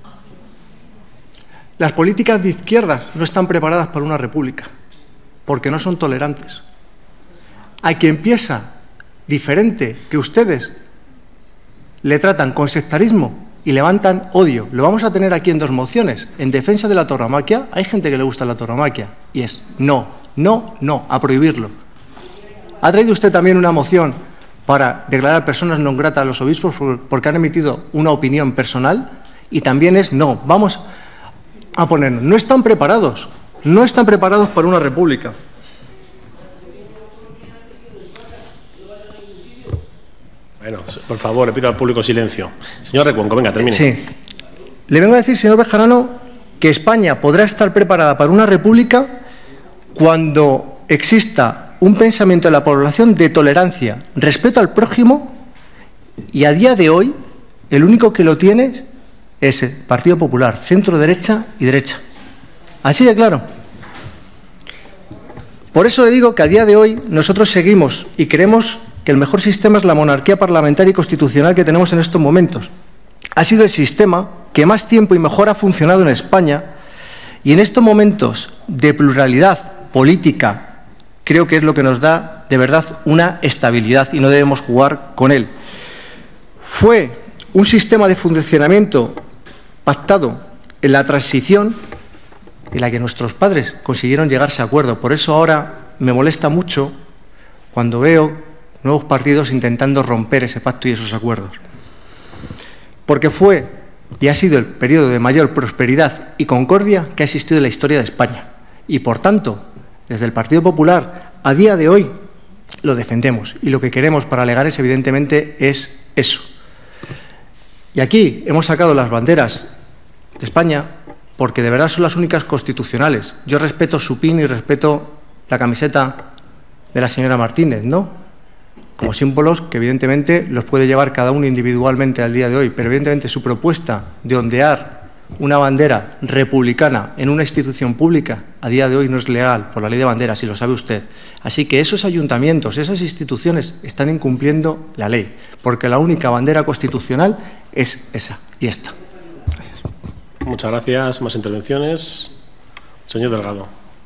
Las políticas de izquierdas no están preparadas para una república, porque no son tolerantes. A quien piensa diferente que ustedes le tratan con sectarismo y levantan odio. Lo vamos a tener aquí en dos mociones. En defensa de la tauromaquia, hay gente que le gusta la tauromaquia, y es no, no, no, a prohibirlo. ¿Ha traído usted también una moción para declarar personas non gratas a los obispos porque han emitido una opinión personal? Y también es no, vamos a ponernos. No están preparados para una república. Bueno, por favor, le pido al público silencio. Señor Recuenco, venga, termine. Sí. Le vengo a decir, señor Bejarano, que España podrá estar preparada para una república cuando exista un pensamiento de la población de tolerancia, respeto al prójimo, y a día de hoy el único que lo tiene es el Partido Popular, centro derecha y derecha. Así de claro. Por eso le digo que a día de hoy nosotros seguimos y creemos que el mejor sistema es la monarquía parlamentaria y constitucional que tenemos en estos momentos. Ha sido el sistema que más tiempo y mejor ha funcionado en España, y en estos momentos de pluralidad política creo que es lo que nos da de verdad una estabilidad, y no debemos jugar con él. Fue un sistema de funcionamiento pactado en la transición en la que nuestros padres consiguieron llegarse a acuerdo. Por eso ahora me molesta mucho cuando veo nuevos partidos intentando romper ese pacto y esos acuerdos. Porque fue y ha sido el periodo de mayor prosperidad y concordia que ha existido en la historia de España. Y por tanto, desde el Partido Popular, a día de hoy, lo defendemos. Y lo que queremos para Leganés, evidentemente, es eso. Y aquí hemos sacado las banderas de España porque de verdad son las únicas constitucionales. Yo respeto su pin y respeto la camiseta de la señora Martínez, ¿no? Como símbolos que evidentemente los puede llevar cada uno individualmente al día de hoy, pero evidentemente su propuesta de ondear una bandera republicana en una institución pública a día de hoy no es legal por la ley de banderas, y lo sabe usted. Así que esos ayuntamientos, esas instituciones están incumpliendo la ley, porque la única bandera constitucional es esa y esta. Gracias. Muchas gracias. Más intervenciones. Señor Delgado.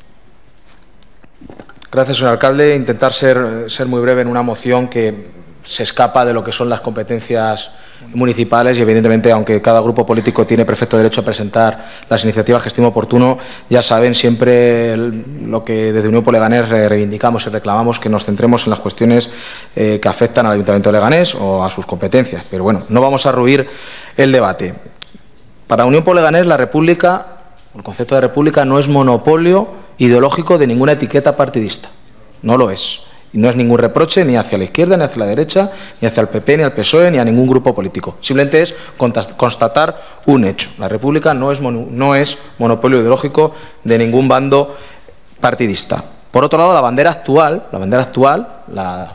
Gracias, señor alcalde. Intentar ser muy breve en una moción que se escapa de lo que son las competencias municipales, y evidentemente, aunque cada grupo político tiene perfecto derecho a presentar las iniciativas que estime oportuno, ya saben siempre lo que desde Unión por Leganés reivindicamos y reclamamos, que nos centremos en las cuestiones que afectan al Ayuntamiento de Leganés o a sus competencias. Pero bueno, no vamos a arruinar el debate. Para Unión por Leganés, la república, el concepto de república, no es monopolio ideológico de ninguna etiqueta partidista. No lo es. Y no es ningún reproche ni hacia la izquierda, ni hacia la derecha, ni hacia el PP, ni al PSOE, ni a ningún grupo político. Simplemente es constatar un hecho. La República no es monopolio ideológico de ningún bando partidista. Por otro lado, la bandera actual, la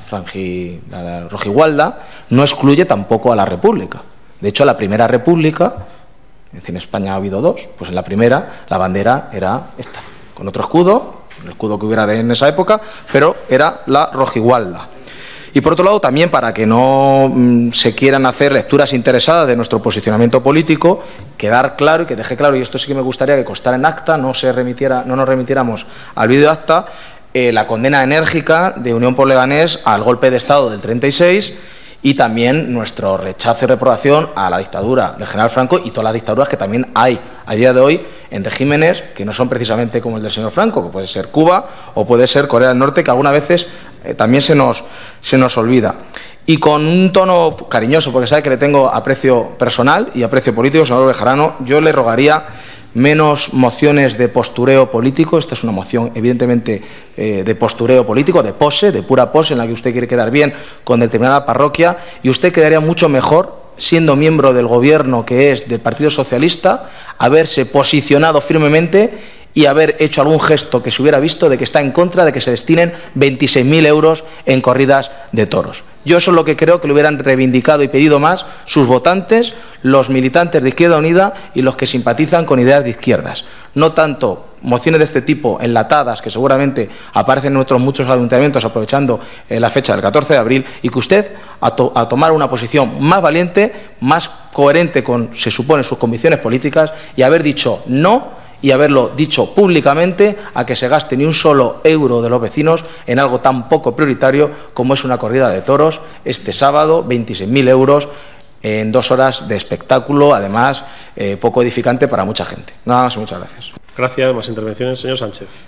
rojigualda, no excluye tampoco a la República. De hecho, la primera República, es decir, en España ha habido dos, pues en la primera la bandera era esta, con otro escudo, el escudo que hubiera en esa época, pero era la rojigualda. Y por otro lado, también para que no se quieran hacer lecturas interesadas de nuestro posicionamiento político, quedar claro y que deje claro, y esto sí que me gustaría que constara en acta, no nos remitiéramos al vídeo de acta, la condena enérgica de Unión por Leganés al golpe de Estado del 36 y también nuestro rechazo y reprobación a la dictadura del general Franco y todas las dictaduras que también hay a día de hoy en regímenes que no son precisamente como el del señor Franco, que puede ser Cuba o puede ser Corea del Norte, que algunas veces también se nos olvida. Y con un tono cariñoso, porque sabe que le tengo aprecio personal y aprecio político, señor Bejarano, yo le rogaría menos mociones de postureo político. Esta es una moción evidentemente de postureo político, de pose, de pura pose, en la que usted quiere quedar bien con determinada parroquia, y usted quedaría mucho mejor, siendo miembro del gobierno que es del Partido Socialista, haberse posicionado firmemente y haber hecho algún gesto que se hubiera visto de que está en contra de que se destinen 26.000 euros en corridas de toros. Yo eso es lo que creo que le hubieran reivindicado y pedido más sus votantes, los militantes de Izquierda Unida y los que simpatizan con ideas de izquierdas. No tanto mociones de este tipo enlatadas que seguramente aparecen en nuestros muchos ayuntamientos aprovechando la fecha del 14 de abril, y que usted a tomar una posición más valiente, más coherente con, se supone, sus convicciones políticas, y haber dicho no, y haberlo dicho públicamente, a que se gaste ni un solo euro de los vecinos en algo tan poco prioritario como es una corrida de toros este sábado, 26.000 euros en 2 horas de espectáculo, además poco edificante para mucha gente. Nada más y muchas gracias. Gracias. Más intervenciones, señor Sánchez.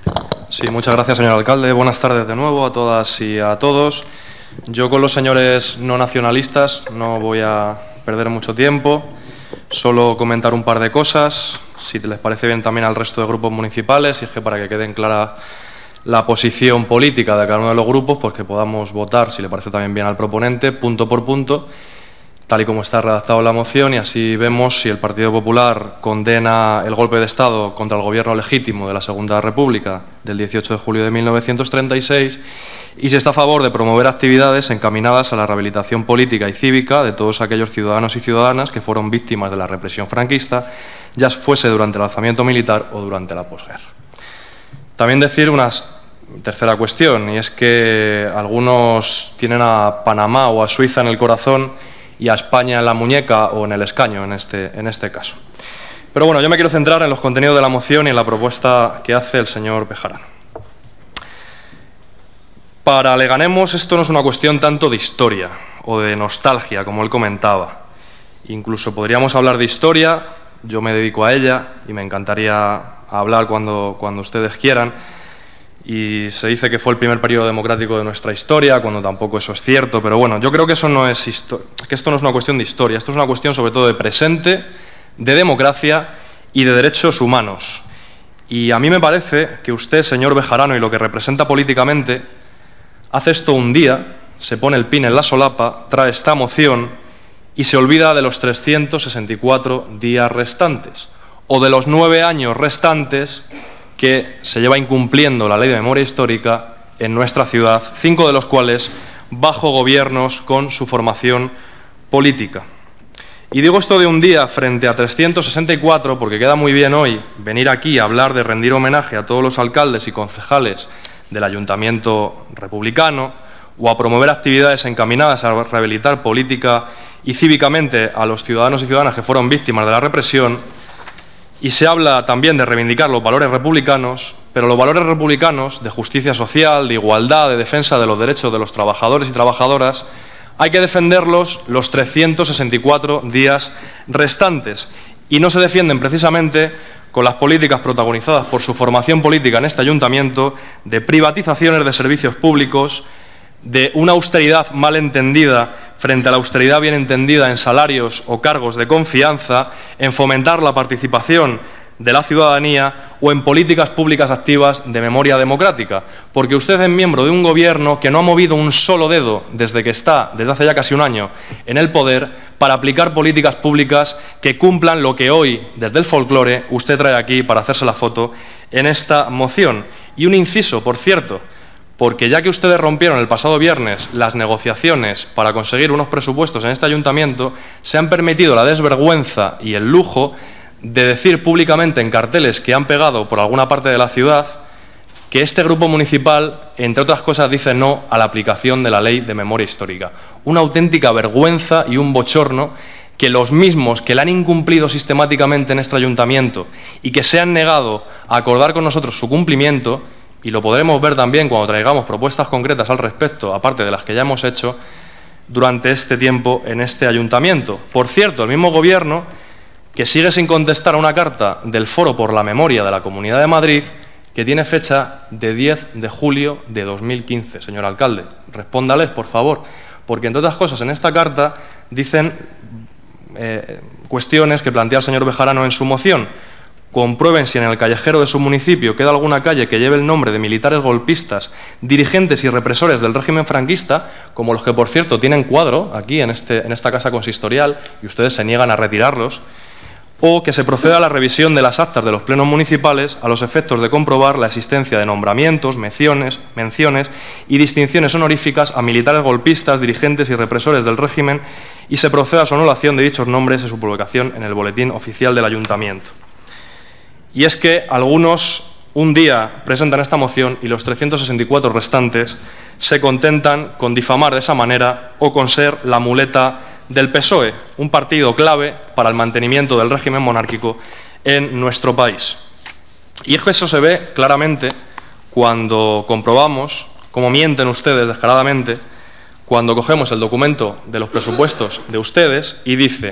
Sí, muchas gracias, señor alcalde. Buenas tardes de nuevo a todas y a todos. Yo con los señores no nacionalistas no voy a perder mucho tiempo, solo comentar un par de cosas, si les parece bien también al resto de grupos municipales, y es que para que queden clara la posición política de cada uno de los grupos, pues que podamos votar, si le parece también bien al proponente, punto por punto, tal y como está redactado la moción, y así vemos si el Partido Popular condena el golpe de Estado contra el gobierno legítimo de la Segunda República del 18 de julio de 1936 y si está a favor de promover actividades encaminadas a la rehabilitación política y cívica de todos aquellos ciudadanos y ciudadanas que fueron víctimas de la represión franquista, ya fuese durante el alzamiento militar o durante la posguerra. También decir una tercera cuestión, y es que algunos tienen a Panamá o a Suiza en el corazón y a España en la muñeca o en el escaño en este caso. Pero bueno, yo me quiero centrar en los contenidos de la moción y en la propuesta que hace el señor Bejarano. Para Leganemos esto no es una cuestión tanto de historia o de nostalgia, como él comentaba. Incluso podríamos hablar de historia, yo me dedico a ella y me encantaría hablar cuando ustedes quieran. Y se dice que fue el primer periodo democrático de nuestra historia, cuando tampoco eso es cierto, pero bueno, yo creo que esto no es una cuestión de historia, esto es una cuestión sobre todo de presente, de democracia y de derechos humanos. Y a mí me parece que usted, señor Bejarano, y lo que representa políticamente, hace esto un día, se pone el pin en la solapa, trae esta moción y se olvida de los 364 días restantes, o de los 9 años restantes que se lleva incumpliendo la Ley de Memoria Histórica en nuestra ciudad, 5 de los cuales bajo gobiernos con su formación política. Y digo esto de un día frente a 364 porque queda muy bien hoy venir aquí a hablar de rendir homenaje a todos los alcaldes y concejales del Ayuntamiento republicano o a promover actividades encaminadas a rehabilitar política y cívicamente a los ciudadanos y ciudadanas que fueron víctimas de la represión. Y se habla también de reivindicar los valores republicanos, pero los valores republicanos de justicia social, de igualdad, de defensa de los derechos de los trabajadores y trabajadoras, hay que defenderlos los 364 días restantes. Y no se defienden precisamente con las políticas protagonizadas por su formación política en este ayuntamiento, de privatizaciones de servicios públicos, de una austeridad mal entendida frente a la austeridad bien entendida en salarios o cargos de confianza, en fomentar la participación de la ciudadanía o en políticas públicas activas de memoria democrática, porque usted es miembro de un gobierno que no ha movido un solo dedo desde que está, desde hace ya casi un año, en el poder para aplicar políticas públicas que cumplan lo que hoy, desde el folclore, usted trae aquí para hacerse la foto en esta moción. Y un inciso, por cierto, porque ya que ustedes rompieron el pasado viernes las negociaciones para conseguir unos presupuestos en este ayuntamiento, se han permitido la desvergüenza y el lujo de decir públicamente en carteles que han pegado por alguna parte de la ciudad que este grupo municipal, entre otras cosas, dice no a la aplicación de la Ley de Memoria Histórica. Una auténtica vergüenza y un bochorno que los mismos que la han incumplido sistemáticamente en este ayuntamiento y que se han negado a acordar con nosotros su cumplimiento, y lo podremos ver también cuando traigamos propuestas concretas al respecto, aparte de las que ya hemos hecho durante este tiempo en este ayuntamiento. Por cierto, el mismo Gobierno que sigue sin contestar a una carta del Foro por la Memoria de la Comunidad de Madrid que tiene fecha de 10 de julio de 2015. Señor alcalde, respóndales, por favor, porque, entre otras cosas, en esta carta dicen cuestiones que plantea el señor Bejarano en su moción. Comprueben si en el callejero de su municipio queda alguna calle que lleve el nombre de militares golpistas, dirigentes y represores del régimen franquista, como los que, por cierto, tienen cuadro aquí en esta casa consistorial y ustedes se niegan a retirarlos, o que se proceda a la revisión de las actas de los plenos municipales a los efectos de comprobar la existencia de nombramientos, menciones y distinciones honoríficas a militares golpistas, dirigentes y represores del régimen y se proceda a su anulación de dichos nombres y su publicación en el boletín oficial del ayuntamiento. Y es que algunos un día presentan esta moción y los 364 restantes se contentan con difamar de esa manera o con ser la muleta del PSOE, un partido clave para el mantenimiento del régimen monárquico en nuestro país. Y es que eso se ve claramente cuando comprobamos cómo mienten ustedes descaradamente cuando cogemos el documento de los presupuestos de ustedes y dice,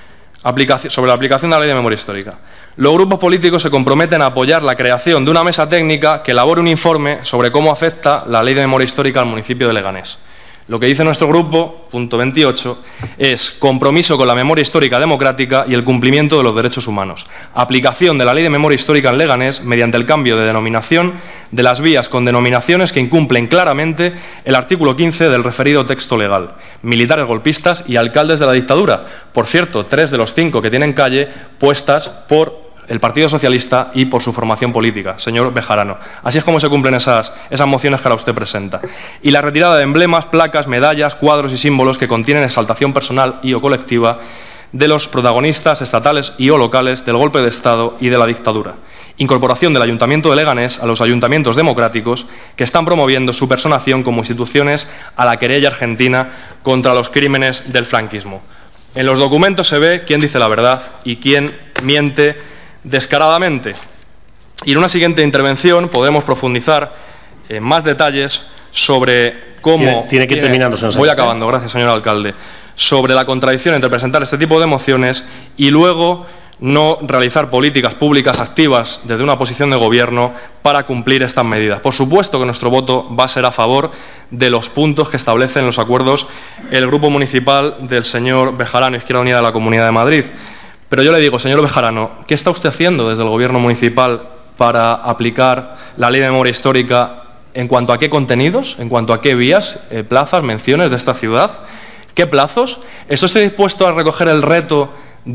sobre la aplicación de la Ley de Memoria Histórica, los grupos políticos se comprometen a apoyar la creación de una mesa técnica que elabore un informe sobre cómo afecta la Ley de Memoria Histórica al municipio de Leganés. Lo que dice nuestro grupo, punto 28, es compromiso con la memoria histórica democrática y el cumplimiento de los derechos humanos. Aplicación de la Ley de Memoria Histórica en Leganés mediante el cambio de denominación de las vías con denominaciones que incumplen claramente el artículo 15 del referido texto legal. Militares golpistas y alcaldes de la dictadura. Por cierto, 3 de los 5 que tienen calle puestas por el Partido Socialista y por su formación política, señor Bejarano. Así es como se cumplen esas mociones que ahora usted presenta. Y la retirada de emblemas, placas, medallas, cuadros y símbolos que contienen exaltación personal y o colectiva de los protagonistas estatales y o locales del golpe de Estado y de la dictadura. Incorporación del Ayuntamiento de Leganés a los ayuntamientos democráticos que están promoviendo su personación como instituciones a la querella argentina contra los crímenes del franquismo. En los documentos se ve quién dice la verdad y quién miente descaradamente. Y en una siguiente intervención podremos profundizar en más detalles sobre cómo... Tiene que terminarlo, señor. Voy acabando, gracias, señor alcalde. Sobre la contradicción entre presentar este tipo de mociones y luego no realizar políticas públicas activas desde una posición de gobierno para cumplir estas medidas. Por supuesto que nuestro voto va a ser a favor de los puntos que establecen los acuerdos el Grupo Municipal del señor Bejarano, Izquierda Unida de la Comunidad de Madrid. Pero yo le digo, señor Bejarano, ¿qué está usted haciendo desde el Gobierno municipal para aplicar la Ley de Memoria Histórica en cuanto a qué contenidos, en cuanto a qué vías, plazas, menciones de esta ciudad? ¿Qué plazos? ¿Está usted dispuesto a recoger el reto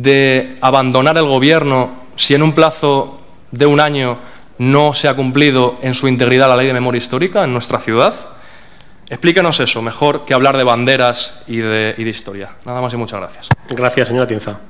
de abandonar el Gobierno si en un plazo de un año no se ha cumplido en su integridad la Ley de Memoria Histórica en nuestra ciudad? Explíquenos eso, mejor que hablar de banderas y de historia. Nada más y muchas gracias. Gracias, señora Tienza.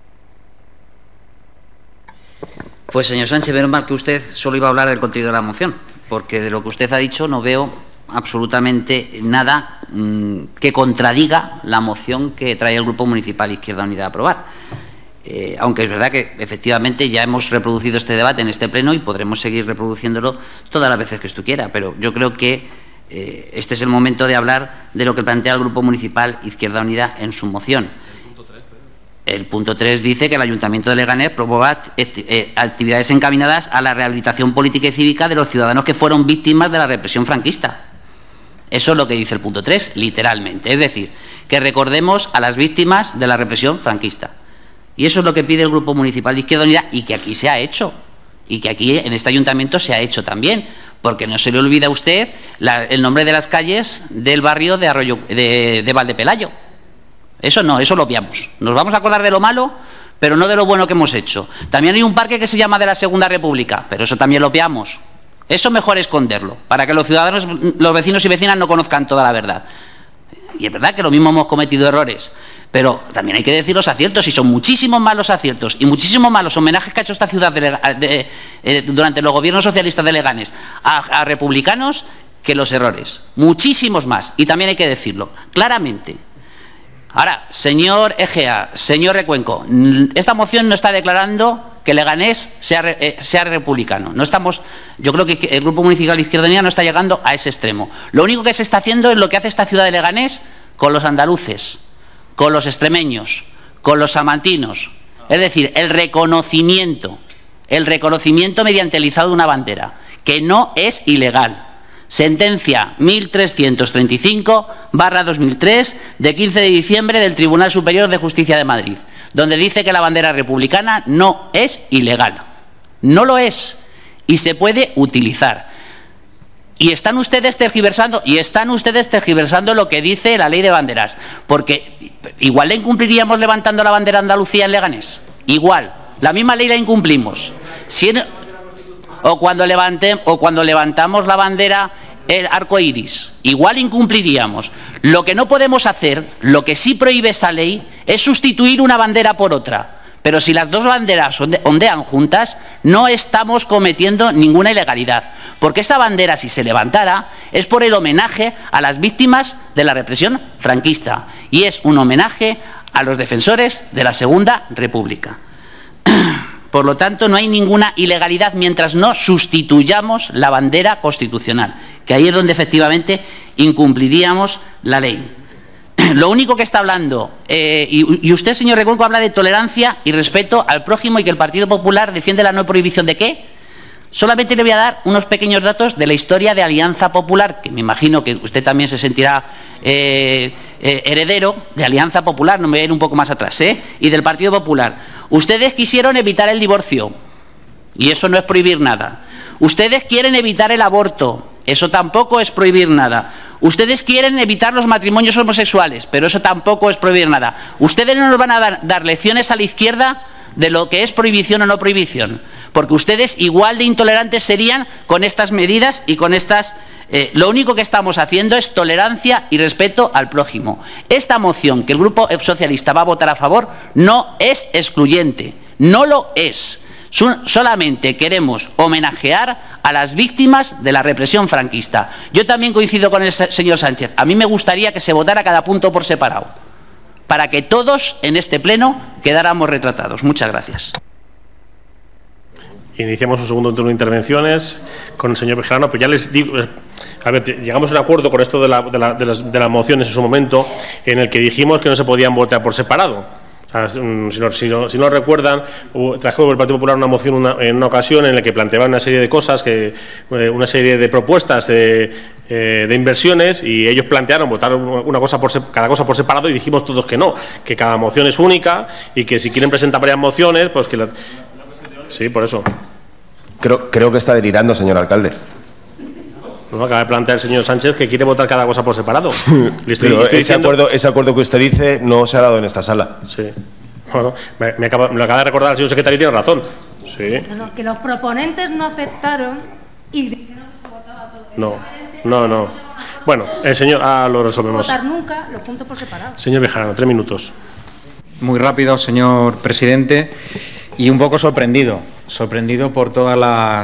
Pues, señor Sánchez, menos mal que usted solo iba a hablar del contenido de la moción, porque de lo que usted ha dicho no veo absolutamente nada que contradiga la moción que trae el Grupo Municipal Izquierda Unida a aprobar. Aunque es verdad que, efectivamente, ya hemos reproducido este debate en este pleno y podremos seguir reproduciéndolo todas las veces que esto quiera, pero yo creo que este es el momento de hablar de lo que plantea el Grupo Municipal Izquierda Unida en su moción. El punto 3 dice que el Ayuntamiento de Leganés promueva actividades encaminadas a la rehabilitación política y cívica de los ciudadanos que fueron víctimas de la represión franquista. Eso es lo que dice el punto 3, literalmente. Es decir, que recordemos a las víctimas de la represión franquista. Y eso es lo que pide el Grupo Municipal de Izquierda Unida y que aquí se ha hecho. Y que aquí, en este ayuntamiento, se ha hecho también. Porque no se le olvida a usted el nombre de las calles del barrio de Valdepelayo. Eso no, eso lo obviamos. Nos vamos a acordar de lo malo, pero no de lo bueno que hemos hecho. También hay un parque que se llama de la Segunda República, pero eso también lo obviamos. Eso mejor esconderlo, para que los ciudadanos, los vecinos y vecinas no conozcan toda la verdad. Y es verdad que lo mismo hemos cometido errores, pero también hay que decir los aciertos, y son muchísimos más los aciertos y muchísimos más los homenajes que ha hecho esta ciudad durante los gobiernos socialistas de Leganés a republicanos que los errores. Muchísimos más, y también hay que decirlo claramente. Ahora, señor Egea, señor Recuenco, esta moción no está declarando que Leganés sea republicano. No estamos, yo creo que el Grupo Municipal de Izquierda Unida no está llegando a ese extremo. Lo único que se está haciendo es lo que hace esta ciudad de Leganés con los andaluces, con los extremeños, con los salmantinos. Es decir, el reconocimiento mediante el izado de una bandera, que no es ilegal. Sentencia 1335/2003 de 15 de diciembre del Tribunal Superior de Justicia de Madrid, donde dice que la bandera republicana no es ilegal. No lo es y se puede utilizar. Y están ustedes tergiversando lo que dice la ley de banderas, porque igual la incumpliríamos levantando la bandera Andalucía en Leganés. Igual, la misma ley la incumplimos. O cuando levantamos la bandera el arco iris, igual incumpliríamos. Lo que no podemos hacer, lo que sí prohíbe esa ley, es sustituir una bandera por otra. Pero si las dos banderas ondean juntas, no estamos cometiendo ninguna ilegalidad. Porque esa bandera, si se levantara, es por el homenaje a las víctimas de la represión franquista. Y es un homenaje a los defensores de la Segunda República. Por lo tanto, no hay ninguna ilegalidad mientras no sustituyamos la bandera constitucional, que ahí es donde efectivamente incumpliríamos la ley. Lo único que está hablando, y usted, señor Recuenco, habla de tolerancia y respeto al prójimo y que el Partido Popular defiende la no prohibición de ¿qué? Solamente le voy a dar unos pequeños datos de la historia de Alianza Popular, que me imagino que usted también se sentirá heredero de Alianza Popular, no me voy a ir un poco más atrás, y del Partido Popular. Ustedes quisieron evitar el divorcio, y eso no es prohibir nada. Ustedes quieren evitar el aborto, eso tampoco es prohibir nada. Ustedes quieren evitar los matrimonios homosexuales, pero eso tampoco es prohibir nada. Ustedes no nos van a dar lecciones a la izquierda de lo que es prohibición o no prohibición, porque ustedes igual de intolerantes serían con estas medidas y con estas... lo único que estamos haciendo es tolerancia y respeto al prójimo. Esta moción que el Grupo Socialista va a votar a favor no es excluyente, no lo es. Solamente queremos homenajear a las víctimas de la represión franquista. Yo también coincido con el señor Sánchez. A mí me gustaría que se votara cada punto por separado, para que todos en este pleno quedáramos retratados. Muchas gracias. Iniciamos un segundo turno de intervenciones con el señor Bejarano, pero ya les digo, a ver, llegamos a un acuerdo con esto de las mociones en su momento, en el que dijimos que no se podían votar por separado. O sea, si no recuerdan, trajo el Partido Popular una moción en una ocasión en la que planteaban una serie de cosas, una serie de propuestas de inversiones, y ellos plantearon votar cada cosa por separado, y dijimos todos que no, que cada moción es única y que si quieren presentar varias mociones, pues que sí, por eso. Creo que está delirando, señor alcalde. No, acaba de plantear el señor Sánchez que quiere votar cada cosa por separado. Pero ese acuerdo que usted dice no se ha dado en esta sala. Sí. Bueno, me lo acaba de recordar el señor secretario y tiene razón. Sí. No, que los proponentes no aceptaron y dijeron que se votaba todo. No. Bueno, el señor... lo resolvemos. No votar nunca los puntos por separado. Señor Bejarano, 3 minutos. Muy rápido, señor presidente. Y un poco sorprendido por todas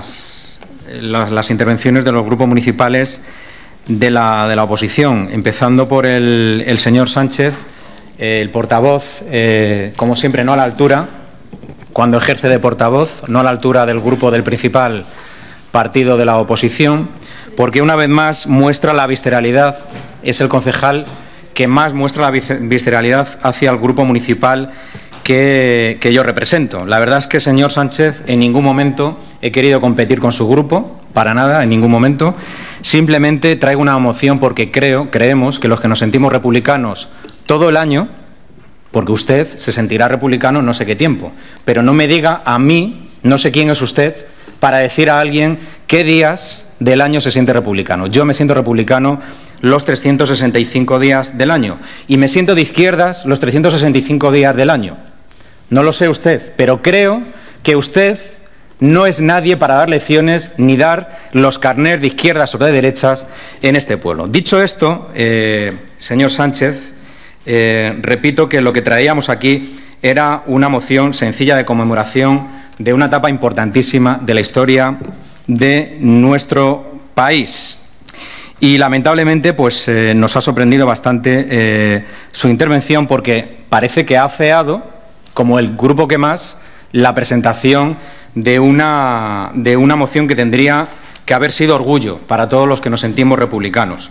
las intervenciones de los grupos municipales de la oposición, empezando por el señor Sánchez, el portavoz, como siempre, no a la altura, cuando ejerce de portavoz, no a la altura del grupo del principal partido de la oposición, porque una vez más muestra la visceralidad, es el concejal que más muestra la visceralidad hacia el grupo municipal que yo represento. La verdad es que, señor Sánchez, en ningún momento he querido competir con su grupo, para nada, en ningún momento. Simplemente traigo una moción porque creemos que los que nos sentimos republicanos todo el año, porque usted se sentirá republicano no sé qué tiempo, pero no me diga a mí, no sé quién es usted, para decir a alguien qué días del año se siente republicano. Yo me siento republicano los 365 días del año y me siento de izquierdas los 365 días del año. No lo sé usted, pero creo que usted no es nadie para dar lecciones ni dar los carnés de izquierdas o de derechas en este pueblo. Dicho esto, señor Sánchez, repito que lo que traíamos aquí era una moción sencilla de conmemoración de una etapa importantísima de la historia de nuestro país. Y lamentablemente pues, nos ha sorprendido bastante su intervención porque parece que ha afeado, como el grupo que más, la presentación de una moción que tendría que haber sido orgullo para todos los que nos sentimos republicanos.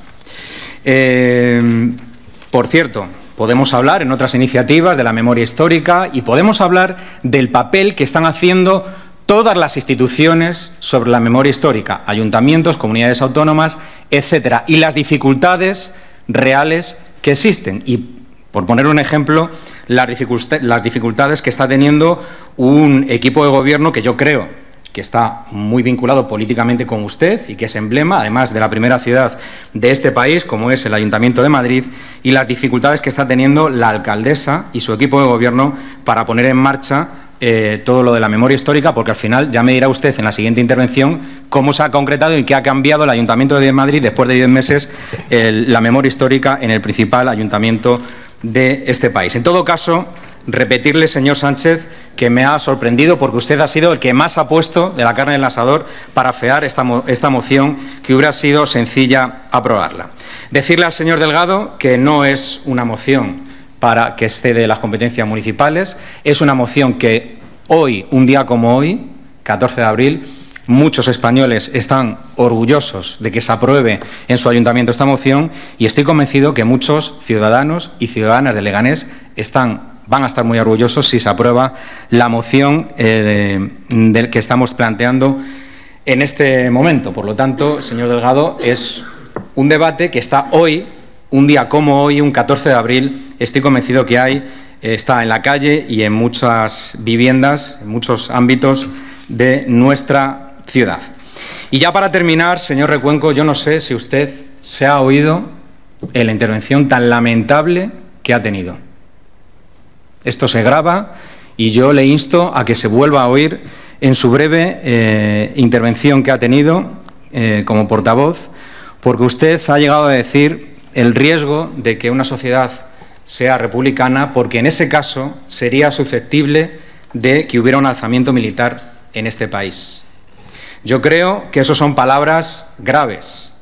Por cierto, podemos hablar en otras iniciativas de la memoria histórica y podemos hablar del papel que están haciendo todas las instituciones sobre la memoria histórica, ayuntamientos, comunidades autónomas, etcétera, y las dificultades reales que existen. Y, por poner un ejemplo, las dificultades que está teniendo un equipo de gobierno que yo creo que está muy vinculado políticamente con usted y que es emblema, además de la primera ciudad de este país, como es el Ayuntamiento de Madrid, y las dificultades que está teniendo la alcaldesa y su equipo de gobierno para poner en marcha todo lo de la memoria histórica, porque al final ya me dirá usted en la siguiente intervención cómo se ha concretado y qué ha cambiado el Ayuntamiento de Madrid después de 10 meses la memoria histórica en el principal ayuntamiento de este país. En todo caso, repetirle, señor Sánchez, que me ha sorprendido porque usted ha sido el que más ha puesto de la carne del asador para afear esta moción que hubiera sido sencilla aprobarla. Decirle al señor Delgado que no es una moción para que excede las competencias municipales, es una moción que hoy, un día como hoy, 14 de abril, muchos españoles están orgullosos de que se apruebe en su ayuntamiento esta moción y estoy convencido que muchos ciudadanos y ciudadanas de Leganés van a estar muy orgullosos si se aprueba la moción que estamos planteando en este momento. Por lo tanto, señor Delgado, es un debate que está hoy, un día como hoy, un 14 de abril, estoy convencido que está en la calle y en muchas viviendas, en muchos ámbitos de nuestra ciudad. Y ya para terminar, señor Recuenco, yo no sé si usted se ha oído en la intervención tan lamentable que ha tenido. Esto se graba y yo le insto a que se vuelva a oír en su breve intervención que ha tenido como portavoz, porque usted ha llegado a decir el riesgo de que una sociedad sea republicana, porque en ese caso sería susceptible de que hubiera un alzamiento militar en este país. Yo creo que eso son palabras graves,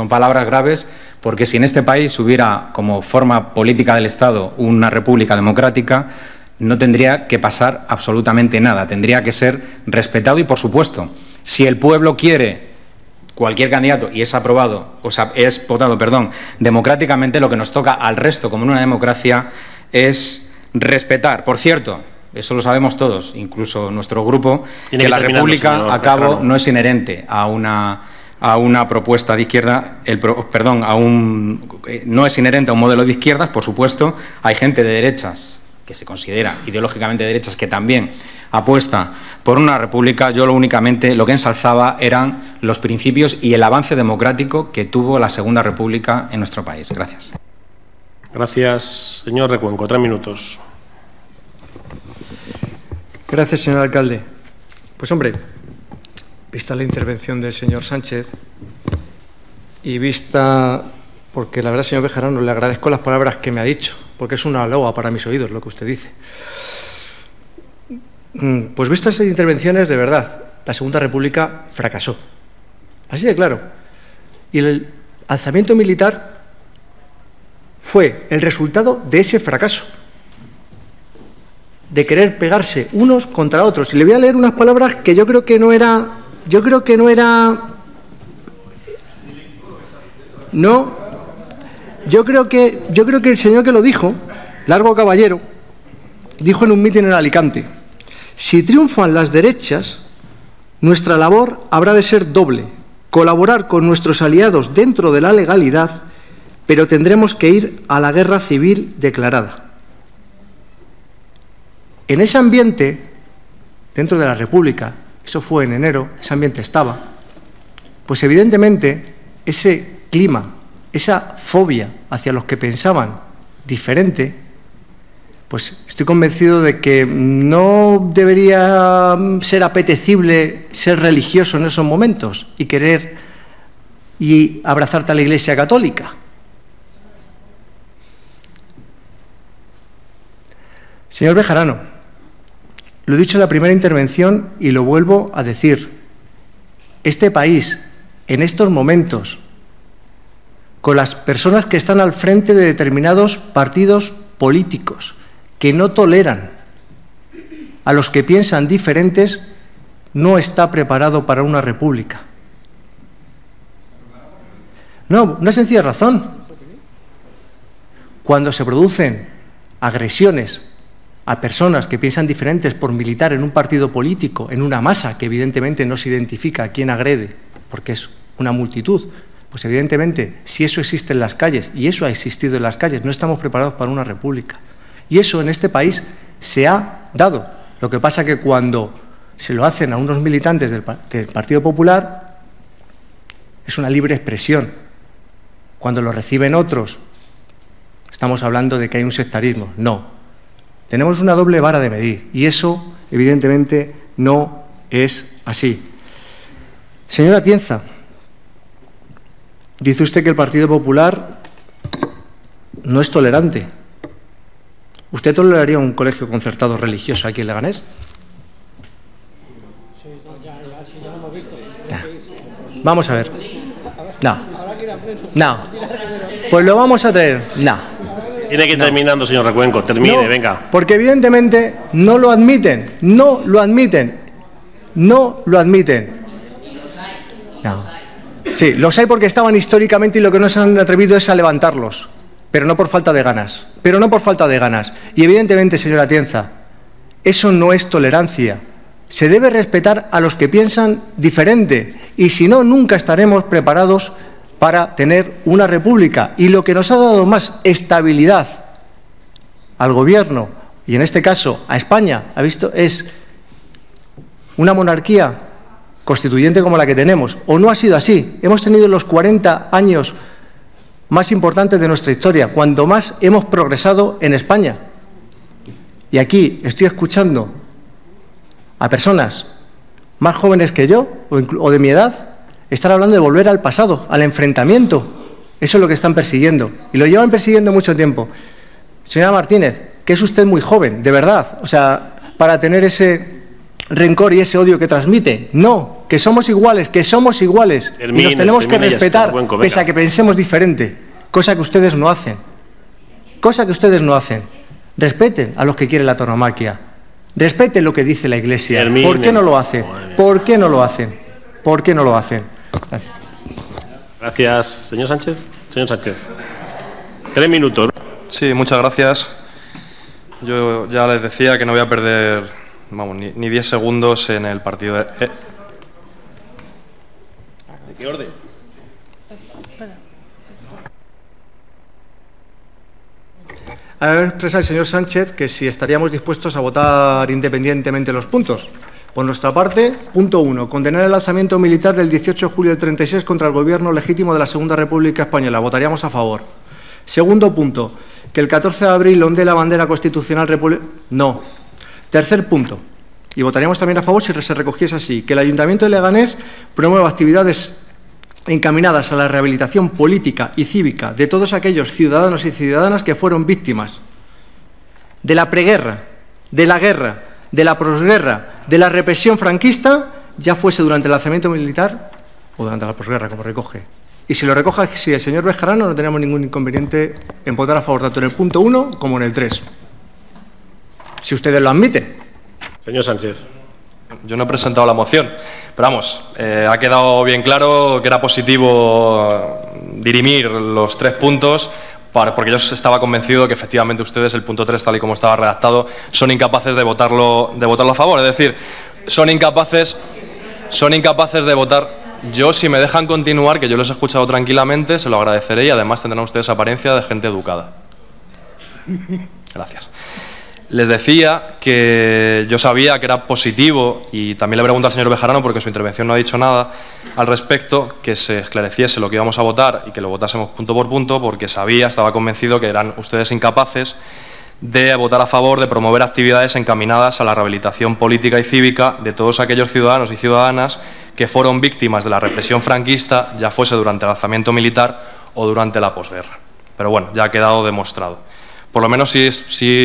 porque si en este país hubiera como forma política del Estado una república democrática, no tendría que pasar absolutamente nada, tendría que ser respetado y, por supuesto, si el pueblo quiere cualquier candidato y es aprobado, o sea, es votado, democráticamente, lo que nos toca al resto, como en una democracia, es respetar. Por cierto, eso lo sabemos todos, incluso nuestro grupo, que la república, no es inherente a una propuesta de izquierda, no es inherente a un modelo de izquierdas, por supuesto, hay gente de derechas que se considera ideológicamente de derechas que también apuesta por una república. Yo lo que ensalzaba eran los principios y el avance democrático que tuvo la Segunda República en nuestro país. Gracias. Gracias, señor Recuenco. 3 minutos. Gracias, señor alcalde. Pues, hombre, vista la intervención del señor Sánchez y vista, porque la verdad, señor Bejarano, le agradezco las palabras que me ha dicho, porque es una loa para mis oídos lo que usted dice. Pues vistas esas intervenciones, de verdad, la Segunda República fracasó. Así de claro. Y el alzamiento militar fue el resultado de ese fracaso, de querer pegarse unos contra otros. Y le voy a leer unas palabras que yo creo que no era... Yo creo que el señor que lo dijo, Largo Caballero, dijo en un mitin en Alicante: si triunfan las derechas, nuestra labor habrá de ser doble: colaborar con nuestros aliados dentro de la legalidad, pero tendremos que ir a la guerra civil declarada. En ese ambiente, dentro de la República, eso fue en enero, ese ambiente estaba, pues evidentemente ese clima, esa fobia hacia los que pensaban diferente, pues estoy convencido de que no debería ser apetecible ser religioso en esos momentos y querer y abrazarte a la Iglesia Católica. Señor Bejarano, lo he dicho en la primera intervención y lo vuelvo a decir. Este país, en estos momentos, con las personas que están al frente de determinados partidos políticos, que no toleran a los que piensan diferentes, no está preparado para una república. No, una sencilla razón. Cuando se producen agresiones a personas que piensan diferentes por militar en un partido político, en una masa que evidentemente no se identifica a quién agrede, porque es una multitud, pues evidentemente, si eso existe en las calles, y eso ha existido en las calles, no estamos preparados para una república. Y eso en este país se ha dado. Lo que pasa que cuando se lo hacen a unos militantes del Partido Popular, es una libre expresión. Cuando lo reciben otros, estamos hablando de que hay un sectarismo. No. Tenemos una doble vara de medir, y eso, evidentemente, no es así. Señora Atienza, dice usted que el Partido Popular no es tolerante. ¿Usted toleraría un colegio concertado religioso aquí en Leganés? Vamos a ver. No. Pues lo vamos a traer. No. Tiene que ir terminando, señor Recuenco. Termine, no, venga. Porque evidentemente no lo admiten. No lo admiten. No lo admiten. No. Sí, los hay porque estaban históricamente y lo que no se han atrevido es a levantarlos. Pero no por falta de ganas. Pero no por falta de ganas. Y evidentemente, señora Atienza, eso no es tolerancia. Se debe respetar a los que piensan diferente. Y si no, nunca estaremos preparados para tener una república. Y lo que nos ha dado más estabilidad al gobierno, y en este caso a España, ha visto, es una monarquía constituyente como la que tenemos. ¿O no ha sido así? Hemos tenido los 40 años más importantes de nuestra historia, cuando más hemos progresado en España. Y aquí estoy escuchando a personas más jóvenes que yo, o de mi edad, están hablando de volver al pasado, al enfrentamiento. Eso es lo que están persiguiendo. Y lo llevan persiguiendo mucho tiempo. Señora Martínez, que es usted muy joven, de verdad, o sea, para tener ese rencor y ese odio que transmite. No, que somos iguales, y nos tenemos que respetar, pese a que pensemos diferente, cosa que ustedes no hacen. Cosa que ustedes no hacen. Respeten a los que quieren la tauromaquia. Respeten lo que dice la Iglesia. ¿Por qué no lo hacen? ¿Por qué no lo hacen? ¿Por qué no lo hacen? Gracias. Gracias. Señor Sánchez. Señor Sánchez. 3 minutos. Sí, muchas gracias. Yo ya les decía que no voy a perder, vamos, ni 10 segundos en el partido de... ¿De qué orden? Ha expresado el señor Sánchez que si estaríamos dispuestos a votar independientemente los puntos. Por nuestra parte, punto 1, condenar el alzamiento militar del 18 de julio del 36 contra el gobierno legítimo de la Segunda República Española. Votaríamos a favor. Segundo punto, que el 14 de abril ondee la bandera constitucional republicana. No. Tercer punto, y votaríamos también a favor si se recogiese así, que el Ayuntamiento de Leganés promueva actividades encaminadas a la rehabilitación política y cívica de todos aquellos ciudadanos y ciudadanas que fueron víctimas de la preguerra, de la guerra, de la posguerra, de la represión franquista, ya fuese durante el alzamiento militar o durante la posguerra, como recoge. Y si lo recoge si el señor Bejarano, no tenemos ningún inconveniente en votar a favor tanto en el punto 1 como en el 3. Si ustedes lo admiten. Señor Sánchez. Yo no he presentado la moción, pero vamos, ha quedado bien claro que era positivo dirimir los 3 puntos, porque yo estaba convencido que efectivamente ustedes, el punto 3, tal y como estaba redactado, son incapaces de votarlo a favor. Es decir, son incapaces de votar. Yo, si me dejan continuar, que yo les he escuchado tranquilamente, se lo agradeceré y además tendrán ustedes apariencia de gente educada. Gracias. Les decía que yo sabía que era positivo, y también le pregunto al señor Bejarano, porque en su intervención no ha dicho nada al respecto, que se esclareciese lo que íbamos a votar y que lo votásemos punto por punto, porque estaba convencido que eran ustedes incapaces de votar a favor de promover actividades encaminadas a la rehabilitación política y cívica de todos aquellos ciudadanos y ciudadanas que fueron víctimas de la represión franquista, ya fuese durante el alzamiento militar o durante la posguerra. Pero bueno, ya ha quedado demostrado. Por lo menos sí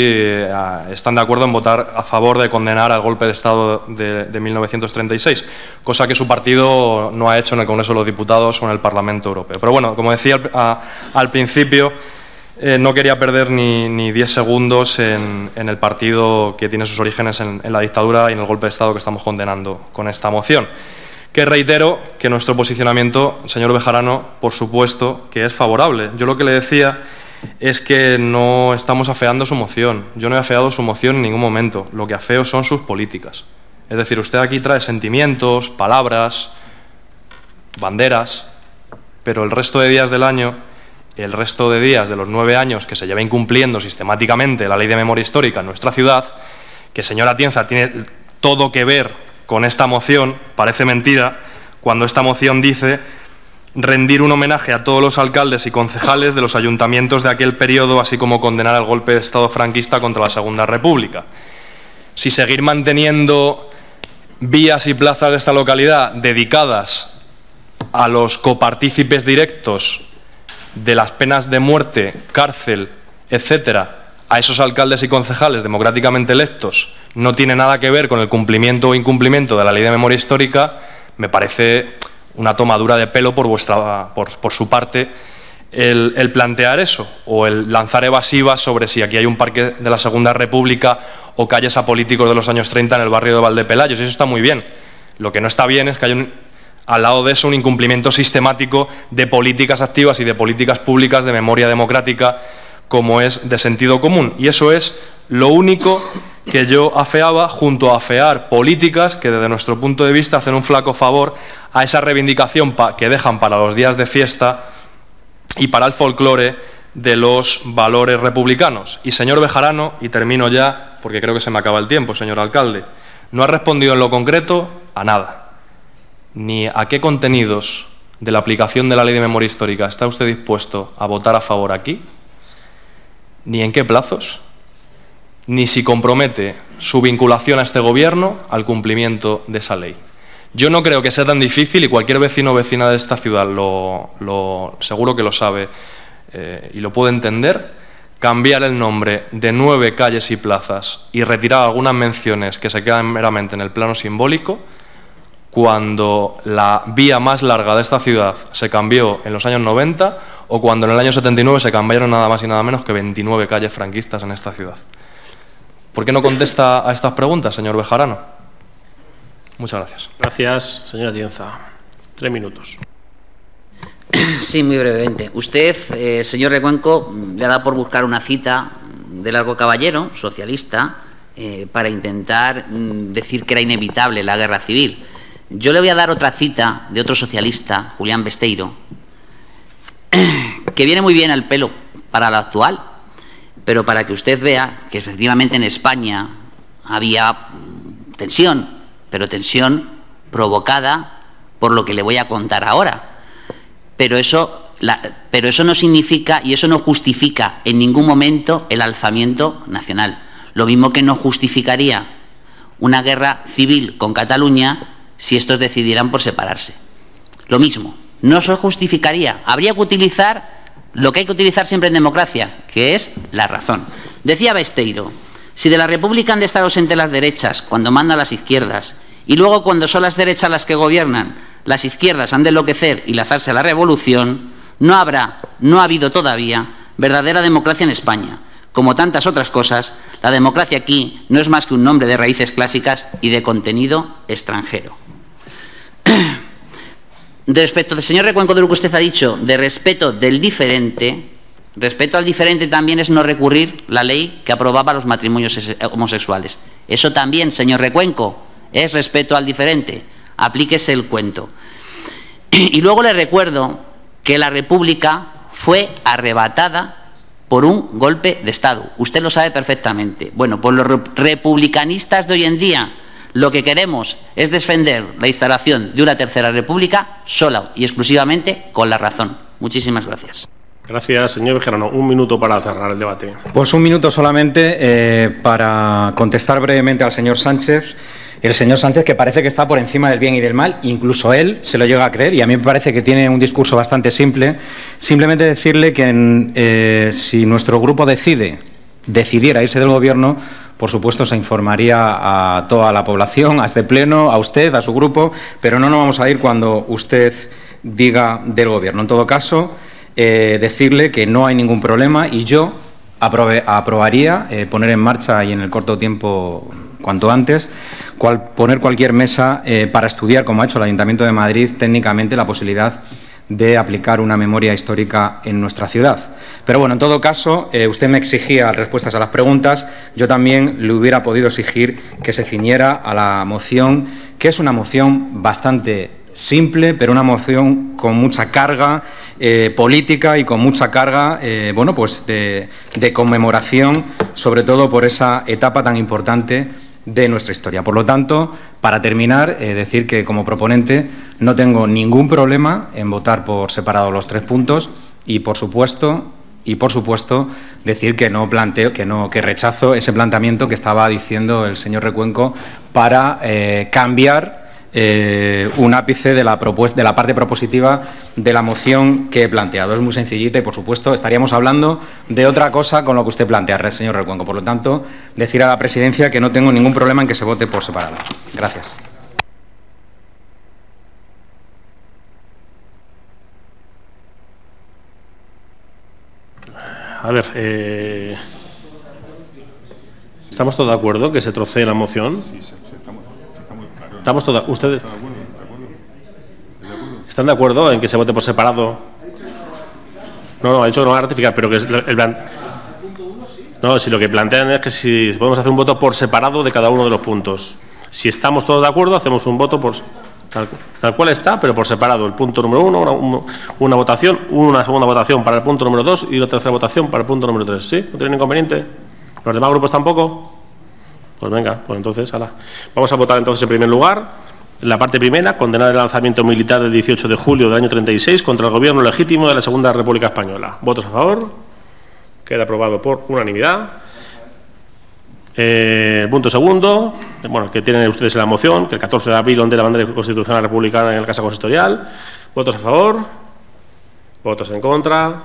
están de acuerdo en votar a favor de condenar al golpe de Estado de 1936, cosa que su partido no ha hecho en el Congreso de los Diputados o en el Parlamento Europeo. Pero bueno, como decía al principio, no quería perder ni 10 segundos en el partido que tiene sus orígenes en la dictadura y en el golpe de Estado que estamos condenando con esta moción. Que reitero que nuestro posicionamiento, señor Bejarano, por supuesto que es favorable. Yo lo que le decía es que no estamos afeando su moción. Yo no he afeado su moción en ningún momento. Lo que afeo son sus políticas. Es decir, usted aquí trae sentimientos, palabras, banderas, pero el resto de días del año, el resto de días de los 9 años que se lleva incumpliendo sistemáticamente la Ley de Memoria Histórica en nuestra ciudad, que señora Atienza tiene todo que ver con esta moción, parece mentira cuando esta moción dice rendir un homenaje a todos los alcaldes y concejales de los ayuntamientos de aquel periodo, así como condenar el golpe de Estado franquista contra la Segunda República. Si seguir manteniendo vías y plazas de esta localidad dedicadas a los copartícipes directos de las penas de muerte, cárcel, etcétera, a esos alcaldes y concejales democráticamente electos, no tiene nada que ver con el cumplimiento o incumplimiento de la Ley de Memoria Histórica, me parece una tomadura de pelo por su parte el plantear eso, o el lanzar evasivas sobre si aquí hay un parque de la Segunda República o calles a políticos de los años 30 en el barrio de Valdepelayos. Eso está muy bien. Lo que no está bien es que haya al lado de eso un incumplimiento sistemático de políticas activas y de políticas públicas de memoria democrática, como es de sentido común. Y eso es lo único que yo afeaba, junto a afear políticas que desde nuestro punto de vista hacen un flaco favor a esa reivindicación que dejan para los días de fiesta y para el folclore de los valores republicanos. Y señor Bejarano, y termino ya porque creo que se me acaba el tiempo, señor alcalde, no ha respondido en lo concreto a nada, ni a qué contenidos de la aplicación de la Ley de Memoria Histórica está usted dispuesto a votar a favor aquí, ni en qué plazos, ni si compromete su vinculación a este Gobierno al cumplimiento de esa ley. Yo no creo que sea tan difícil, y cualquier vecino o vecina de esta ciudad seguro que lo sabe y lo puede entender, cambiar el nombre de 9 calles y plazas y retirar algunas menciones que se quedan meramente en el plano simbólico, cuando la vía más larga de esta ciudad se cambió en los años 90 o cuando en el año 79 se cambiaron nada más y nada menos que 29 calles franquistas en esta ciudad. ¿Por qué no contesta a estas preguntas, señor Bejarano? Muchas gracias. Gracias, señora Atienza. 3 minutos. Sí, muy brevemente. Usted, señor Recuenco, le ha dado por buscar una cita de Largo Caballero, socialista, para intentar decir que era inevitable la guerra civil. Yo le voy a dar otra cita de otro socialista, Julián Besteiro, que viene muy bien al pelo para lo actual, pero para que usted vea que efectivamente en España había tensión, pero tensión provocada por lo que le voy a contar ahora. Pero eso no significa y eso no justifica en ningún momento el alzamiento nacional. Lo mismo que no justificaría una guerra civil con Cataluña si estos decidieran por separarse. Lo mismo, no se justificaría. Habría que utilizar lo que hay que utilizar siempre en democracia, que es la razón. Decía Besteiro, si de la República han de estar ausentes las derechas cuando mandan las izquierdas, y luego cuando son las derechas las que gobiernan, las izquierdas han de enloquecer y lanzarse a la revolución, no ha habido todavía verdadera democracia en España. Como tantas otras cosas, la democracia aquí no es más que un nombre de raíces clásicas y de contenido extranjero. Respecto del señor Recuenco de lo que usted ha dicho, de respeto del diferente, respeto al diferente también es no recurrir la ley que aprobaba los matrimonios homosexuales. Eso también, señor Recuenco, es respeto al diferente. Aplíquese el cuento. Y luego le recuerdo que la República fue arrebatada por un golpe de Estado. Usted lo sabe perfectamente. Bueno, pues los republicanistas de hoy en día lo que queremos es defender la instalación de una tercera república sola y exclusivamente con la razón. Muchísimas gracias. Gracias, señor Bejarano. Un minuto para cerrar el debate. Pues un minuto solamente para contestar brevemente al señor Sánchez. El señor Sánchez, que parece que está por encima del bien y del mal, incluso él se lo llega a creer, y a mí me parece que tiene un discurso bastante simple. Simplemente decirle que si nuestro grupo decidiera irse del Gobierno, por supuesto se informaría a toda la población, a este Pleno, a usted, a su grupo, pero no nos vamos a ir cuando usted diga del Gobierno. En todo caso, decirle que no hay ningún problema y yo aprobaría poner en marcha y en el corto tiempo, cuanto antes, poner cualquier mesa para estudiar, como ha hecho el Ayuntamiento de Madrid, técnicamente la posibilidad de aplicar una memoria histórica en nuestra ciudad. Pero bueno, en todo caso, usted me exigía respuestas a las preguntas, yo también le hubiera podido exigir que se ciñera a la moción, que es una moción bastante simple, pero una moción con mucha carga política y con mucha carga bueno, pues de conmemoración, sobre todo por esa etapa tan importante de nuestra historia. Por lo tanto, para terminar, decir que como proponente no tengo ningún problema en votar por separado los 3 puntos y por supuesto decir que no planteo, que rechazo ese planteamiento que estaba diciendo el señor Recuenco para cambiar un ápice de la parte propositiva de la moción que he planteado. Es muy sencillita y, por supuesto, estaríamos hablando de otra cosa con lo que usted plantea, señor Recuenco. Por lo tanto, decir a la Presidencia que no tengo ningún problema en que se vote por separado. Gracias. A ver, ¿estamos todos de acuerdo que se trocee la moción? Sí, estamos todos. ¿Ustedes están de acuerdo en que se vote por separado? No, ha dicho que no va a ratificar, pero que no, si lo que plantean es que si podemos hacer un voto por separado de cada uno de los puntos. Si estamos todos de acuerdo, hacemos un voto por tal cual está, pero por separado. El punto número 1, una votación, una segunda votación para el punto número 2 y una tercera votación para el punto número 3. ¿Sí? ¿No tienen inconveniente? ¿Los demás grupos tampoco? Pues venga, pues entonces, ala. Vamos a votar entonces en primer lugar la parte primera, condenar el lanzamiento militar del 18 de julio del año 36 contra el gobierno legítimo de la Segunda República Española. ¿Votos a favor? Queda aprobado por unanimidad. El punto segundo, bueno, que tienen ustedes en la moción, que el 14 de abril onde la bandera constitucional republicana en la Casa Consistorial. ¿Votos a favor? ¿Votos en contra?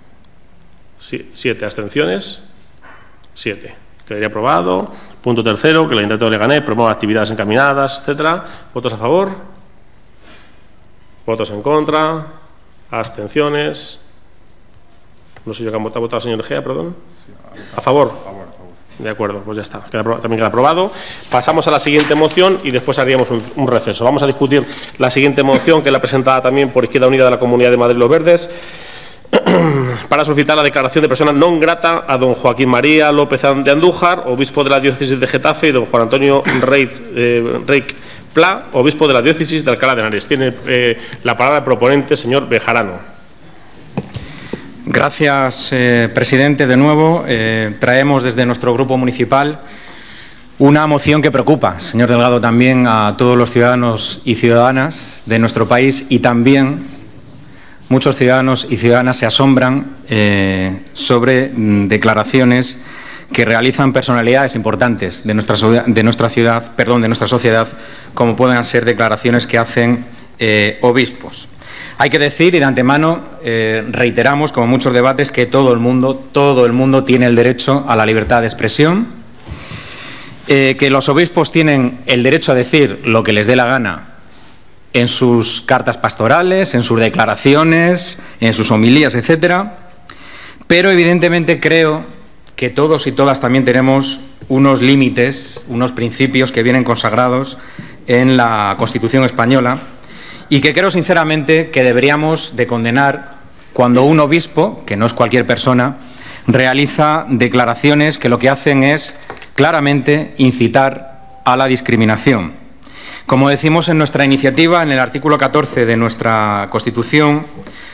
7 abstenciones. 7. Quedaría aprobado. Punto tercero, que el Ayuntamiento de Leganés promueva actividades encaminadas, etcétera. ¿Votos a favor? ¿Votos en contra? Abstenciones. No sé yo qué ha votado el señor Egea, perdón. ¿A favor? De acuerdo, pues ya está. También queda aprobado. Pasamos a la siguiente moción y después haríamos un receso. Vamos a discutir la siguiente moción, que es la presentada también por Izquierda Unida de la Comunidad de Madrid Los Verdes, para solicitar la declaración de persona non grata a don Joaquín María López de Andújar, obispo de la diócesis de Getafe, y don Juan Antonio Reich Pla, obispo de la diócesis de Alcalá de Henares. Tiene la palabra el proponente, señor Bejarano. Gracias, presidente. De nuevo, traemos desde nuestro grupo municipal una moción que preocupa, señor Delgado, también a todos los ciudadanos y ciudadanas de nuestro país, y también muchos ciudadanos y ciudadanas se asombran sobre declaraciones que realizan personalidades importantes de nuestra sociedad, como puedan ser declaraciones que hacen obispos. Hay que decir, y de antemano reiteramos, como en muchos debates, que todo el mundo tiene el derecho a la libertad de expresión, que los obispos tienen el derecho a decir lo que les dé la gana en sus cartas pastorales, en sus declaraciones, en sus homilías, etcétera, pero evidentemente creo que todos y todas también tenemos unos límites, unos principios que vienen consagrados en la Constitución española, y que creo sinceramente que deberíamos de condenar cuando un obispo, que no es cualquier persona, realiza declaraciones que lo que hacen es claramente incitar a la discriminación. Como decimos en nuestra iniciativa, en el artículo 14 de nuestra Constitución,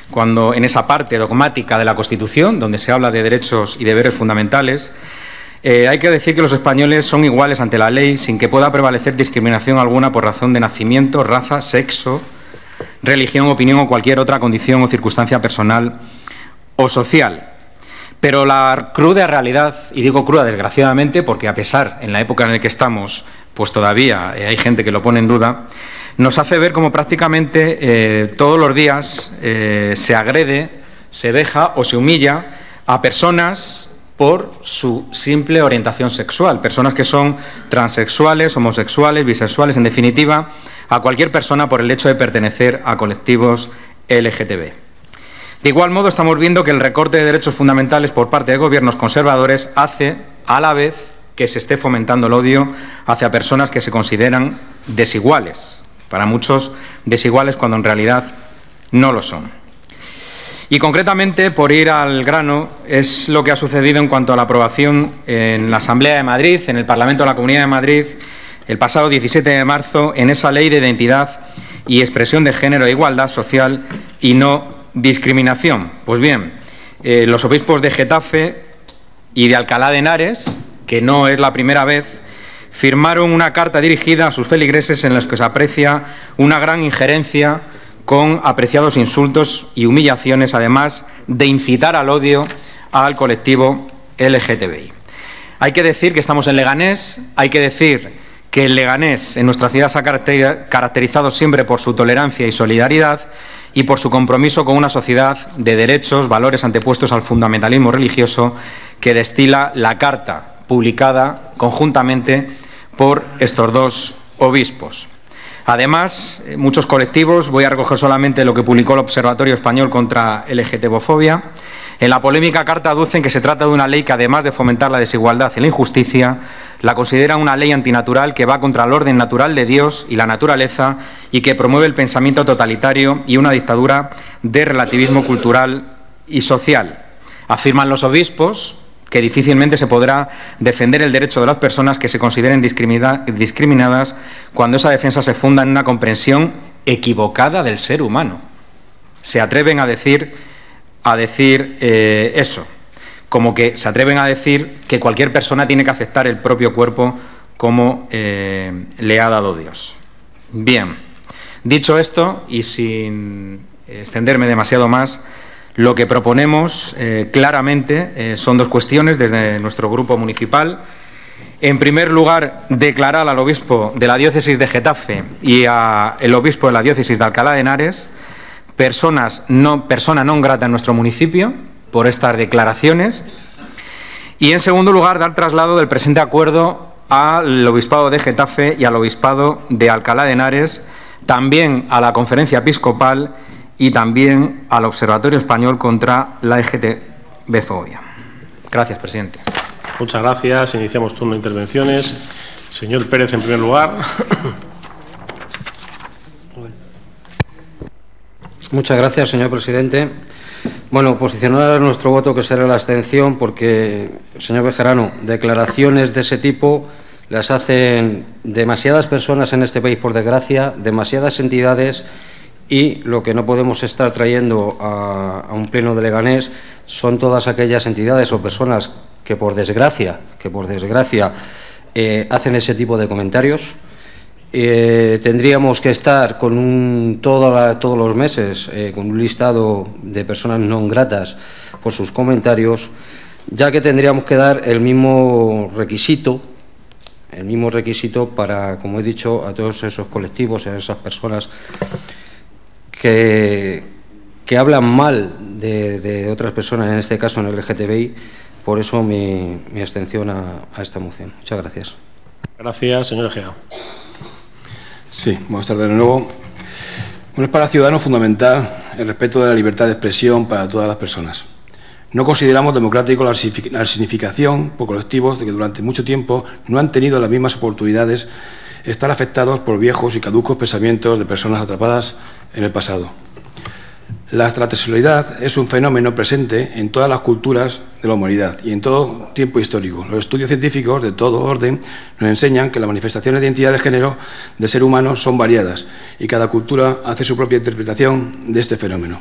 cuando en esa parte dogmática de la Constitución, donde se habla de derechos y deberes fundamentales, hay que decir que los españoles son iguales ante la ley sin que pueda prevalecer discriminación alguna por razón de nacimiento, raza, sexo, religión, opinión o cualquier otra condición o circunstancia personal o social. Pero la cruda realidad, y digo cruda desgraciadamente porque a pesar en la época en la que estamos, pues todavía hay gente que lo pone en duda, nos hace ver cómo prácticamente todos los días se agrede, se veja o se humilla a personas por su simple orientación sexual, personas que son transexuales, homosexuales, bisexuales, en definitiva, a cualquier persona por el hecho de pertenecer a colectivos LGTB. De igual modo, estamos viendo que el recorte de derechos fundamentales por parte de gobiernos conservadores hace, a la vez, que se esté fomentando el odio hacia personas que se consideran desiguales, para muchos desiguales cuando en realidad no lo son. Y concretamente, por ir al grano, es lo que ha sucedido en cuanto a la aprobación en la Asamblea de Madrid, en el Parlamento de la Comunidad de Madrid, el pasado 17 de marzo, en esa Ley de Identidad y Expresión de Género e Igualdad Social y No Discriminación. Pues bien, los obispos de Getafe y de Alcalá de Henares, que no es la primera vez, firmaron una carta dirigida a sus feligreses en la que se aprecia una gran injerencia con apreciados insultos y humillaciones, además de incitar al odio al colectivo LGTBI. Hay que decir que estamos en Leganés, hay que decir que el Leganés en nuestra ciudad se ha caracterizado siempre por su tolerancia y solidaridad y por su compromiso con una sociedad de derechos, valores antepuestos al fundamentalismo religioso que destila la carta publicada conjuntamente por estos dos obispos. Además, muchos colectivos, voy a recoger solamente lo que publicó el Observatorio Español contra LGTBofobia, en la polémica carta aducen que se trata de una ley que, además de fomentar la desigualdad y la injusticia, la considera una ley antinatural que va contra el orden natural de Dios y la naturaleza y que promueve el pensamiento totalitario y una dictadura de relativismo cultural y social. Afirman los obispos que difícilmente se podrá defender el derecho de las personas que se consideren discriminadas cuando esa defensa se funda en una comprensión equivocada del ser humano. Se atreven a decir eso, como que se atreven a decir que cualquier persona tiene que aceptar el propio cuerpo como le ha dado Dios. Bien, dicho esto, y sin extenderme demasiado más, lo que proponemos claramente son dos cuestiones desde nuestro grupo municipal. En primer lugar, declarar al obispo de la diócesis de Getafe y al obispo de la diócesis de Alcalá de Henares persona non grata en nuestro municipio por estas declaraciones. Y en segundo lugar, dar traslado del presente acuerdo al obispado de Getafe y al obispado de Alcalá de Henares, también a la Conferencia Episcopal y también al Observatorio Español contra la LGTBfobia. Gracias, presidente. Muchas gracias. Iniciamos turno de intervenciones. Señor Pérez, en primer lugar. Muchas gracias, señor presidente. Bueno, posicionar nuestro voto, que será la abstención, porque, señor Bejarano, declaraciones de ese tipo las hacen demasiadas personas en este país, por desgracia, demasiadas entidades, y lo que no podemos estar trayendo a un pleno de Leganés son todas aquellas entidades o personas que por desgracia hacen ese tipo de comentarios. Tendríamos que estar con todos los meses con un listado de personas no gratas por sus comentarios, ya que tendríamos que dar el mismo requisito para, como he dicho, a todos esos colectivos, a esas personas que hablan mal de otras personas, en este caso en el LGTBI. Por eso mi abstención a esta moción. Muchas gracias. Gracias, señor Egea. Sí, buenas tardes de nuevo. Bueno, es para Ciudadanos fundamental el respeto de la libertad de expresión para todas las personas. No consideramos democrático la significación por colectivos de que durante mucho tiempo no han tenido las mismas oportunidades estar afectados por viejos y caducos pensamientos de personas atrapadas en el pasado. La transexualidad es un fenómeno presente en todas las culturas de la humanidad y en todo tiempo histórico. Los estudios científicos de todo orden nos enseñan que las manifestaciones de identidad de género del ser humano son variadas y cada cultura hace su propia interpretación de este fenómeno.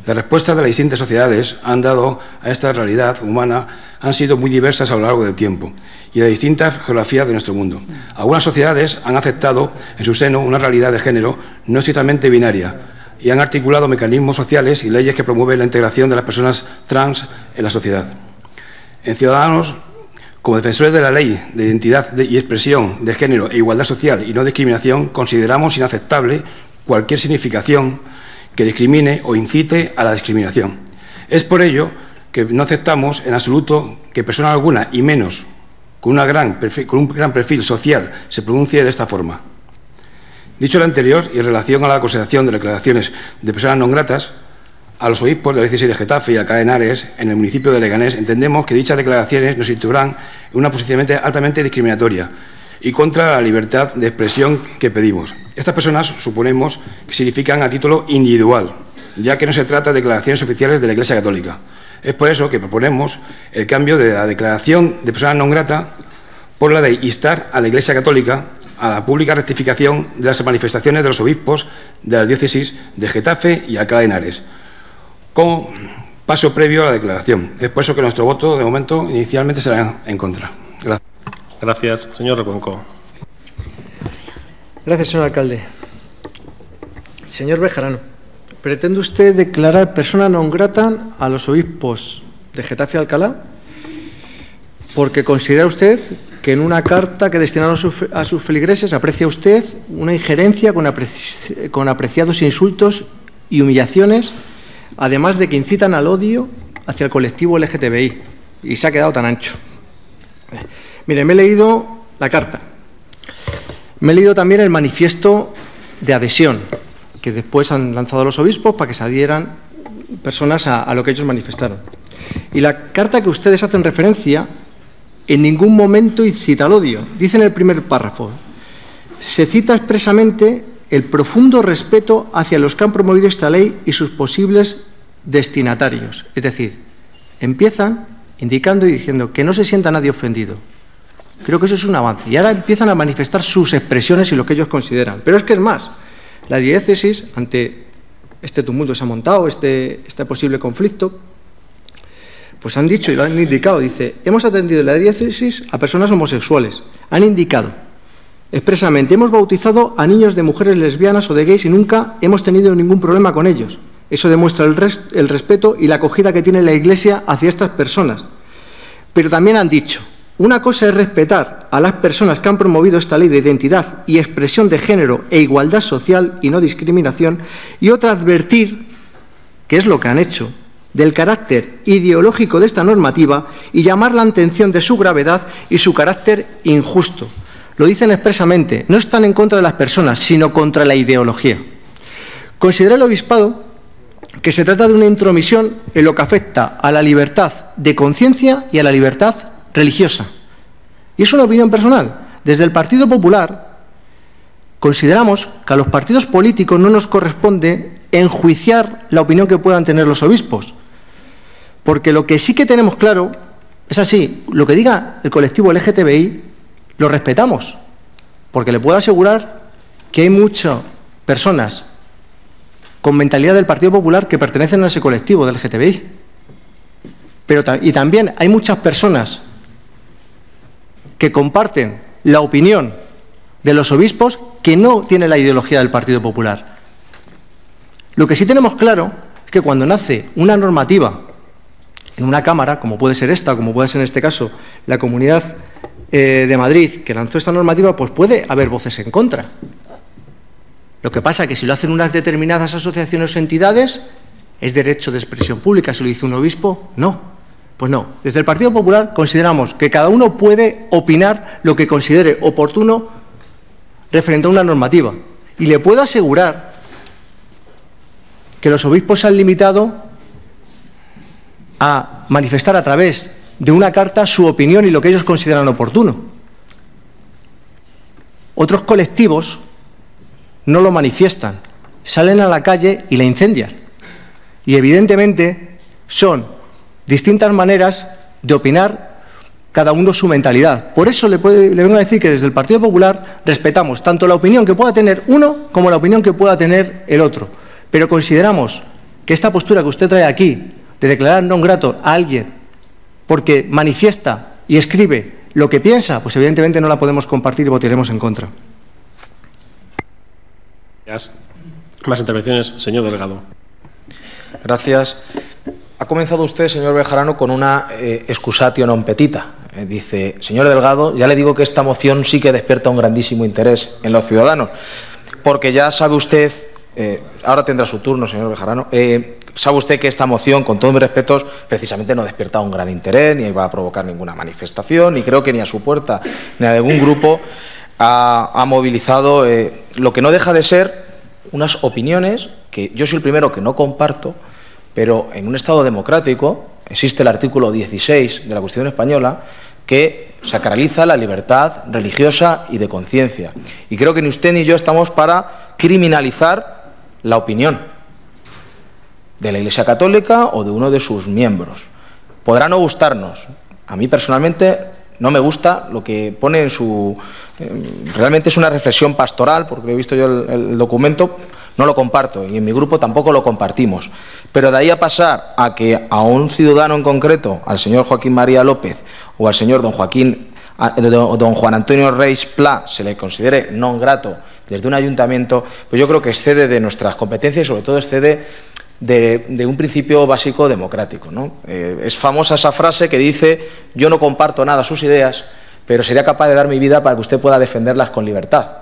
Las respuestas de las distintas sociedades han dado a esta realidad humana han sido muy diversas a lo largo del tiempo y de distintas geografías de nuestro mundo. Algunas sociedades han aceptado en su seno una realidad de género no estrictamente binaria y han articulado mecanismos sociales y leyes que promueven la integración de las personas trans en la sociedad. En Ciudadanos, como defensores de la ley de identidad y expresión de género e igualdad social y no discriminación, consideramos inaceptable cualquier significación que discrimine o incite a la discriminación. Es por ello que no aceptamos en absoluto que persona alguna, y menos con un gran perfil social, se pronuncie de esta forma. Dicho lo anterior, y en relación a la consideración de declaraciones de personas no gratas, a los obispos de la diócesis de Getafe y Alcalá de Henares, en el municipio de Leganés, entendemos que dichas declaraciones nos situarán en una posición altamente discriminatoria y contra la libertad de expresión que pedimos. Estas personas suponemos que significan a título individual, ya que no se trata de declaraciones oficiales de la Iglesia Católica. Es por eso que proponemos el cambio de la declaración de persona non grata por la de instar a la Iglesia Católica a la pública rectificación de las manifestaciones de los obispos de las diócesis de Getafe y Alcalá de Henares, como paso previo a la declaración. Es por eso que nuestro voto, de momento, inicialmente será en contra. Gracias. Gracias. Señor Recuenco. Gracias, señor alcalde. Señor Bejarano, ¿pretende usted declarar persona non grata a los obispos de Getafe y Alcalá? Porque considera usted que en una carta que destinaron a sus feligreses aprecia usted una injerencia con apreciados insultos y humillaciones, además de que incitan al odio hacia el colectivo LGTBI, y se ha quedado tan ancho. Mire, me he leído la carta, me he leído también el manifiesto de adhesión que después han lanzado los obispos para que se adhieran personas a lo que ellos manifestaron. Y la carta que ustedes hacen referencia en ningún momento incita al odio. Dice en el primer párrafo, se cita expresamente el profundo respeto hacia los que han promovido esta ley y sus posibles destinatarios. Es decir, empiezan indicando y diciendo que no se sienta nadie ofendido. Creo que eso es un avance. Y ahora empiezan a manifestar sus expresiones y lo que ellos consideran. Pero es que es más, la diócesis, ante este tumulto que se ha montado, este posible conflicto, pues han dicho y lo han indicado, dice, hemos atendido en la diócesis a personas homosexuales. Han indicado expresamente, hemos bautizado a niños de mujeres lesbianas o de gays y nunca hemos tenido ningún problema con ellos. Eso demuestra el respeto y la acogida que tiene la Iglesia hacia estas personas. Pero también han dicho, una cosa es respetar a las personas que han promovido esta ley de identidad y expresión de género e igualdad social y no discriminación, y otra advertir, que es lo que han hecho, del carácter ideológico de esta normativa y llamar la atención de su gravedad y su carácter injusto. Lo dicen expresamente, no están en contra de las personas, sino contra la ideología. Considera el obispado que se trata de una intromisión en lo que afecta a la libertad de conciencia y a la libertad religiosa. Y es una opinión personal. Desde el Partido Popular consideramos que a los partidos políticos no nos corresponde enjuiciar la opinión que puedan tener los obispos. Porque lo que sí que tenemos claro es así, lo que diga el colectivo LGTBI lo respetamos, porque le puedo asegurar que hay muchas personas con mentalidad del Partido Popular que pertenecen a ese colectivo del LGTBI. Y también hay muchas personas que comparten la opinión de los obispos que no tienen la ideología del Partido Popular. Lo que sí tenemos claro es que cuando nace una normativa en una Cámara, como puede ser esta, como puede ser en este caso la Comunidad de Madrid, que lanzó esta normativa, pues puede haber voces en contra. Lo que pasa es que si lo hacen unas determinadas asociaciones o entidades, es derecho de expresión pública. Si lo dice un obispo, no. Pues no. Desde el Partido Popular consideramos que cada uno puede opinar lo que considere oportuno referente a una normativa. Y le puedo asegurar que los obispos se han limitado a manifestar a través de una carta su opinión y lo que ellos consideran oportuno. Otros colectivos no lo manifiestan, salen a la calle y la incendian. Y evidentemente son distintas maneras de opinar, cada uno su mentalidad. Por eso le vengo a decir que desde el Partido Popular respetamos tanto la opinión que pueda tener uno como la opinión que pueda tener el otro. Pero consideramos que esta postura que usted trae aquí, de declarar non grato a alguien porque manifiesta y escribe lo que piensa, pues evidentemente no la podemos compartir y votaremos en contra. Más intervenciones, señor Delgado. Gracias. Ha comenzado usted, señor Bejarano, con una excusatio non petita. Dice, señor Delgado, ya le digo que esta moción sí que despierta un grandísimo interés en los ciudadanos, porque ya sabe usted, ahora tendrá su turno, señor Bejarano, sabe usted que esta moción, con todos mis respetos, precisamente no despierta un gran interés, ni va a provocar ninguna manifestación, ni creo que ni a su puerta, ni a ningún grupo ha movilizado lo que no deja de ser unas opiniones que yo soy el primero que no comparto, pero en un Estado democrático existe el artículo 16 de la Constitución española que sacraliza la libertad religiosa y de conciencia. Y creo que ni usted ni yo estamos para criminalizar la opinión de la Iglesia Católica o de uno de sus miembros. Podrá no gustarnos. A mí personalmente no me gusta lo que pone en su... realmente es una reflexión pastoral, porque he visto yo el documento, no lo comparto y en mi grupo tampoco lo compartimos. Pero de ahí a pasar a que a un ciudadano en concreto, al señor Joaquín María López o al señor don Juan Antonio Reis Pla, se le considere non grato desde un ayuntamiento, pues yo creo que excede de nuestras competencias y sobre todo excede de un principio básico democrático, ¿no? Es famosa esa frase que dice: yo no comparto nada sus ideas, pero sería capaz de dar mi vida para que usted pueda defenderlas con libertad.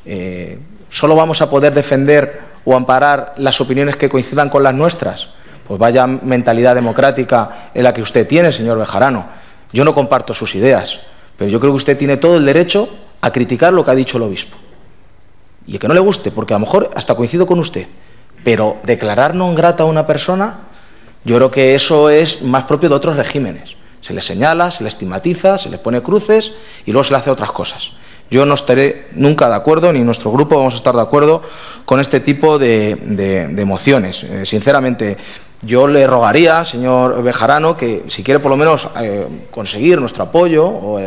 ¿Solo vamos a poder defender o amparar las opiniones que coincidan con las nuestras? Pues vaya mentalidad democrática en la que usted tiene, señor Bejarano. Yo no comparto sus ideas, pero yo creo que usted tiene todo el derecho a criticar lo que ha dicho el obispo. Y que no le guste, porque a lo mejor hasta coincido con usted, pero declarar non grata a una persona, yo creo que eso es más propio de otros regímenes. Se le señala, se le estigmatiza, se le pone cruces y luego se le hace otras cosas. Yo no estaré nunca de acuerdo, ni nuestro grupo vamos a estar de acuerdo con este tipo de mociones. Sinceramente, yo le rogaría, señor Bejarano, que si quiere por lo menos conseguir nuestro apoyo o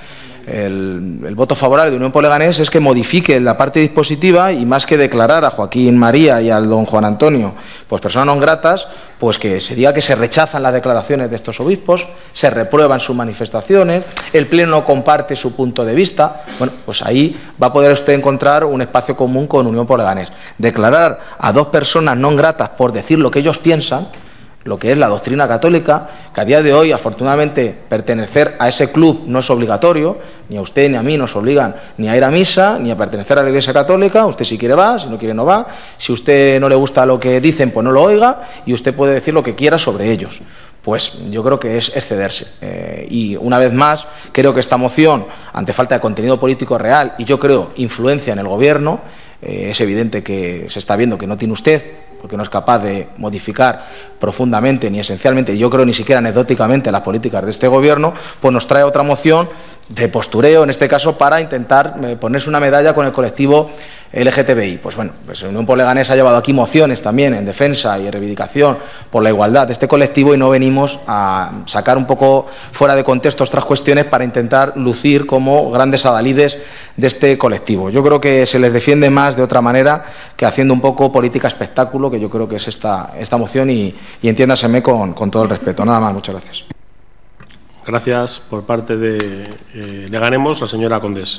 el voto favorable de Unión por Leganés, es que modifique la parte dispositiva y más que declarar a Joaquín María y al don Juan Antonio pues personas non gratas, pues que se diga que se rechazan las declaraciones de estos obispos, se reprueban sus manifestaciones, el Pleno no comparte su punto de vista. Bueno, pues ahí va a poder usted encontrar un espacio común con Unión por Leganés. Declarar a dos personas non gratas por decir lo que ellos piensan, lo que es la doctrina católica, que a día de hoy, afortunadamente, pertenecer a ese club no es obligatorio, ni a usted ni a mí nos obligan ni a ir a misa, ni a pertenecer a la Iglesia Católica. Usted si quiere va, si no quiere no va, si a usted no le gusta lo que dicen, pues no lo oiga, y usted puede decir lo que quiera sobre ellos. Pues yo creo que es excederse. Y una vez más, creo que esta moción, ante falta de contenido político real, y yo creo influencia en el Gobierno, es evidente que se está viendo que no tiene usted, porque no es capaz de modificar profundamente ni esencialmente, y yo creo ni siquiera anecdóticamente, las políticas de este Gobierno, pues nos trae otra moción de postureo, en este caso para intentar ponerse una medalla con el colectivo LGTBI. Pues bueno, pues Unión por Leganés ha llevado aquí mociones también en defensa y en reivindicación por la igualdad de este colectivo y no venimos a sacar un poco fuera de contexto otras cuestiones para intentar lucir como grandes adalides de este colectivo. Yo creo que se les defiende más de otra manera que haciendo un poco política espectáculo, que yo creo que es esta moción y entiéndaseme con todo el respeto. Nada más, muchas gracias. Gracias. Por parte de Leganemos, la señora Condés.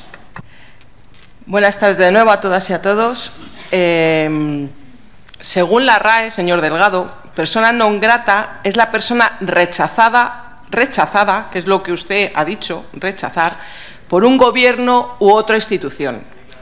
Buenas tardes de nuevo a todas y a todos. Según la RAE, señor Delgado, persona non grata es la persona rechazada, que es lo que usted ha dicho, rechazar, por un gobierno u otra institución.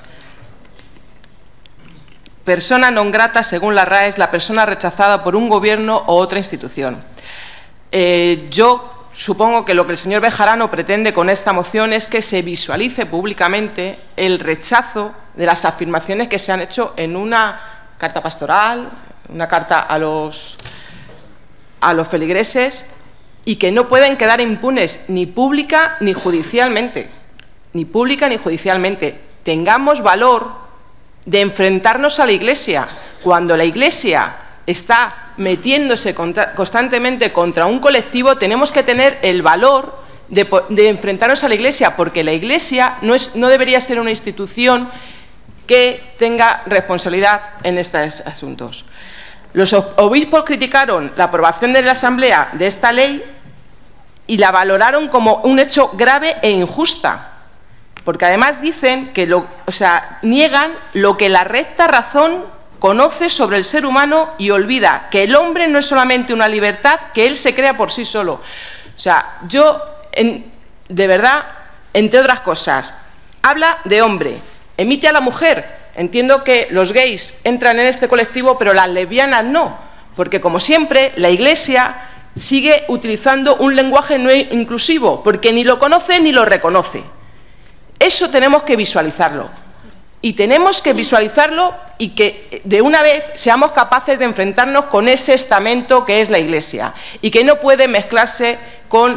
Persona non grata, según la RAE, es la persona rechazada por un gobierno o otra institución. Yo supongo que lo que el señor Bejarano pretende con esta moción es que se visualice públicamente el rechazo de las afirmaciones que se han hecho en una carta pastoral, una carta a los feligreses, y que no pueden quedar impunes ni pública ni judicialmente. Ni pública ni judicialmente. Tengamos valor de enfrentarnos a la Iglesia. Cuando la Iglesia está metiéndose constantemente contra un colectivo, tenemos que tener el valor de enfrentarnos a la Iglesia, porque la Iglesia no debería ser una institución que tenga responsabilidad en estos asuntos. Los obispos criticaron la aprobación de la Asamblea de esta ley y la valoraron como un hecho grave e injusta, porque además dicen que niegan lo que la recta razón conoce sobre el ser humano y olvida que el hombre no es solamente una libertad que él se crea por sí solo. O sea, de verdad, entre otras cosas, habla de hombre, emite a la mujer. Entiendo que los gays entran en este colectivo, pero las lesbianas no, porque como siempre la Iglesia sigue utilizando un lenguaje no inclusivo, porque ni lo conoce ni lo reconoce. Eso tenemos que visualizarlo. Y tenemos que visualizarlo y que de una vez seamos capaces de enfrentarnos con ese estamento que es la Iglesia y que no puede mezclarse con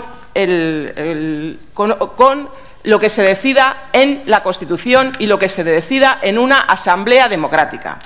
lo que se decida en la Constitución y lo que se decida en una asamblea democrática.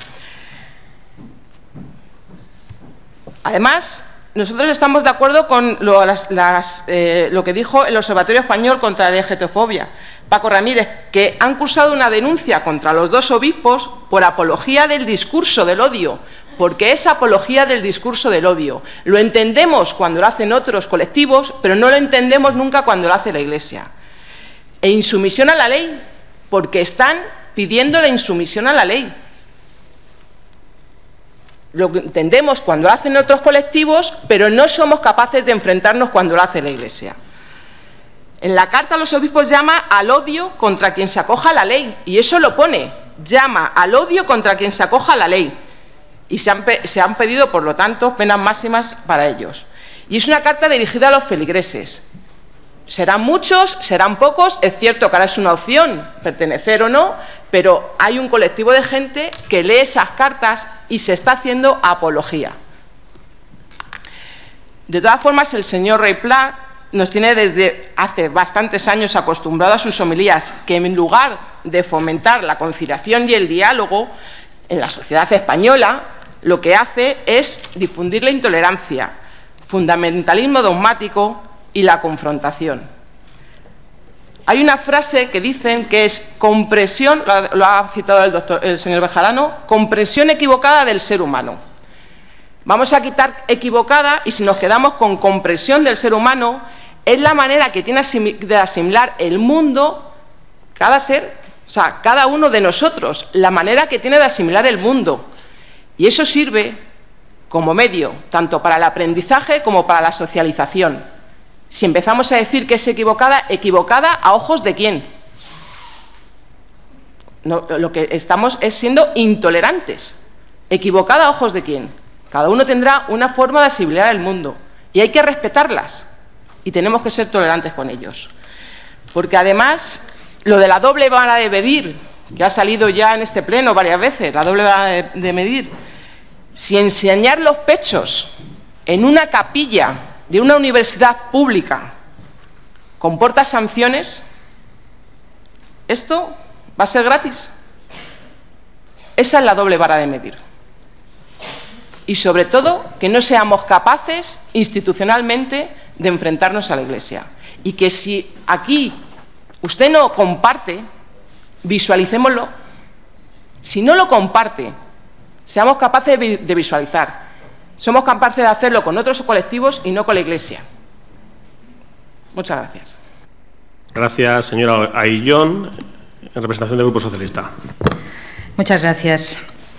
Además, nosotros estamos de acuerdo con lo que dijo el Observatorio Español contra la LGTBofobia, Paco Ramírez, que han cursado una denuncia contra los dos obispos por apología del discurso del odio, porque es apología del discurso del odio. Lo entendemos cuando lo hacen otros colectivos, pero no lo entendemos nunca cuando lo hace la Iglesia. E insumisión a la ley, porque están pidiendo la insumisión a la ley. Lo entendemos cuando lo hacen otros colectivos, pero no somos capaces de enfrentarnos cuando lo hace la Iglesia. En la carta a los obispos llama al odio contra quien se acoja a la ley, y eso lo pone, llama al odio contra quien se acoja a la ley. Y se han pedido, por lo tanto, penas máximas para ellos. Y es una carta dirigida a los feligreses. Serán muchos, serán pocos, es cierto que ahora es una opción pertenecer o no, pero hay un colectivo de gente que lee esas cartas y se está haciendo apología. De todas formas, el señor Rey Pla nos tiene desde hace bastantes años acostumbrado a sus homilías, que en lugar de fomentar la conciliación y el diálogo en la sociedad española, lo que hace es difundir la intolerancia, fundamentalismo dogmático y la confrontación. Hay una frase que dicen que es compresión, lo ha citado el señor Bejarano, compresión equivocada del ser humano. Vamos a quitar equivocada y si nos quedamos con compresión del ser humano, es la manera que tiene de asimilar el mundo cada ser, o sea, cada uno de nosotros, la manera que tiene de asimilar el mundo. Y eso sirve como medio, tanto para el aprendizaje como para la socialización. Si empezamos a decir que es equivocada, ¿equivocada a ojos de quién? No, lo que estamos es siendo intolerantes. ¿Equivocada a ojos de quién? Cada uno tendrá una forma de asimilar el mundo y hay que respetarlas y tenemos que ser tolerantes con ellos. Porque además, lo de la doble vara de medir, que ha salido ya en este pleno varias veces, la doble vara de medir, si enseñar los pechos en una capilla de una universidad pública comporta sanciones, ¿esto va a ser gratis? Esa es la doble vara de medir. Y sobre todo, que no seamos capaces institucionalmente de enfrentarnos a la Iglesia. Y que si aquí usted no comparte, visualicémoslo. Si no lo comparte, seamos capaces de visualizar. Somos capaces de hacerlo con otros colectivos y no con la Iglesia. Muchas gracias. Gracias, señora Aillón, en representación del Grupo Socialista. Muchas gracias.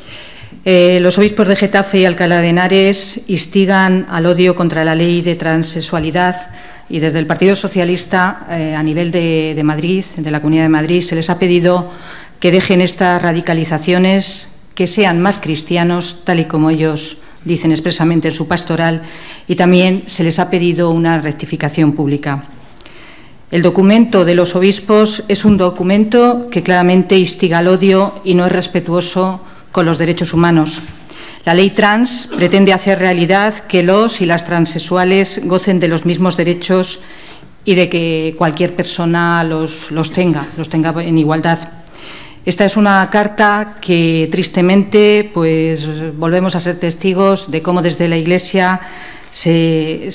Los obispos de Getafe y Alcalá de Henares instigan al odio contra la ley de transexualidad y desde el Partido Socialista, a nivel de Madrid, de la Comunidad de Madrid, se les ha pedido que dejen estas radicalizaciones, que sean más cristianos, tal y como ellos dicen expresamente en su pastoral, y también se les ha pedido una rectificación pública. El documento de los obispos es un documento que claramente instiga al odio y no es respetuoso con los derechos humanos. La ley trans pretende hacer realidad que los y las transexuales gocen de los mismos derechos y de que cualquier persona los tenga en igualdad. Esta es una carta que tristemente pues volvemos a ser testigos de cómo desde la Iglesia se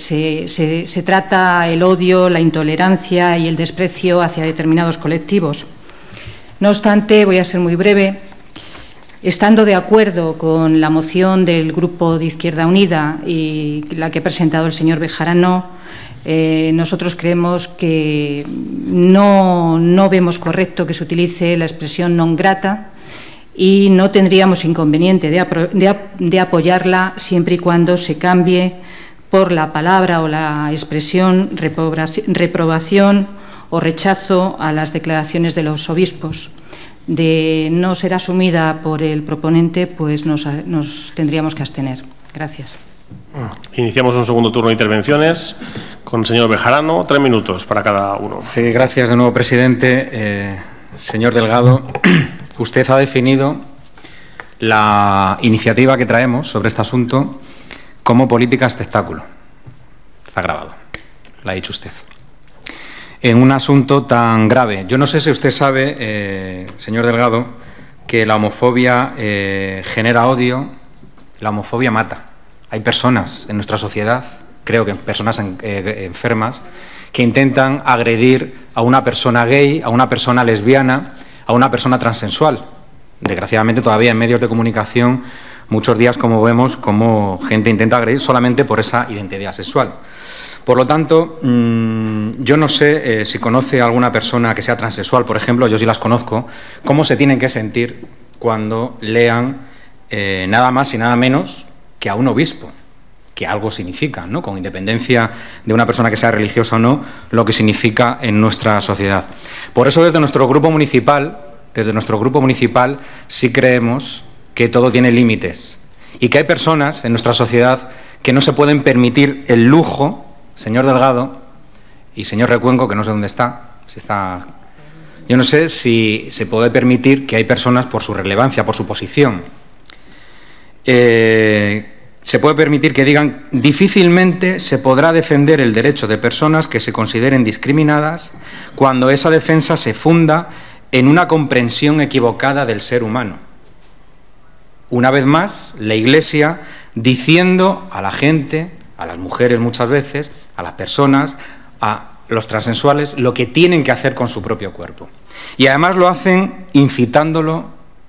trata el odio, la intolerancia y el desprecio hacia determinados colectivos. No obstante, voy a ser muy breve. Estando de acuerdo con la moción del Grupo de Izquierda Unida y la que ha presentado el señor Bejarano, nosotros creemos que no vemos correcto que se utilice la expresión non grata y no tendríamos inconveniente de apoyarla siempre y cuando se cambie por la palabra o la expresión reprobación o rechazo a las declaraciones de los obispos. De no ser asumida por el proponente, pues nos tendríamos que abstener. Gracias. Iniciamos un segundo turno de intervenciones con el señor Bejarano. 3 minutos para cada uno. Sí, gracias de nuevo, presidente. Señor Delgado, usted ha definido la iniciativa que traemos sobre este asunto como política espectáculo. Está grabado, lo ha dicho usted. En un asunto tan grave. Yo no sé si usted sabe, señor Delgado, que la homofobia genera odio, la homofobia mata. Hay personas en nuestra sociedad, creo que personas enfermas, que intentan agredir a una persona gay, a una persona lesbiana, a una persona transexual. Desgraciadamente todavía en medios de comunicación muchos días como vemos como gente intenta agredir solamente por esa identidad sexual. Por lo tanto, yo no sé si conoce a alguna persona que sea transexual, por ejemplo, yo sí las conozco, cómo se tienen que sentir cuando lean nada más y nada menos que a un obispo, que algo significa, ¿no? Con independencia de una persona que sea religiosa o no, lo que significa en nuestra sociedad. Por eso desde nuestro grupo municipal sí creemos que todo tiene límites y que hay personas en nuestra sociedad que no se pueden permitir el lujo, señor Delgado y señor Recuenco, que no sé dónde está, yo no sé si se puede permitir que hay personas por su relevancia, por su posición, se puede permitir que digan difícilmente se podrá defender el derecho de personas que se consideren discriminadas cuando esa defensa se funda en una comprensión equivocada del ser humano. Una vez más, la Iglesia diciendo a la gente, a las mujeres muchas veces, a las personas, a los transexuales, lo que tienen que hacer con su propio cuerpo. Y además lo hacen incitando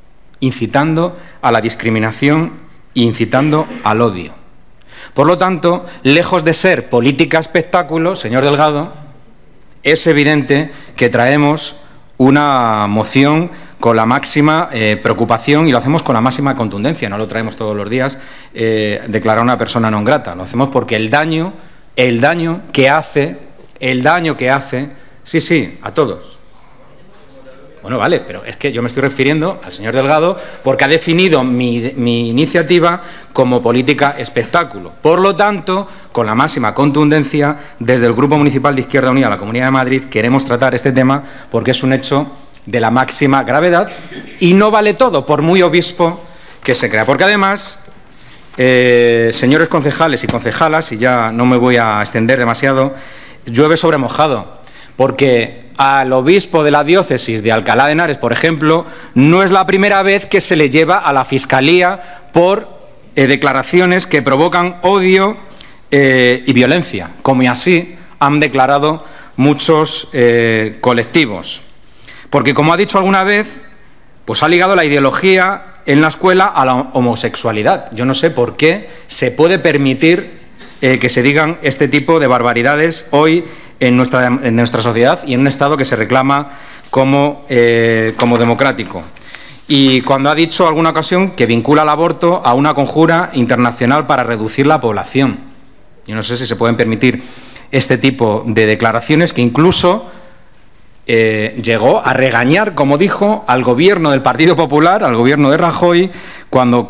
a la discriminación e incitando al odio. Por lo tanto, lejos de ser política espectáculo, señor Delgado, es evidente que traemos una moción con la máxima preocupación y lo hacemos con la máxima contundencia, no lo traemos todos los días, declarar a una persona non grata, lo hacemos porque el daño que hace, sí, a todos. Bueno, vale, pero es que yo me estoy refiriendo al señor Delgado porque ha definido mi iniciativa como política espectáculo. Por lo tanto, con la máxima contundencia, desde el Grupo Municipal de Izquierda Unida a la Comunidad de Madrid queremos tratar este tema porque es un hecho de la máxima gravedad y no vale todo, por muy obispo que se crea. Porque además, señores concejales y concejalas, y ya no me voy a extender demasiado, llueve sobre mojado, porque al obispo de la diócesis de Alcalá de Henares, por ejemplo, no es la primera vez que se le lleva a la Fiscalía por declaraciones que provocan odio y violencia, como así han declarado muchos colectivos. Porque, como ha dicho alguna vez, pues ha ligado la ideología en la escuela a la homosexualidad. Yo no sé por qué se puede permitir que se digan este tipo de barbaridades hoy en nuestra sociedad y en un Estado que se reclama como democrático. Y cuando ha dicho en alguna ocasión que vincula el aborto a una conjura internacional para reducir la población. Yo no sé si se pueden permitir este tipo de declaraciones que incluso llegó a regañar, como dijo, al gobierno del Partido Popular, al gobierno de Rajoy, cuando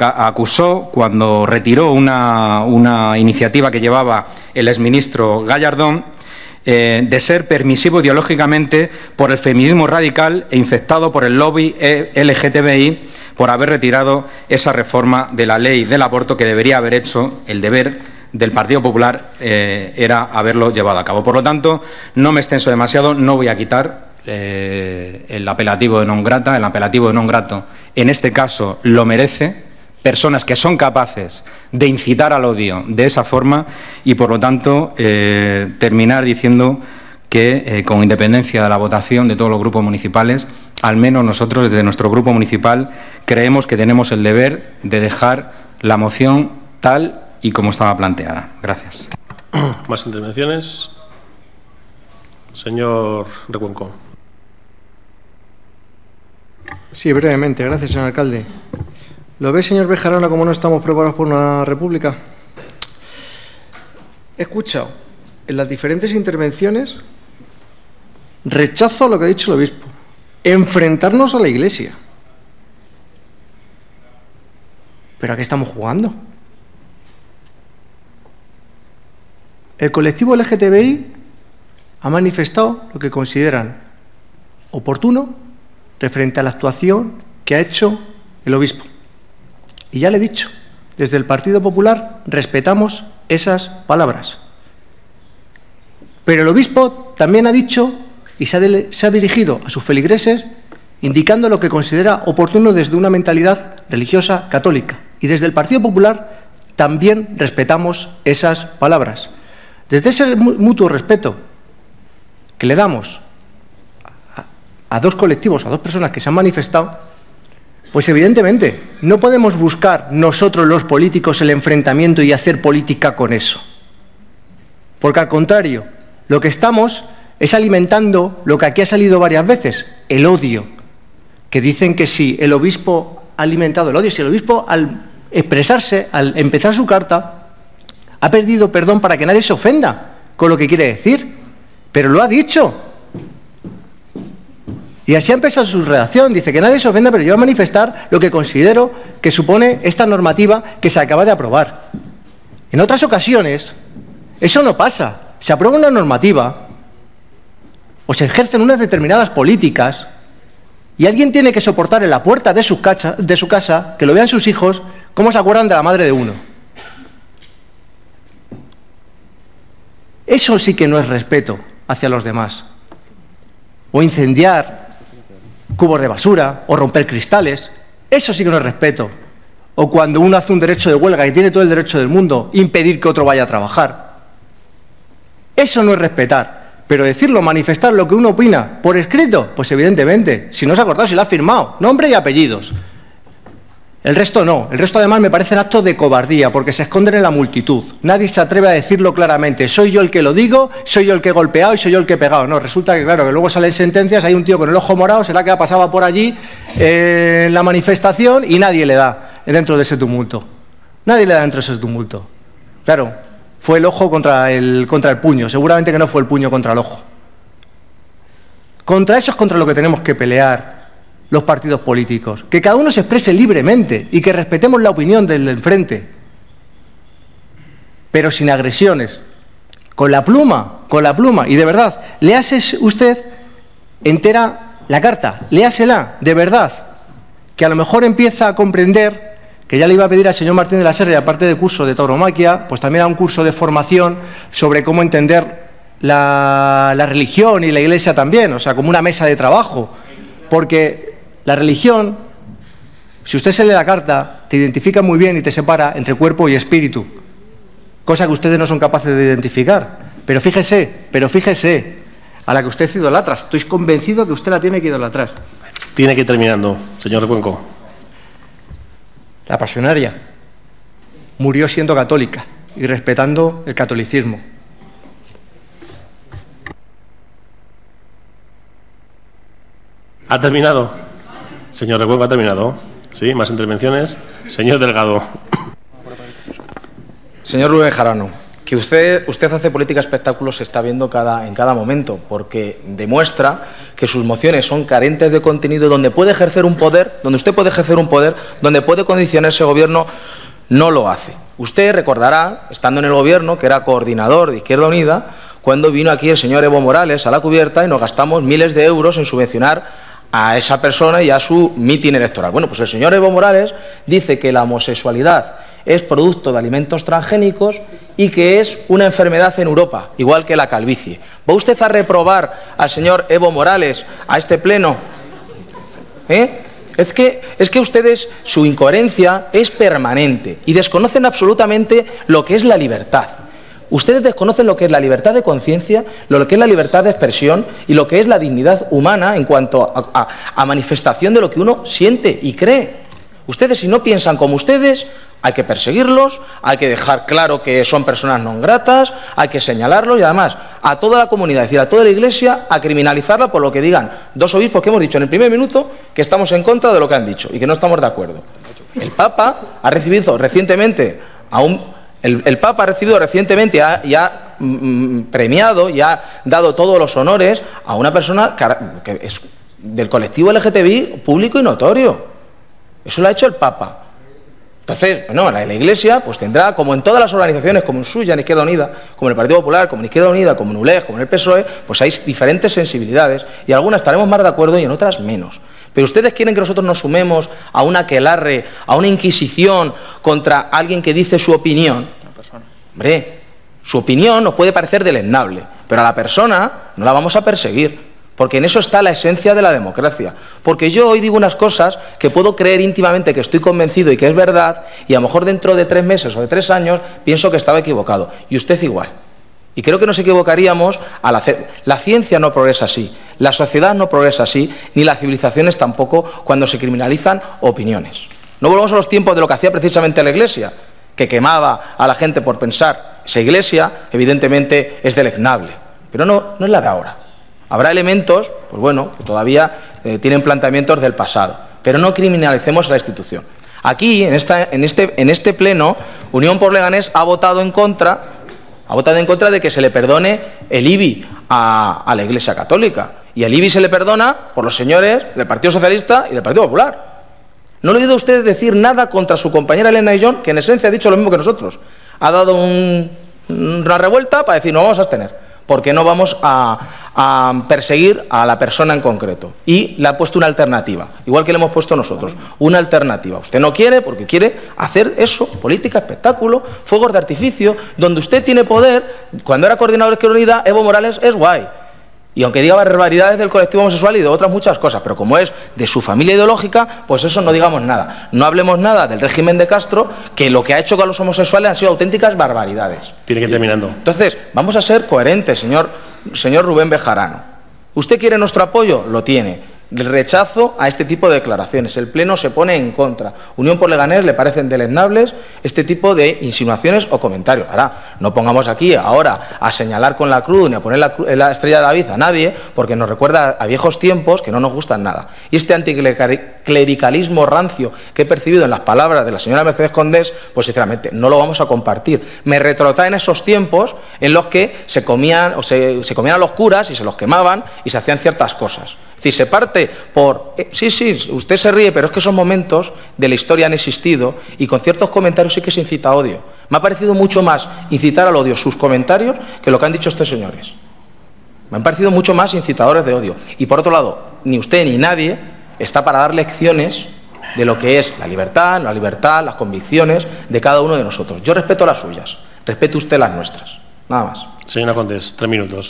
retiró una iniciativa que llevaba el exministro Gallardón, de ser permisivo ideológicamente por el feminismo radical e infectado por el lobby LGTBI por haber retirado esa reforma de la ley del aborto que debería haber hecho. El deber del Partido Popular era haberlo llevado a cabo. Por lo tanto, no me extenso demasiado, no voy a quitar el apelativo de non grata. El apelativo de non grato en este caso lo merece personas que son capaces de incitar al odio de esa forma y, por lo tanto, terminar diciendo que, con independencia de la votación de todos los grupos municipales, al menos nosotros, desde nuestro grupo municipal, creemos que tenemos el deber de dejar la moción tal y como estaba planteada. Gracias. ¿Más intervenciones? Señor Recuenco. Sí, brevemente. Gracias, señor alcalde. ¿Lo ve, señor Bejarano, como no estamos preparados por una república? He escuchado en las diferentes intervenciones rechazo a lo que ha dicho el obispo, enfrentarnos a la Iglesia. ¿Pero a qué estamos jugando? El colectivo LGTBI ha manifestado lo que consideran oportuno referente a la actuación que ha hecho el obispo. Y ya le he dicho, desde el Partido Popular respetamos esas palabras. Pero el obispo también ha dicho y se ha dirigido a sus feligreses indicando lo que considera oportuno desde una mentalidad religiosa católica. Y desde el Partido Popular también respetamos esas palabras. Desde ese mutuo respeto que le damos a dos colectivos, a dos personas que se han manifestado, pues evidentemente no podemos buscar nosotros los políticos el enfrentamiento y hacer política con eso. Porque al contrario, lo que estamos es alimentando lo que aquí ha salido varias veces, el odio. Que dicen que si el obispo ha alimentado el odio, si el obispo al expresarse, al empezar su carta, ha pedido perdón para que nadie se ofenda con lo que quiere decir, pero lo ha dicho. Y así ha empezado su redacción, dice que nadie se ofenda, pero yo voy a manifestar lo que considero que supone esta normativa que se acaba de aprobar. En otras ocasiones, eso no pasa. Se aprueba una normativa o se ejercen unas determinadas políticas y alguien tiene que soportar en la puerta de su casa, que lo vean sus hijos, cómo se acuerdan de la madre de uno. Eso sí que no es respeto hacia los demás. O incendiar cubos de basura, o romper cristales, eso sí que no es respeto. O cuando uno hace un derecho de huelga y tiene todo el derecho del mundo, impedir que otro vaya a trabajar. Eso no es respetar. Pero decirlo, manifestar lo que uno opina por escrito, pues evidentemente, si no se ha acordado, si lo ha firmado, nombre y apellidos. El resto no. El resto además me parecen actos de cobardía, porque se esconden en la multitud. Nadie se atreve a decirlo claramente. Soy yo el que lo digo, soy yo el que he golpeado y soy yo el que he pegado. No, resulta que claro, que luego salen sentencias, hay un tío con el ojo morado, será que pasaba por allí en la manifestación y nadie le da dentro de ese tumulto. Nadie le da dentro de ese tumulto. Claro, fue el ojo contra el puño. Seguramente que no fue el puño contra el ojo. Contra eso es contra lo que tenemos que pelear los partidos políticos, que cada uno se exprese libremente y que respetemos la opinión del enfrente, pero sin agresiones, con la pluma, y de verdad, léase usted entera la carta, léasela, de verdad, que a lo mejor empieza a comprender, que ya le iba a pedir al señor Martín de la Serra, aparte del curso de tauromaquia, pues también a un curso de formación sobre cómo entender la religión y la Iglesia también, o sea, como una mesa de trabajo, porque la religión, si usted se lee la carta, te identifica muy bien y te separa entre cuerpo y espíritu, cosa que ustedes no son capaces de identificar. Pero fíjese, a la que usted idolatra, estoy convencido que usted la tiene que idolatrar. Tiene que ir terminando, señor Recuenco. La pasionaria murió siendo católica y respetando el catolicismo. ¿Ha terminado? Señor Recuenco, ¿ha terminado? ¿Sí? ¿Más intervenciones? Señor Delgado. Señor Rubén Bejarano, que usted hace política espectáculo se está viendo en cada momento, porque demuestra que sus mociones son carentes de contenido, donde puede ejercer un poder, donde usted puede ejercer un poder, donde puede condicionar ese gobierno, no lo hace. Usted recordará, estando en el gobierno, que era coordinador de Izquierda Unida, cuando vino aquí el señor Evo Morales a la cubierta y nos gastamos miles de euros en subvencionar a esa persona y a su mitin electoral. Bueno, pues el señor Evo Morales dice que la homosexualidad es producto de alimentos transgénicos y que es una enfermedad en Europa, igual que la calvicie. ¿Va usted a reprobar al señor Evo Morales, a este pleno? Es que ustedes, su incoherencia es permanente y desconocen absolutamente lo que es la libertad. Ustedes desconocen lo que es la libertad de conciencia, lo que es la libertad de expresión y lo que es la dignidad humana en cuanto a manifestación de lo que uno siente y cree. Ustedes, si no piensan como ustedes, hay que perseguirlos, hay que dejar claro que son personas no gratas, hay que señalarlos y además a toda la comunidad, es decir, a toda la Iglesia, a criminalizarla por lo que digan dos obispos que hemos dicho en el primer minuto que estamos en contra de lo que han dicho y que no estamos de acuerdo. El Papa ha recibido recientemente el Papa ha recibido recientemente y ha premiado y ha dado todos los honores a una persona que es del colectivo LGTBI público y notorio. Eso lo ha hecho el Papa. Entonces, bueno, la Iglesia pues tendrá, como en todas las organizaciones, como en suya, en Izquierda Unida, como en el Partido Popular, como en Izquierda Unida, como en ULEG, como en el PSOE, pues hay diferentes sensibilidades y algunas estaremos más de acuerdo y en otras menos. Pero ustedes quieren que nosotros nos sumemos a una aquelarre, a una inquisición contra alguien que dice su opinión. Hombre, su opinión nos puede parecer deleznable, pero a la persona no la vamos a perseguir. Porque en eso está la esencia de la democracia. Porque yo hoy digo unas cosas que puedo creer íntimamente que estoy convencido y que es verdad, y a lo mejor dentro de 3 meses o de 3 años pienso que estaba equivocado. Y usted igual. Y creo que nos equivocaríamos al hacer... La ciencia no progresa así, la sociedad no progresa así, ni las civilizaciones tampoco cuando se criminalizan opiniones. No volvamos a los tiempos de lo que hacía precisamente la Iglesia, que quemaba a la gente por pensar. Esa Iglesia, evidentemente, es deleznable, pero no es la de ahora. Habrá elementos, pues bueno, que todavía tienen planteamientos del pasado, pero no criminalicemos a la institución. Aquí, en este pleno, Unión por Leganés ha votado en contra de que se le perdone el IBI a la Iglesia Católica. Y el IBI se le perdona por los señores del Partido Socialista y del Partido Popular. No le he oído a ustedes decir nada contra su compañera Elena Illón, que en esencia ha dicho lo mismo que nosotros. Ha dado una revuelta para decir, no vamos a abstener, porque no vamos a perseguir a la persona en concreto. Y le ha puesto una alternativa, igual que le hemos puesto nosotros, una alternativa. Usted no quiere porque quiere hacer eso, política, espectáculo, fuegos de artificio, donde usted tiene poder. Cuando era coordinador de Izquierda Unida, Evo Morales es guay. Y aunque diga barbaridades del colectivo homosexual y de otras muchas cosas, pero como es de su familia ideológica, pues eso no digamos nada. No hablemos nada del régimen de Castro, que lo que ha hecho con los homosexuales han sido auténticas barbaridades. Tiene que ir terminando. Entonces, vamos a ser coherentes, señor Rubén Bejarano. ¿Usted quiere nuestro apoyo? Lo tiene. El rechazo a este tipo de declaraciones. El Pleno se pone en contra. Unión por Leganés le parecen deleznables este tipo de insinuaciones o comentarios. Ahora, no pongamos aquí ahora a señalar con la cruz ni a poner la estrella de David a nadie, porque nos recuerda a viejos tiempos que no nos gustan nada. Y este anticlericalismo rancio que he percibido en las palabras de la señora Mercedes Condés, pues sinceramente no lo vamos a compartir. Me retrotraen esos tiempos en los que se comían a los curas y se los quemaban y se hacían ciertas cosas. Es decir, se parte por... sí, usted se ríe, pero es que esos momentos de la historia han existido y con ciertos comentarios sí que se incita a odio. Me ha parecido mucho más incitar al odio sus comentarios que lo que han dicho estos señores. Me han parecido mucho más incitadores de odio. Y por otro lado, ni usted ni nadie está para dar lecciones de lo que es la libertad, las convicciones de cada uno de nosotros. Yo respeto las suyas, respete usted las nuestras. Nada más. Señora Condés, 3 minutos.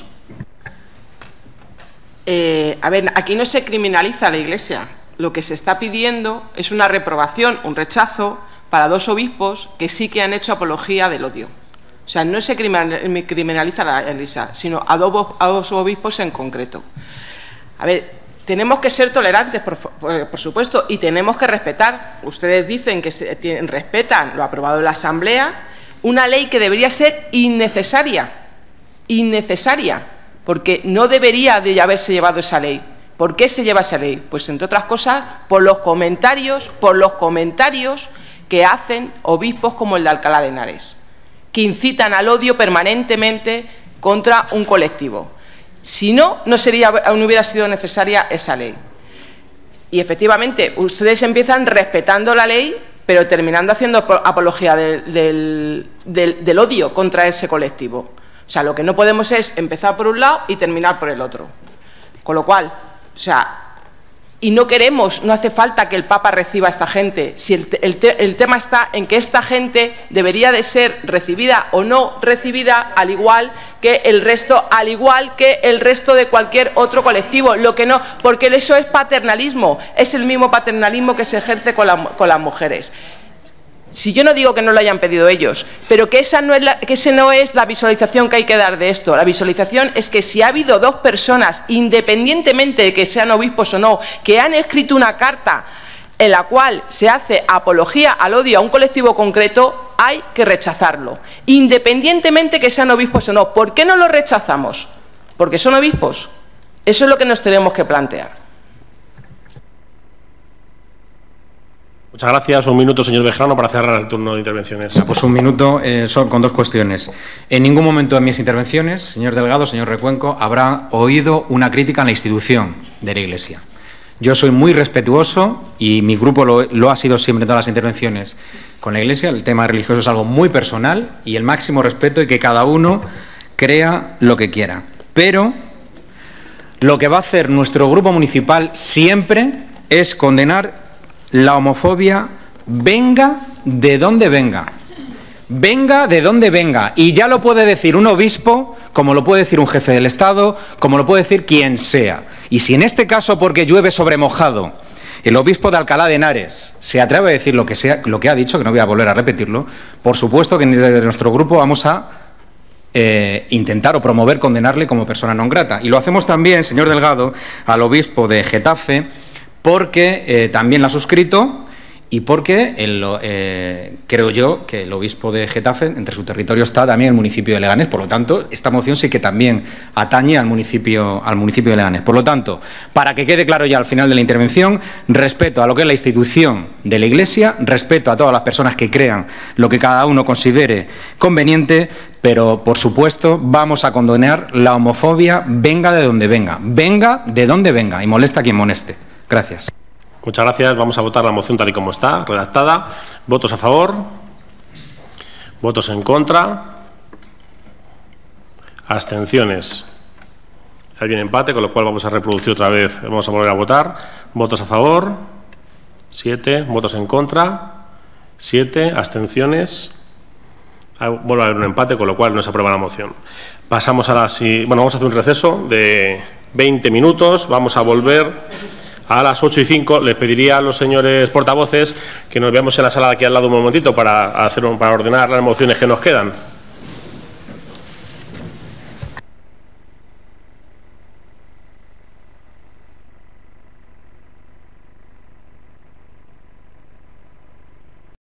A ver, aquí no se criminaliza a la Iglesia. Lo que se está pidiendo es una reprobación, un rechazo para 2 obispos que sí que han hecho apología del odio. O sea, no se criminaliza a la Iglesia, sino a 2 obispos en concreto. A ver, tenemos que ser tolerantes, por supuesto, y tenemos que respetar. Ustedes dicen que respetan lo aprobado en la Asamblea, una ley que debería ser innecesaria, porque no debería de haberse llevado esa ley. ¿Por qué se lleva esa ley? Pues, entre otras cosas, por los comentarios que hacen obispos como el de Alcalá de Henares, que incitan al odio permanentemente contra un colectivo. Si no, no hubiera sido necesaria esa ley. Y, efectivamente, ustedes empiezan respetando la ley, pero terminando haciendo apología del odio contra ese colectivo. O sea, lo que no podemos es empezar por un lado y terminar por el otro. Con lo cual, o sea, y no hace falta que el Papa reciba a esta gente. Si el tema está en que esta gente debería de ser recibida o no recibida, al igual que el resto de cualquier otro colectivo. Lo que no, porque eso es paternalismo, es el mismo paternalismo que se ejerce con las mujeres. Si yo no digo que no lo hayan pedido ellos, pero que esa no es la visualización que hay que dar de esto. La visualización es que si ha habido dos personas, independientemente de que sean obispos o no, que han escrito una carta en la cual se hace apología al odio a un colectivo concreto, hay que rechazarlo, independientemente que sean obispos o no. ¿Por qué no lo rechazamos? ¿Porque son obispos? Eso es lo que nos tenemos que plantear. Muchas gracias. Un minuto, señor Bejarano, para cerrar el turno de intervenciones. Pues un minuto con dos cuestiones. En ningún momento de mis intervenciones, señor Delgado, señor Recuenco, habrá oído una crítica a la institución de la Iglesia. Yo soy muy respetuoso y mi grupo lo ha sido siempre en todas las intervenciones con la Iglesia. El tema religioso es algo muy personal y el máximo respeto y que cada uno crea lo que quiera. Pero lo que va a hacer nuestro grupo municipal siempre es condenar la homofobia, venga de donde venga. Venga de donde venga. Y ya lo puede decir un obispo, como lo puede decir un jefe del Estado, como lo puede decir quien sea. Y si en este caso, porque llueve sobre mojado, el obispo de Alcalá de Henares se atreve a decir lo que ha dicho, que no voy a volver a repetirlo, por supuesto que desde nuestro grupo vamos a intentar o promover condenarle como persona non grata. Y lo hacemos también, señor Delgado, al obispo de Getafe, porque también la ha suscrito y porque creo yo que el obispo de Getafe, entre su territorio está también el municipio de Leganés. Por lo tanto, esta moción sí que también atañe al municipio de Leganés. Por lo tanto, para que quede claro ya al final de la intervención, respeto a lo que es la institución de la Iglesia, respeto a todas las personas que crean lo que cada uno considere conveniente, pero, por supuesto, vamos a condenar la homofobia, venga de donde venga, y molesta a quien moleste. Gracias. Muchas gracias. Vamos a votar la moción tal y como está, redactada. ¿Votos a favor? ¿Votos en contra? ¿Abstenciones? Hay un empate, con lo cual vamos a reproducir otra vez. Vamos a volver a votar. ¿Votos a favor? 7. ¿Votos en contra? 7. ¿Abstenciones? Vuelve a haber un empate, con lo cual no se aprueba la moción. Pasamos a vamos a hacer un receso de 20 minutos. Vamos a volver a las 8:05. Les pediría a los señores portavoces que nos veamos en la sala de aquí al lado un momentito para ordenar las mociones que nos quedan.